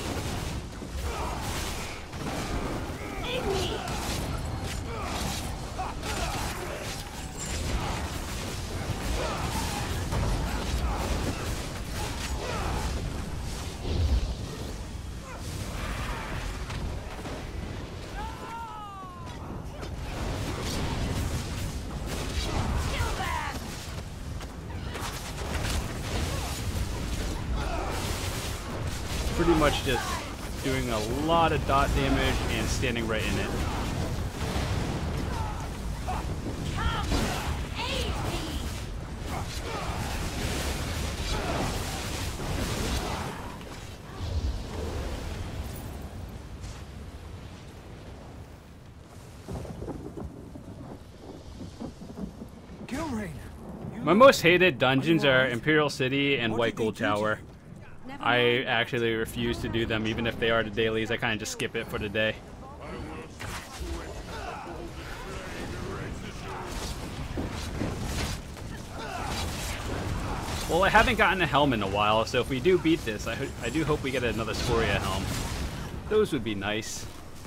Pretty much just doing a lot of dot damage and standing right in it. My most hated dungeons are Imperial City and White Gold Tower. I actually refuse to do them, even if they are the dailies. I kind of just skip it for the day. Well, I haven't gotten a helm in a while, so if we do beat this, I, ho I do hope we get another Scoria helm. Those would be nice.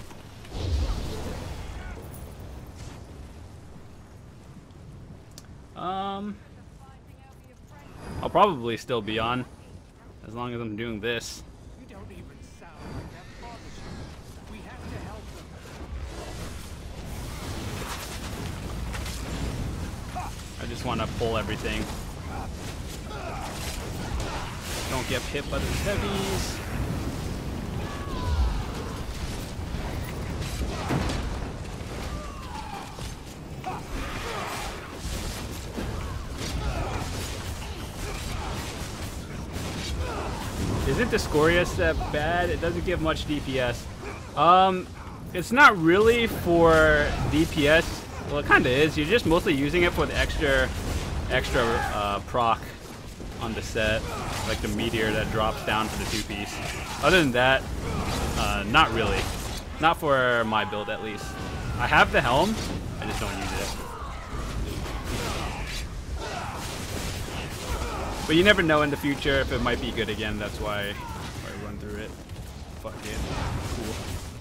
Um, I'll probably still be on. As long as I'm doing this. You don't even sound like that bothers you. We have to help them. I just want to pull everything. Don't get hit by the heavies. Isn't the Scoria that bad? It doesn't give much D P S. Um, it's not really for D P S. Well, it kind of is. You're just mostly using it for the extra, extra uh, proc on the set, like the meteor that drops down for the two-piece. Other than that, Uh, not really. Not for my build, at least. I have the helm, I just don't use it. But you never know in the future if it might be good again, that's why I run through it. Fuck it. Cool.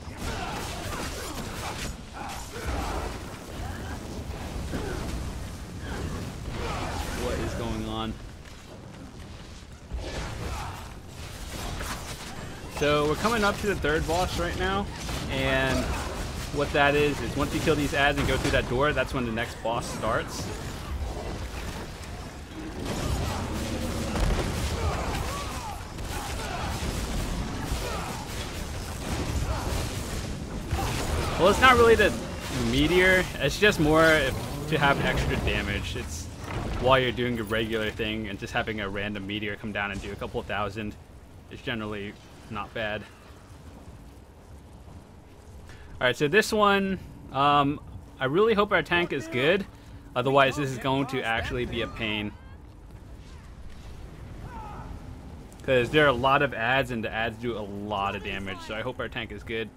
What is going on? So we're coming up to the third boss right now, and what that is is once you kill these ads and go through that door, that's when the next boss starts. Well, it's not really the meteor, it's just more if, to have extra damage. It's while you're doing a regular thing, and just having a random meteor come down and do a couple of thousand is generally not bad. Alright, so this one, um, I really hope our tank is good. Otherwise, this is going to actually be a pain. Because there are a lot of ads, and the ads do a lot of damage. So I hope our tank is good.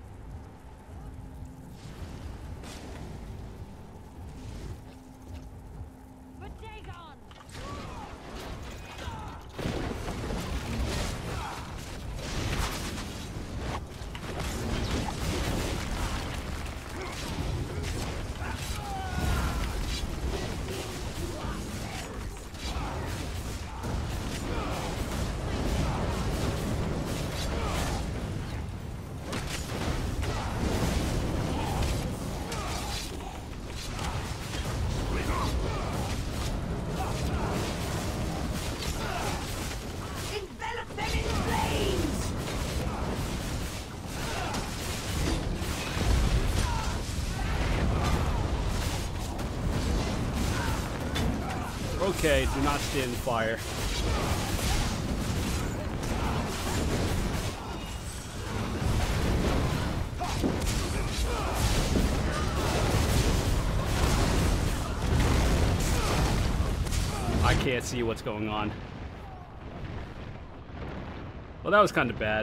Okay, do not stand in fire. I can't see what's going on. Well, that was kind of bad.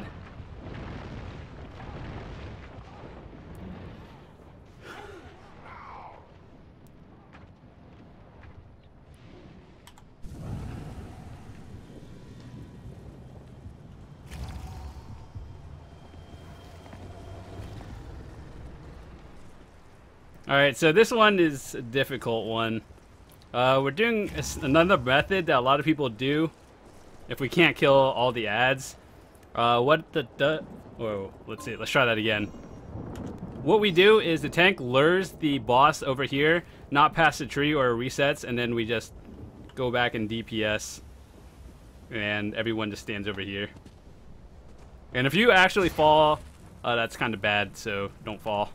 Alright, so this one is a difficult one. Uh, we're doing another method that a lot of people do if we can't kill all the ads. Uh, what the... the whoa, let's see, let's try that again. What we do is the tank lures the boss over here, not past the tree or resets, and then we just go back and D P S. And everyone just stands over here. And if you actually fall, uh, that's kind of bad, so don't fall.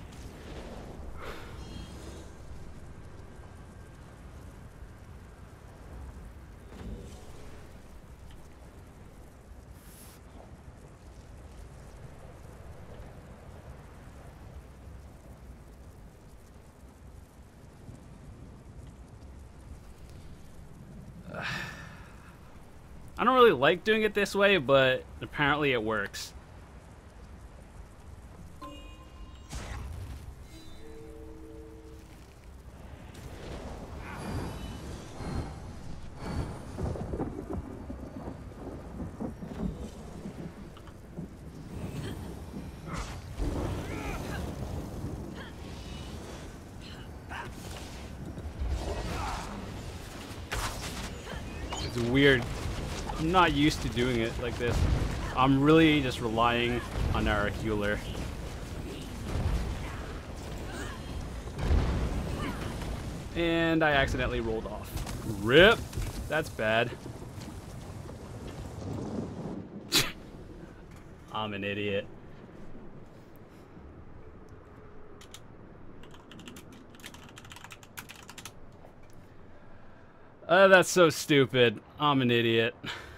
I don't really like doing it this way, but apparently it works. It's weird. I'm not used to doing it like this. I'm really just relying on our healer. And I accidentally rolled off. Rip! That's bad. I'm an idiot. Uh, that's so stupid. I'm an idiot.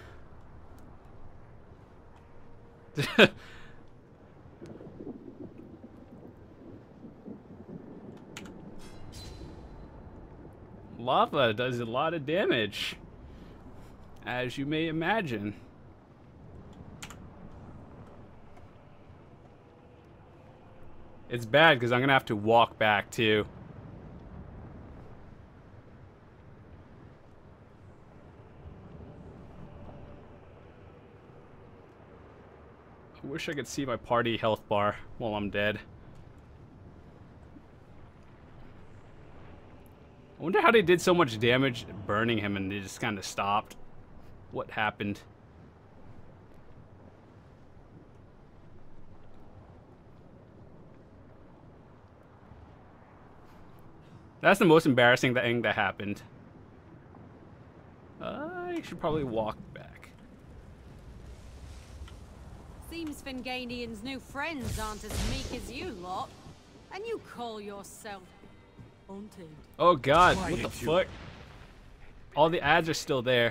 Lava does a lot of damage, as you may imagine. It's bad because I'm gonna have to walk back too. I wish I could see my party health bar while I'm dead. I wonder how they did so much damage burning him and they just kind of stopped. What happened? That's the most embarrassing thing that happened. I should probably walk back. Seems Finganian's new friends aren't as meek as you lot. And you call yourself haunted. Oh god, Why what the did you- fuck? All the ads are still there.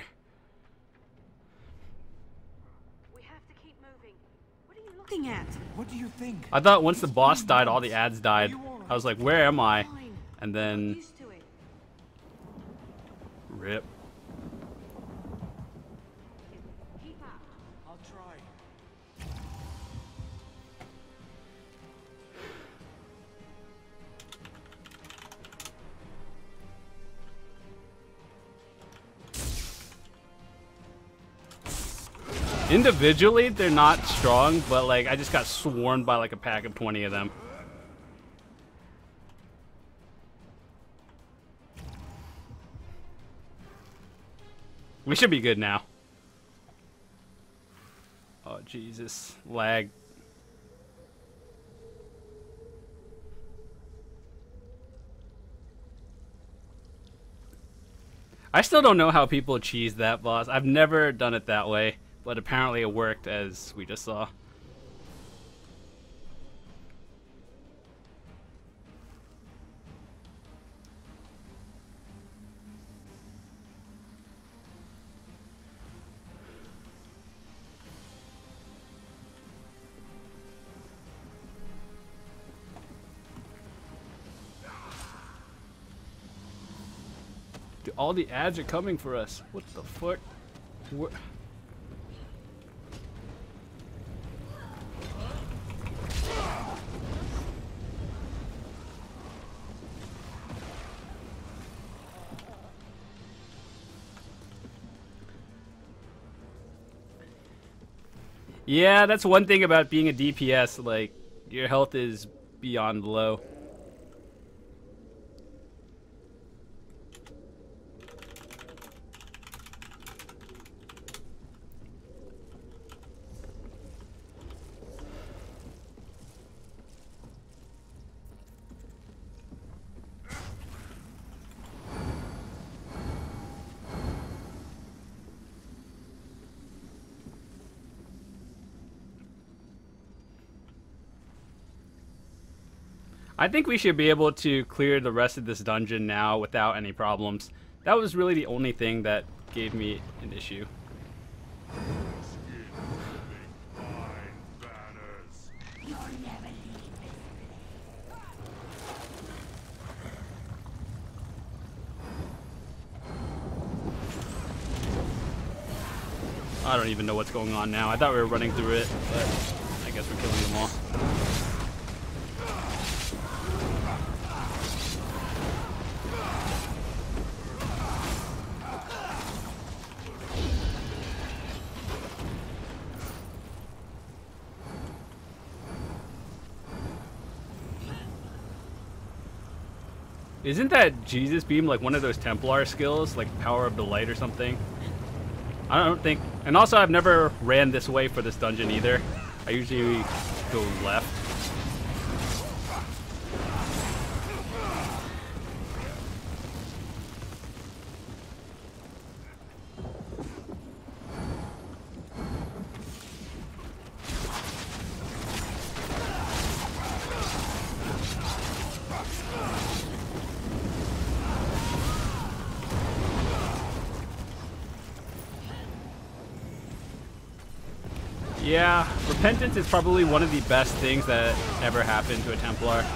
We have to keep moving. What are you looking at? What do you think? I thought once the boss died, all the ads died. You all right? I was like, where am I? Fine. And then... Used to it. Rip. Keep up. I'll try. Individually, they're not strong, but like, I just got swarmed by like a pack of twenty of them. We should be good now. Oh, Jesus. Lag. I still don't know how people cheese that boss. I've never done it that way, but apparently it worked, as we just saw. Dude, all the ads are coming for us. What the fuck? Where? Yeah, that's one thing about being a D P S, like, your health is beyond low. I think we should be able to clear the rest of this dungeon now without any problems. That was really the only thing that gave me an issue. I don't even know what's going on now. I thought we were running through it, but I guess we're killing them all. Isn't that Jesus beam like one of those Templar skills, like Power of the Light or something? I don't think. And also, I've never ran this way for this dungeon either. I usually go left. Yeah, repentance is probably one of the best things that ever happened to a Templar.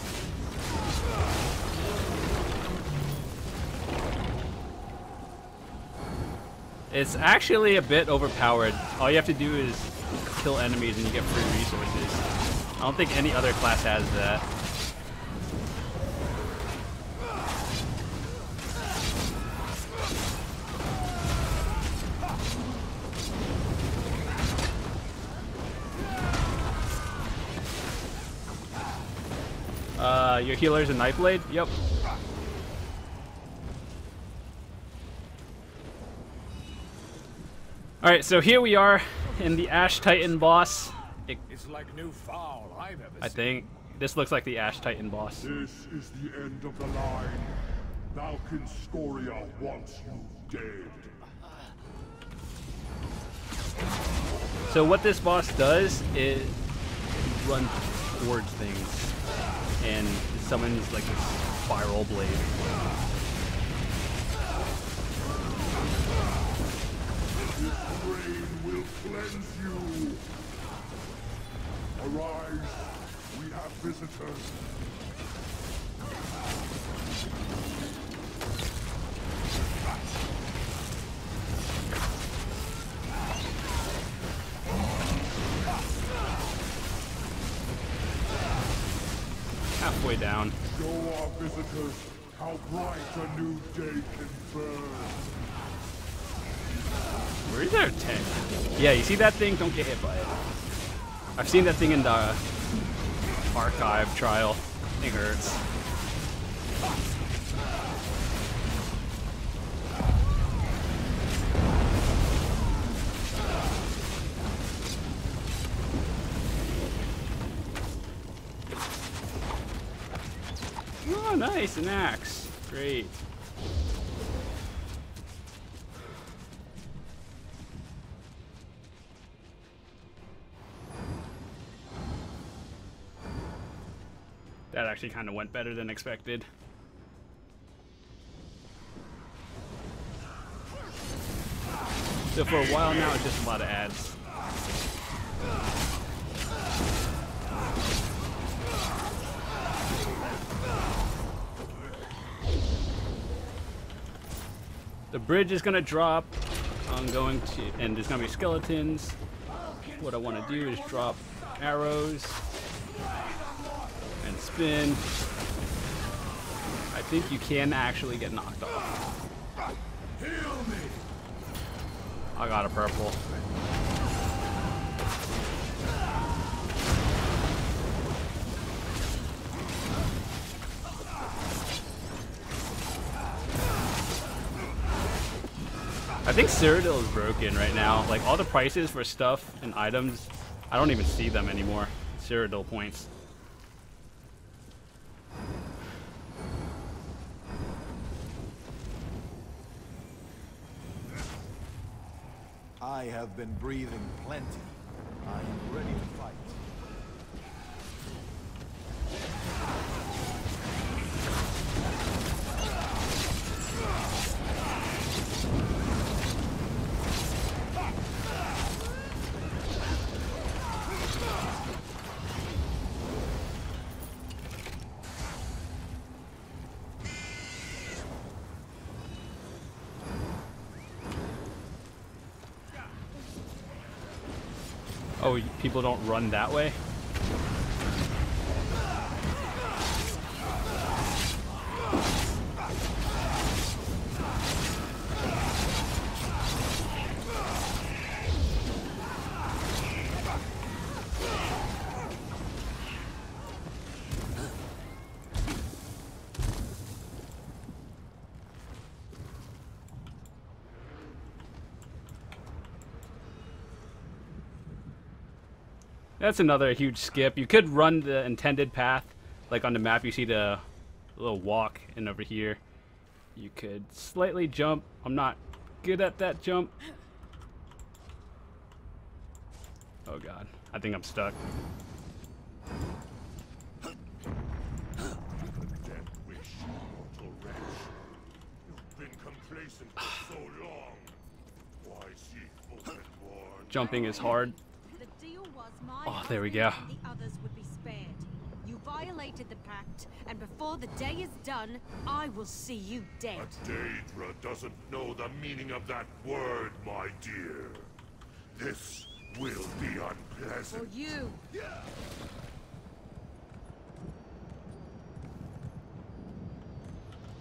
It's actually a bit overpowered. All you have to do is kill enemies and you get free resources. don't think any other class has that. Uh, your healer's a knife blade? Yep. Alright, so here we are in the Ash Titan boss. It, It's like no foul I've ever I seen. think this looks like the Ash Titan boss. This is the end of the line. Valken Scoria wants you dead. So what this boss does is run towards things and summons like this spiral blade. This rain will cleanse you. Arise, we have visitors. Halfway down. Show our visitors how bright a new day can burn. Where is our tank? Yeah, you see that thing? Don't get hit by it. I've seen that thing in the archive trial. It hurts. Oh, nice, an axe. Great. That actually kind of went better than expected. So for a while now, it's just a lot of ads. The bridge is gonna drop. I'm going to, and there's gonna be skeletons. What I want to do is drop arrows and spin. I think you can actually get knocked off. I got a purple. I think Cyrodiil is broken right now. Like, all the prices for stuff and items, I don't even see them anymore. Cyrodiil points. I have been breathing plenty. I am ready to fight. Oh, people don't run that way? That's another huge skip. You could run the intended path. Like on the map, you see the little walk in over here. You could slightly jump. I'm not good at that jump. Oh god, I think I'm stuck. Death wish, mortal wretch. You've been complacent for so long. Why seek open war? Jumping is hard. The deal was my Oh, there we go. husband and the others would be spared. You violated the pact, and before the day is done, I will see you dead. A Daedra doesn't know the meaning of that word, my dear. This will be For unpleasant. you.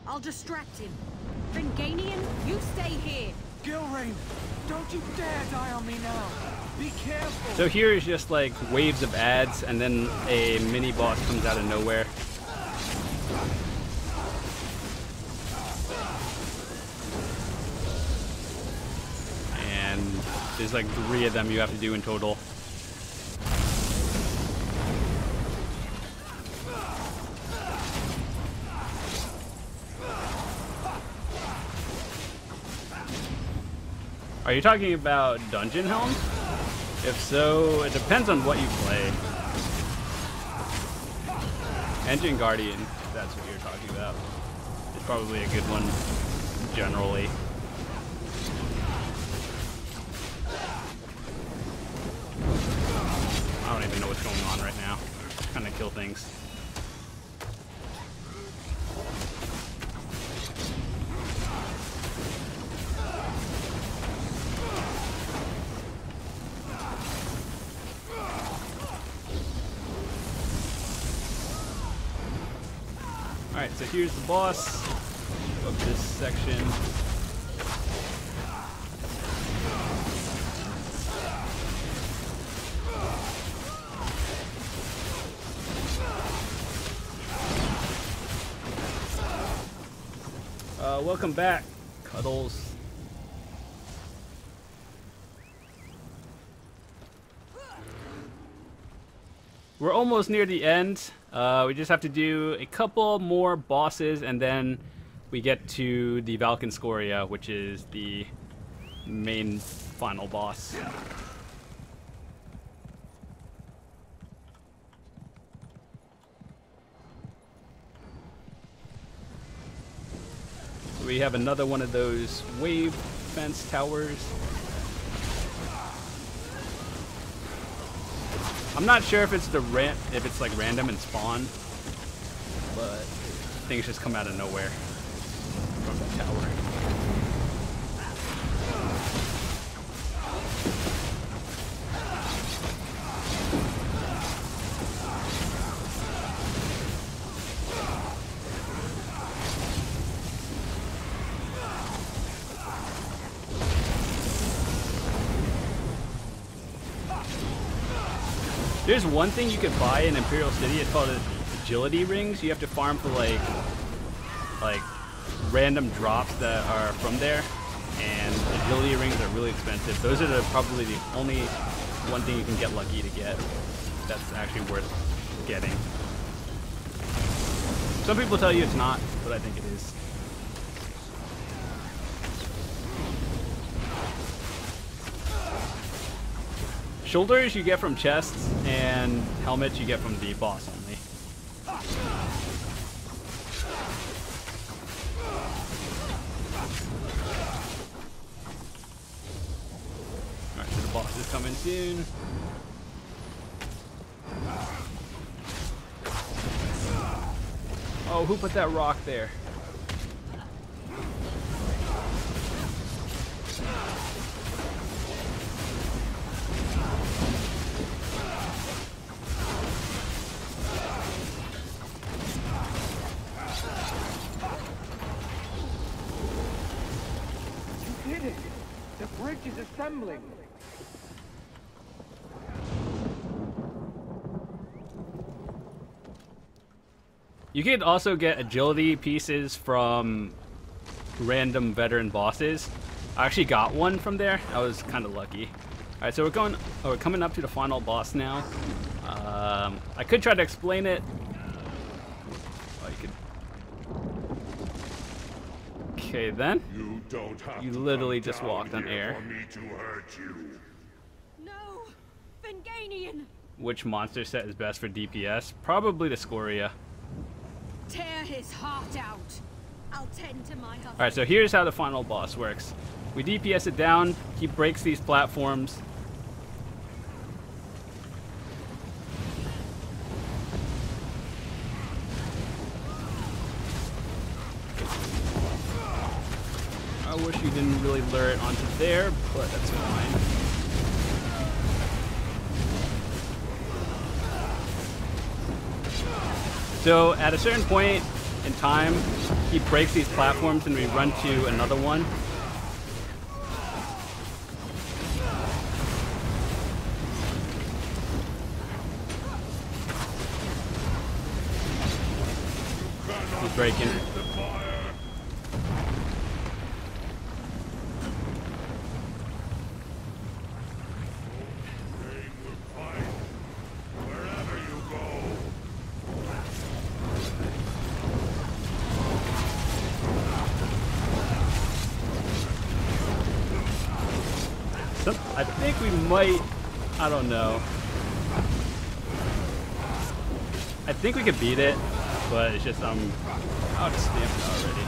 I'll distract him. Finganian, you stay here. Gilrain, don't you dare die on me now. Be careful. So here is just like waves of ads, and then a mini boss comes out of nowhere. And there's like three of them you have to do in total. Are you talking about Dungeon Helm? If so, it depends on what you play. Engine Guardian, if that's what you're talking about, is probably a good one, generally. I don't even know what's going on right now. Just trying to kill things. Alright, so here's the boss of this section. Uh, welcome back, Cuddles. We're almost near the end. Uh, we just have to do a couple more bosses, and then we get to the Valkynscoria, which is the main final boss. We have another one of those wave fence towers. I'm not sure if it's the ran if it's like random and spawn, but things just come out of nowhere from the tower. There's one thing you could buy in Imperial City. It's called agility rings. You have to farm for like like random drops that are from there, and agility rings are really expensive. Those are the, probably the only one thing you can get lucky to get that's actually worth getting. Some people tell you it's not, but I think it is. Shoulders you get from chests, and helmets you get from the boss only. Alright, so the boss is coming soon. Oh, who put that rock there? Is assembling. You could also get agility pieces from random veteran bosses. I actually got one from there. I was kind of lucky. All right, so we're going. Oh, we're coming up to the final boss now. Um, I could try to explain it. Oh, you could. Okay, then. You don't have You to literally come just down walked on here air. for me to hurt you. No! Finganian! Which monster set is best for D P S? Probably the Scoria. Tear his heart out. I'll tend to my husband. Alright, so here's how the final boss works. We D P S it down, he breaks these platforms. I wish you didn't really lure it onto there, but that's fine. So at a certain point, in time, he breaks these platforms and we run to another one. He's breaking. I think we might, I don't know. I think we could beat it, but it's just, um, I'll just stamp it already.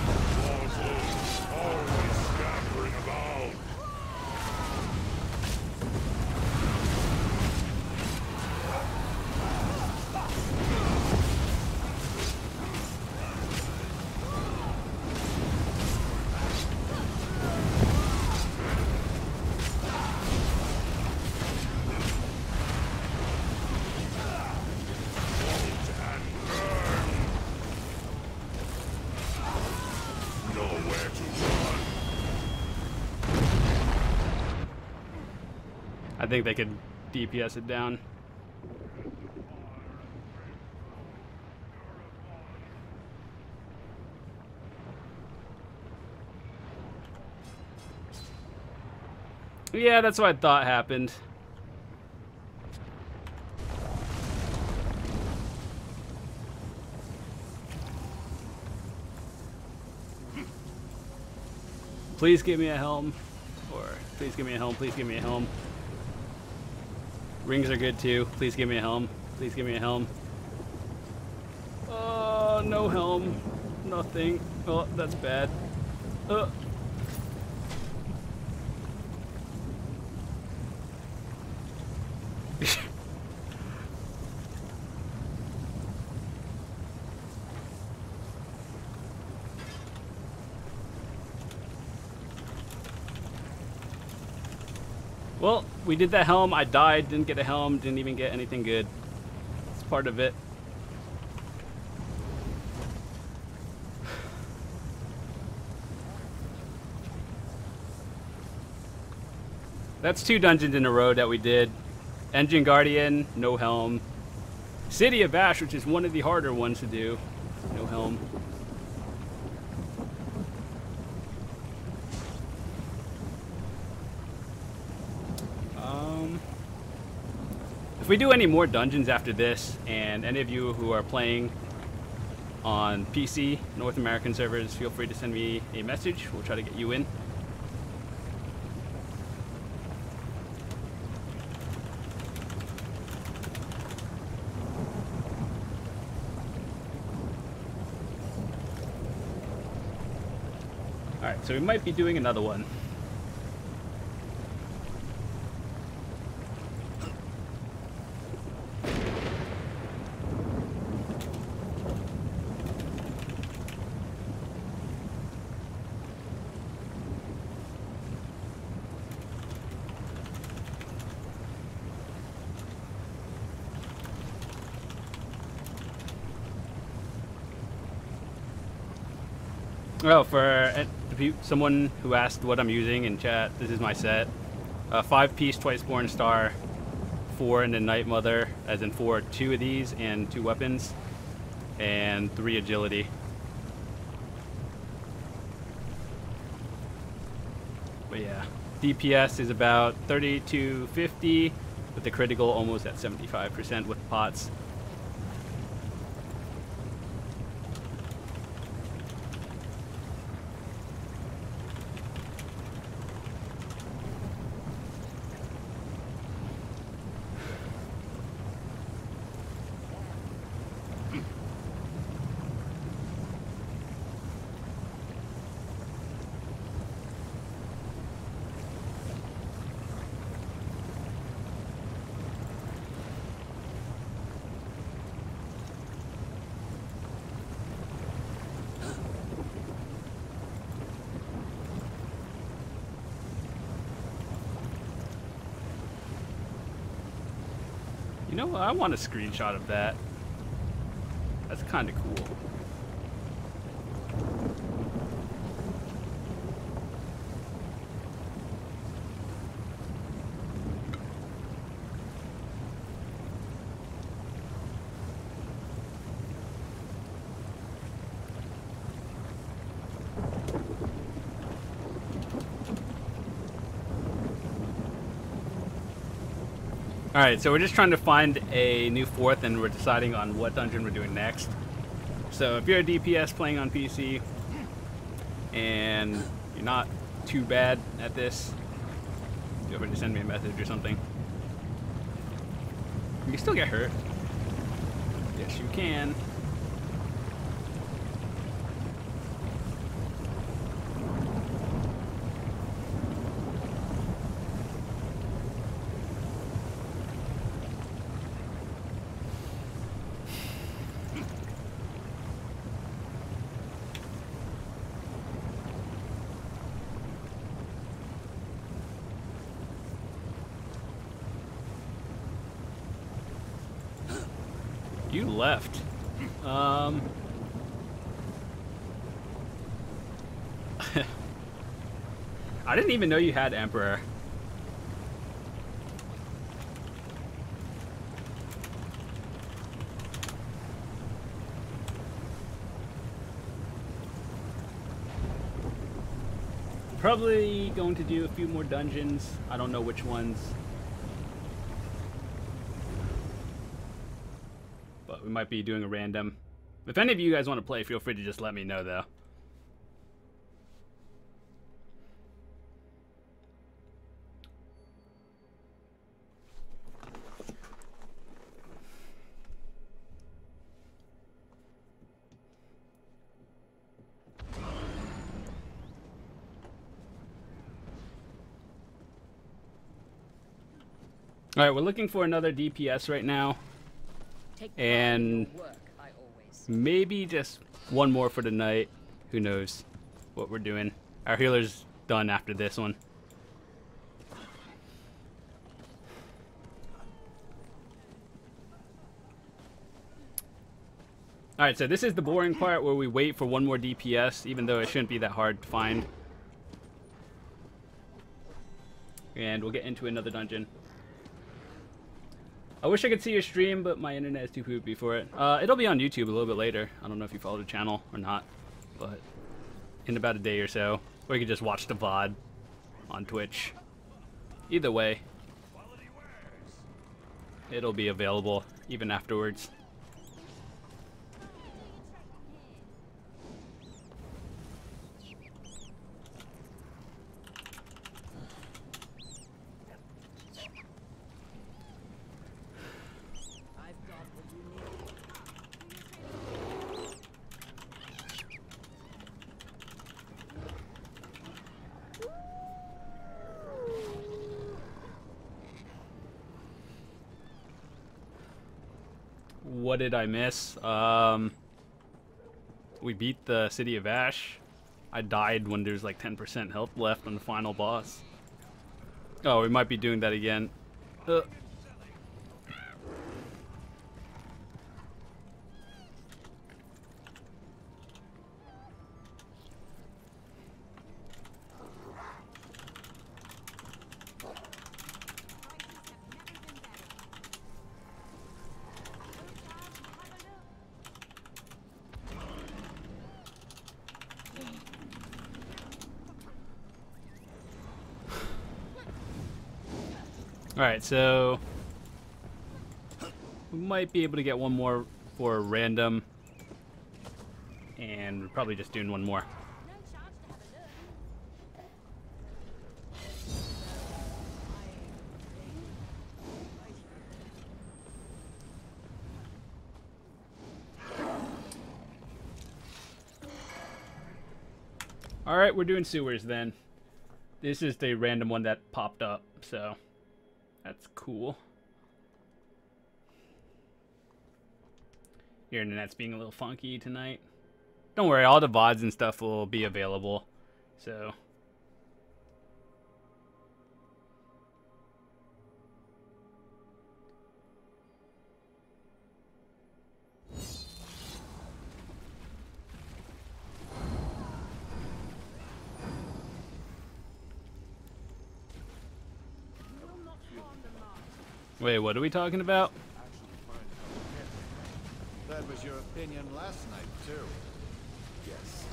I think they could D P S it down. Yeah, that's what I thought happened. Please give me a helm. Or please give me a helm, please give me a helm. Rings are good too. Please give me a helm. Please give me a helm. Oh, no helm. Nothing. Oh, that's bad. Uh. Well, we did that helm, I died, didn't get a helm, didn't even get anything good. It's part of it. That's two dungeons in a row that we did. Engine Guardian, no helm. City of Ash, which is one of the harder ones to do, no helm. If we do any more dungeons after this, and any of you who are playing on P C, North American servers, feel free to send me a message. We'll try to get you in. Alright, so we might be doing another one. Oh, for someone who asked what I'm using in chat, this is my set. Uh, five piece twice born star, four and a Night Mother, as in four, two of these and two weapons, and three agility. But yeah, D P S is about thirty to fifty, with the critical almost at seventy-five percent with pots. You know what? I want a screenshot of that. That's kind of cool. Alright, so we're just trying to find a new fourth, and we're deciding on what dungeon we're doing next. So if you're a D P S playing on P C, and you're not too bad at this, feel free to send me a message or something. You can still get hurt. Yes, you can. You left. Um. I didn't even know you had Emperor. Probably going to do a few more dungeons. I don't know which ones. We might be doing a random. If any of you guys want to play, feel free to just let me know, though. All right, we're looking for another D P S right now. And maybe just one more for the night. Who knows what we're doing. Our healer's done after this one. Alright, so this is the boring part where we wait for one more D P S, even though it shouldn't be that hard to find. And we'll get into another dungeon. I wish I could see your stream, but my internet is too poopy for it. Uh, it'll be on YouTube a little bit later. I don't know if you follow the channel or not, but in about a day or so. Or you can just watch the V O D on Twitch. Either way, it'll be available even afterwards. What did I miss? Um, we beat the City of Ash. I died when there's like ten percent health left on the final boss. Oh, we might be doing that again. Uh. Alright, so we might be able to get one more for random, and we're probably just doing one more. Alright, we're doing sewers then. This is the random one that popped up, so that's cool. Your internet's being a little funky tonight. Don't worry, all the V O Ds and stuff will be available. So wait, what are we talking about? That was your opinion last night, too. Yes.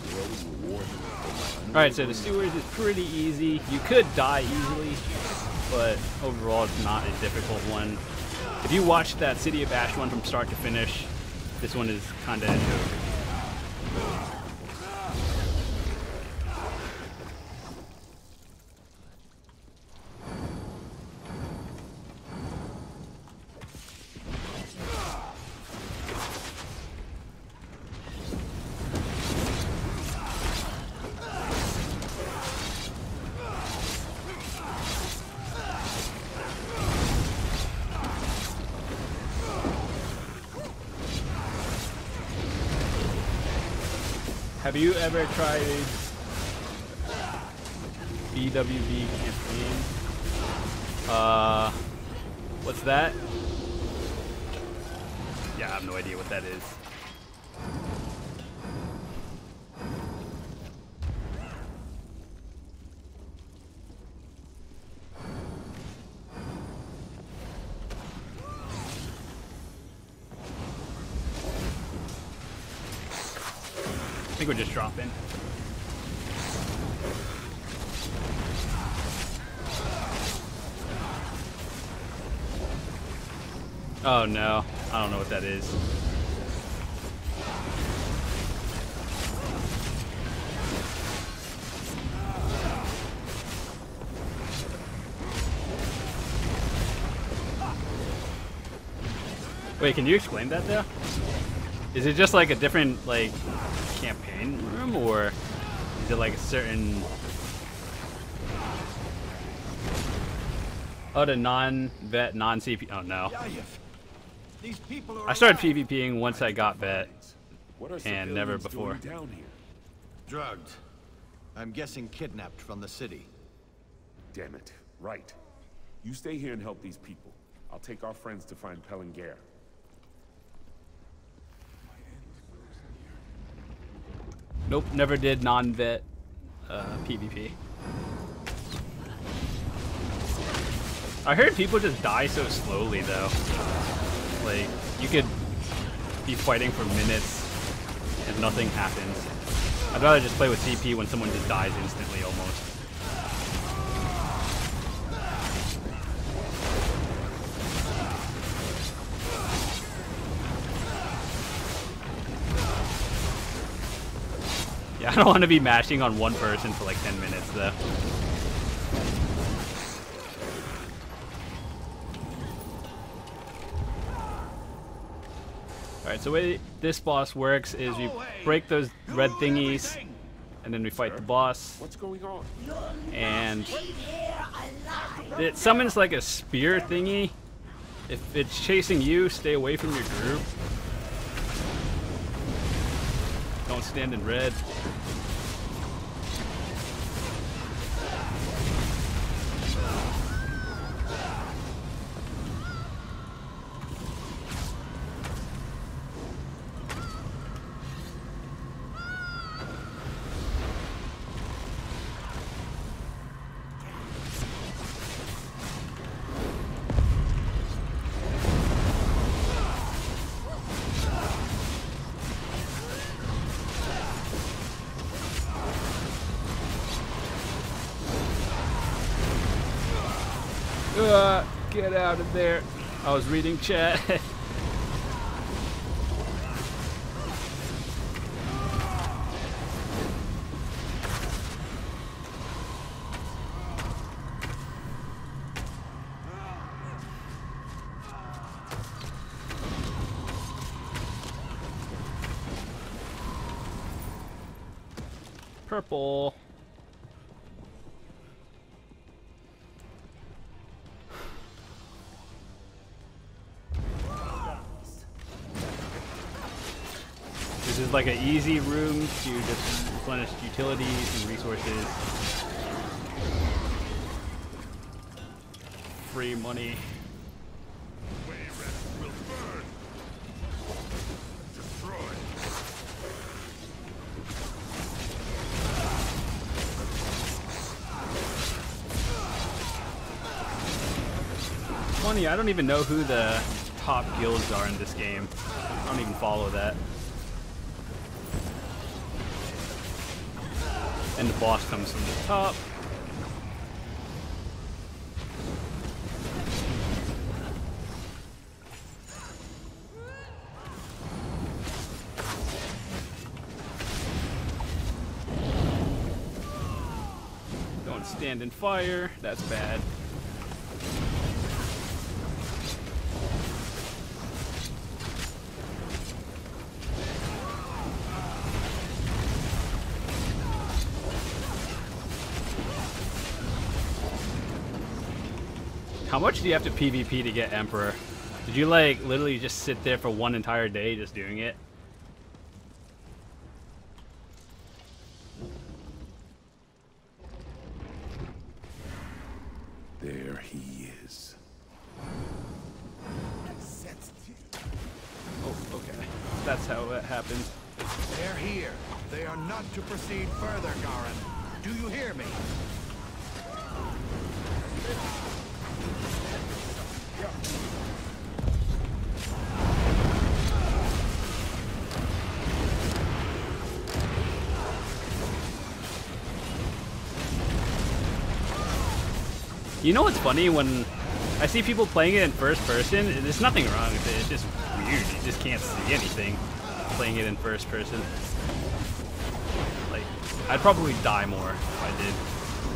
Alright, so the sewers is pretty easy. You could die easily, but overall it's not a difficult one. If you watch that City of Ash one from start to finish, this one is kind of a joke. Have you ever tried B W B campaign? Uh, what's that? Yeah, I have no idea what that is. I think we're just dropping. Oh no, I don't know what that is. Wait, can you explain that though? Is it just like a different like campaign room, or is it like a certain... Oh, the non-vet, non-C P... Oh no. These people are I started PvPing once I got vet, and never before. Down here? drugged. I'm guessing kidnapped from the city. Damn it. Right. You stay here and help these people. I'll take our friends to find Pellinger. Nope, never did non-vet uh, PvP. I heard people just die so slowly though. Like, you could be fighting for minutes and nothing happens. I'd rather just play with C P when someone just dies instantly almost. Yeah, I don't want to be mashing on one person for like ten minutes though. Alright, so the way this boss works is we break those red thingies, and then we fight the boss. What's going on? And it summons like a spear thingy. If it's chasing you, stay away from your group. Don't stand in red. Uh, get out of there. I was reading chat. Purple. This is like an easy room to just replenish utilities and resources. Free money. Funny, I don't even know who the top guilds are in this game. I don't even follow that. And the boss comes from the top. stand and fire. That's bad. How much do you have to PvP to get Emperor? Did you like literally just sit there for one entire day just doing it? There he is. Oh, okay. That's how it happened. They're here. They are not to proceed further, Garin. Do you hear me? You know what's funny? When I see people playing it in first person, there's nothing wrong with it. It's just weird. You just can't see anything playing it in first person. Like, I'd probably die more if I did.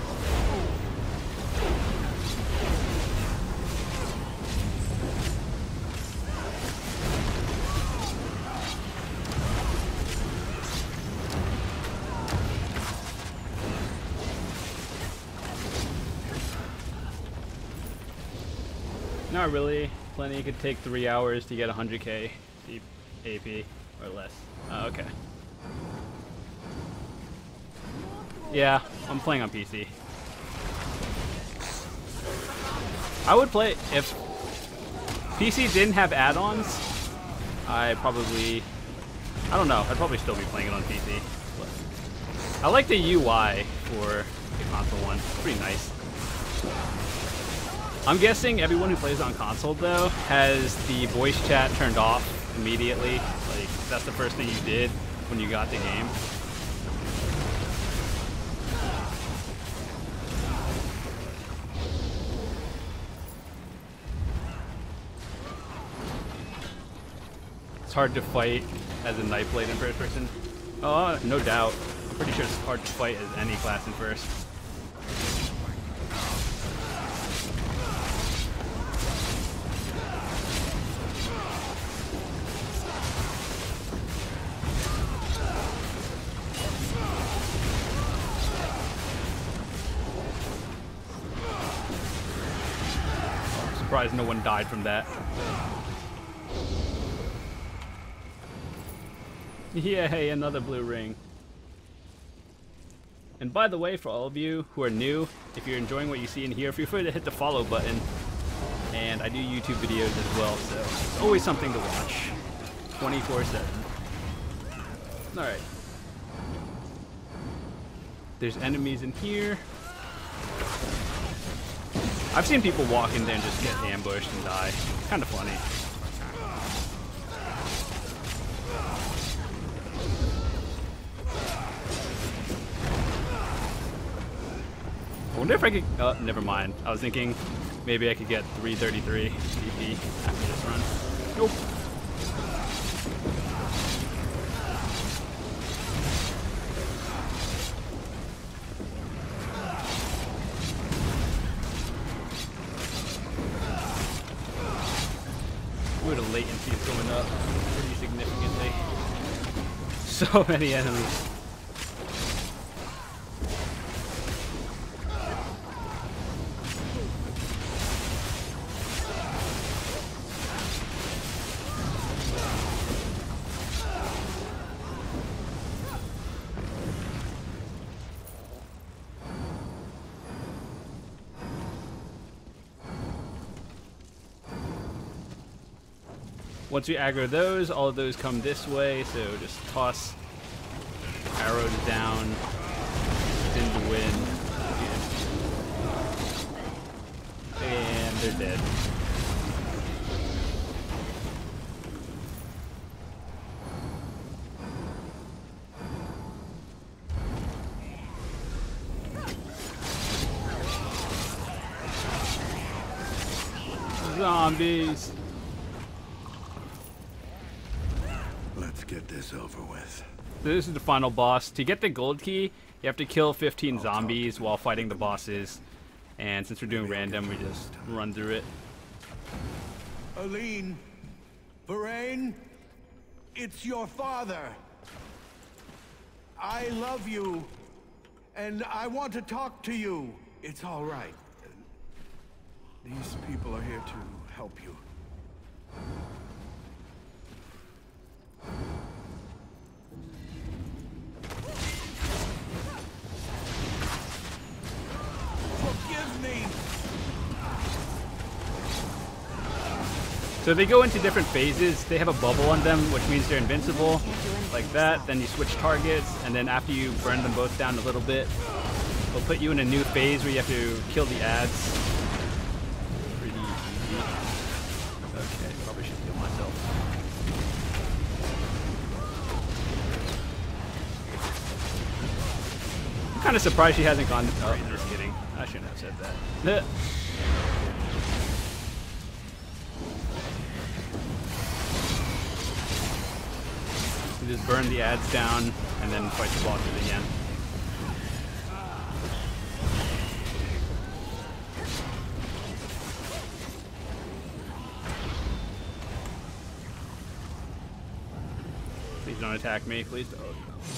Not really. Plenty could take three hours to get one hundred K A P or less. Oh, okay. Yeah, I'm playing on P C. I would play if P C didn't have add-ons. I probably, I don't know. I'd probably still be playing it on P C. But I like the U I for the console one. It's pretty nice. I'm guessing everyone who plays on console, though, has the voice chat turned off immediately. Like, that's the first thing you did when you got the game. It's hard to fight as a knife blade in first person. Oh, no doubt. I'm pretty sure it's hard to fight as any class in first. Surprised no one died from that. Yeah, hey, another blue ring. And by the way, for all of you who are new, if you're enjoying what you see in here, feel free to hit the follow button. And I do YouTube videos as well, so it's always something to watch. twenty-four seven. Alright. There's enemies in here. I've seen people walk in there and just get ambushed and die. Kind of funny. I wonder if I could... Oh, never mind. I was thinking maybe I could get three thirty-three C P after this run. Nope. Ooh, the latency is going up pretty significantly. So many enemies. Once we aggro those, all of those come this way, so just toss arrows down in the wind. And they're dead. Zombies. Let's get this over with. So this is the final boss. To get the gold key, you have to kill fifteen zombies while fighting the bosses. And since we're doing random, we just run through it. Aline, Varain, it's your father. I love you, and I want to talk to you. It's all right. These people are here to help you. Forgive me. So they go into different phases. They have a bubble on them, which means they're invincible, like that. Then you switch targets, and then after you burn them both down a little bit, it'll put you in a new phase where you have to kill the ads. Pretty easy. Okay, probably should kill myself. I'm kind of surprised she hasn't gone. Oh, just kidding. I shouldn't have said that. You just burn the ads down and then fight the bosses again. Please don't attack me. Please don't.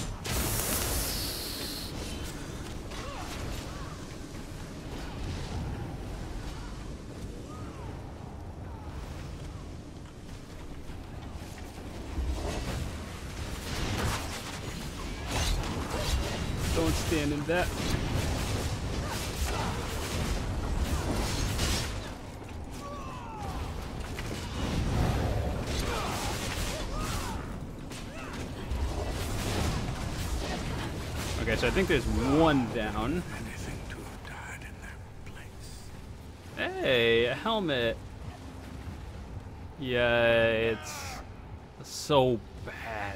Don't stand in that. Okay, so I think there's one down. Anything to have died in their place. Hey, a helmet. Yeah, it's so bad.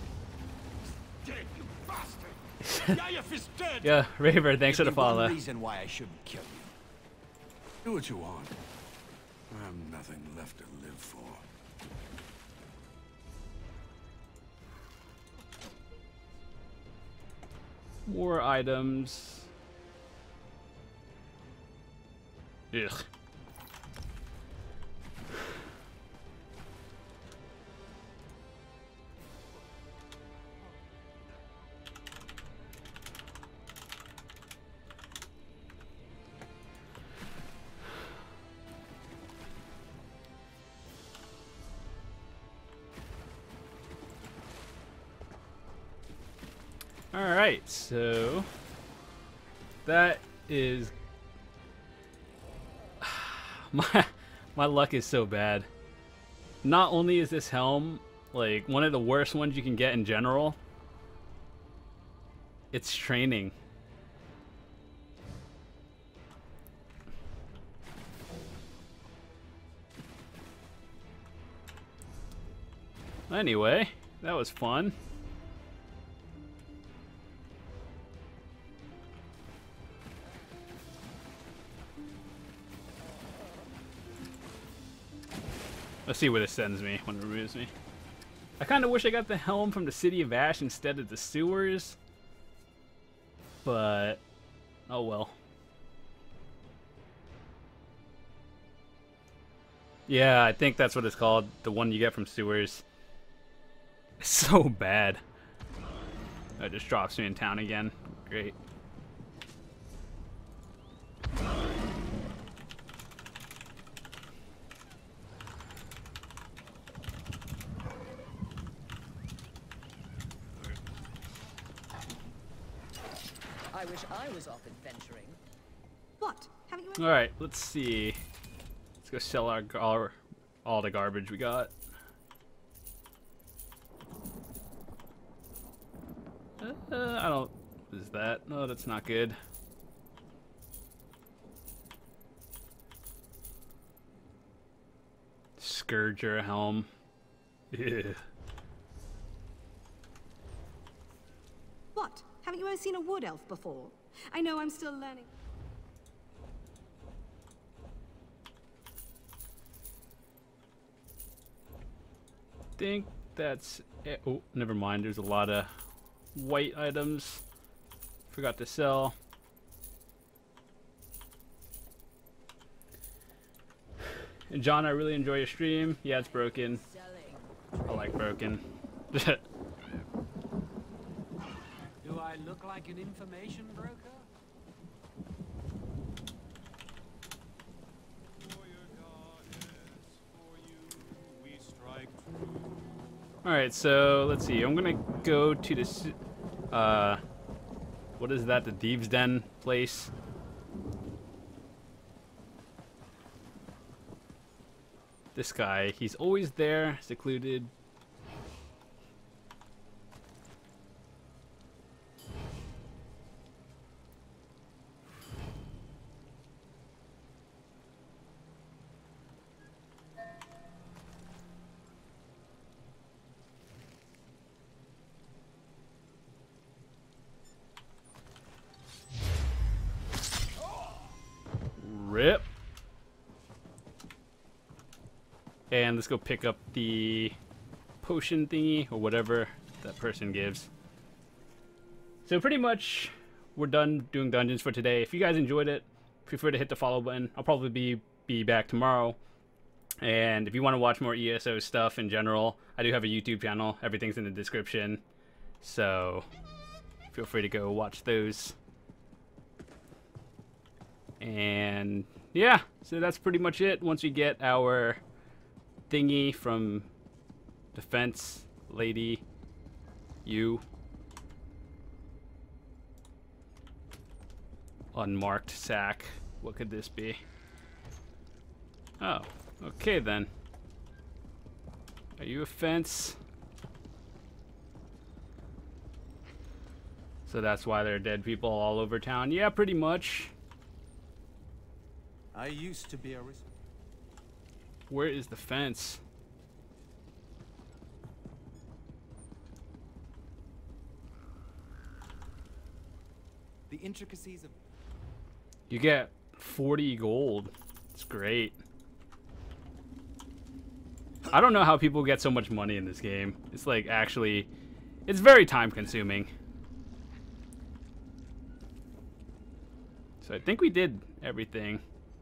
Yeah, Raver, thanks for the follow. One reason why I shouldn't kill you. Do what you want. I have nothing left to live for. More items. Ugh. Alright, so that is my my luck is so bad. Not only is this helm like one of the worst ones you can get in general, it's training. Anyway, that was fun. Let's see where this sends me when it removes me. I kind of wish I got the helm from the City of Ash instead of the sewers. But, oh well. Yeah, I think that's what it's called. The one you get from sewers. It's so bad. That just drops me in town again. Great. I wish I was off adventuring. What? Haven't you? All right, let's see. Let's go sell our, our all the garbage we got. Uh, I don't. What is that? No, that's not good. Scourger helm. Ew. What? Haven't you ever seen a wood elf before? I know I'm still learning. Think that's it. Oh, never mind. There's a lot of white items. Forgot to sell. And John, I really enjoy your stream. Yeah, it's broken. I like broken. Do I look like an information broker? Alright, so let's see. I'm gonna go to this. Uh, what is that? The Thieves' Den place? This guy, he's always there, secluded. Rip. And let's go pick up the potion thingy or whatever that person gives. So pretty much we're done doing dungeons for today. If you guys enjoyed it, feel free to hit the follow button. I'll probably be be back tomorrow. And if you want to watch more E S O stuff in general, I do have a YouTube channel. Everything's in the description. So feel free to go watch those. And yeah, so that's pretty much it. Once we get our thingy from defense lady, you unmarked sack. What could this be? Oh, okay then. Are you a fence? So that's why there are dead people all over town. Yeah, pretty much. I used to be a risk. Where is the fence? The intricacies of. You get forty gold. It's great. I don't know how people get so much money in this game. It's like actually, it's very time consuming. So I think we did everything.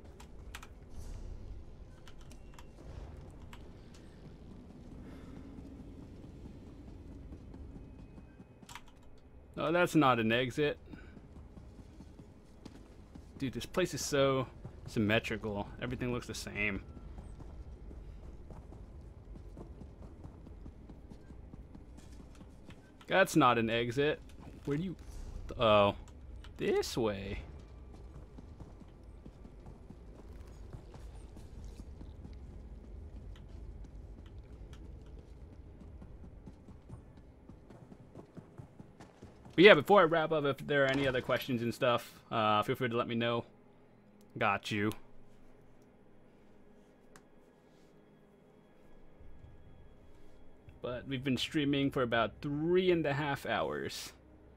Oh, that's not an exit. Dude, this place is so symmetrical. Everything looks the same. That's not an exit. Where do you... Oh. This way. But yeah, before I wrap up, if there are any other questions and stuff, uh, feel free to let me know. Got you. But we've been streaming for about three and a half hours.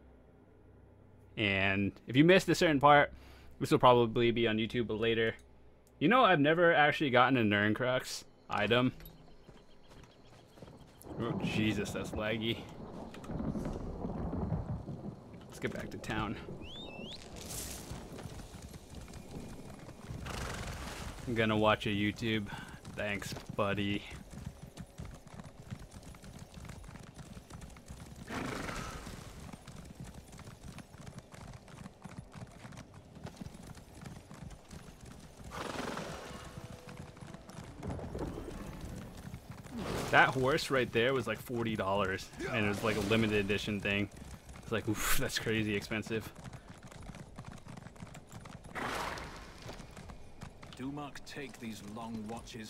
And if you missed a certain part, this will probably be on YouTube later. You know, I've never actually gotten a Nurncrux item. Oh, Jesus, that's laggy. Let's get back to town. I'm gonna watch a YouTube. Thanks, buddy. That horse right there was like forty dollars, and it was like a limited edition thing. It's like, oof, that's crazy expensive. Do Mark take these long watches?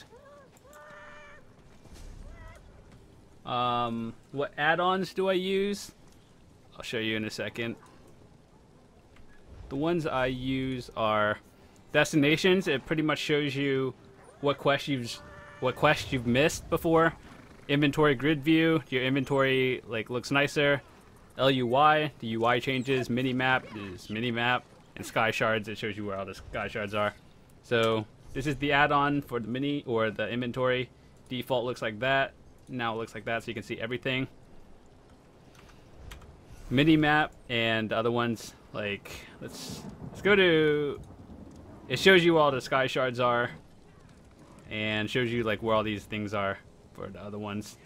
Um, what add-ons do I use? I'll show you in a second. The ones I use are destinations. It pretty much shows you what quest you've what quest you've missed before. Inventory grid view. Your inventory like looks nicer. L U I, the U I changes. Mini map is mini map, and sky shards. It shows you where all the sky shards are. So this is the add-on for the mini or the inventory. Default looks like that. now it looks like that, so you can see everything. Mini map and the other ones, like let's let's go to. It shows you all the sky shards are, and shows you like where all these things are for the other ones.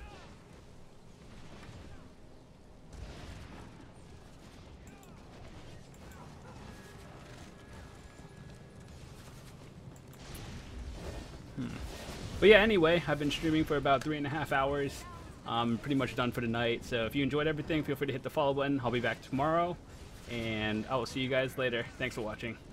Hmm. But yeah, anyway, I've been streaming for about three and a half hours. I'm pretty much done for the night. So if you enjoyed everything, feel free to hit the follow button. I'll be back tomorrow, and I will see you guys later. Thanks for watching.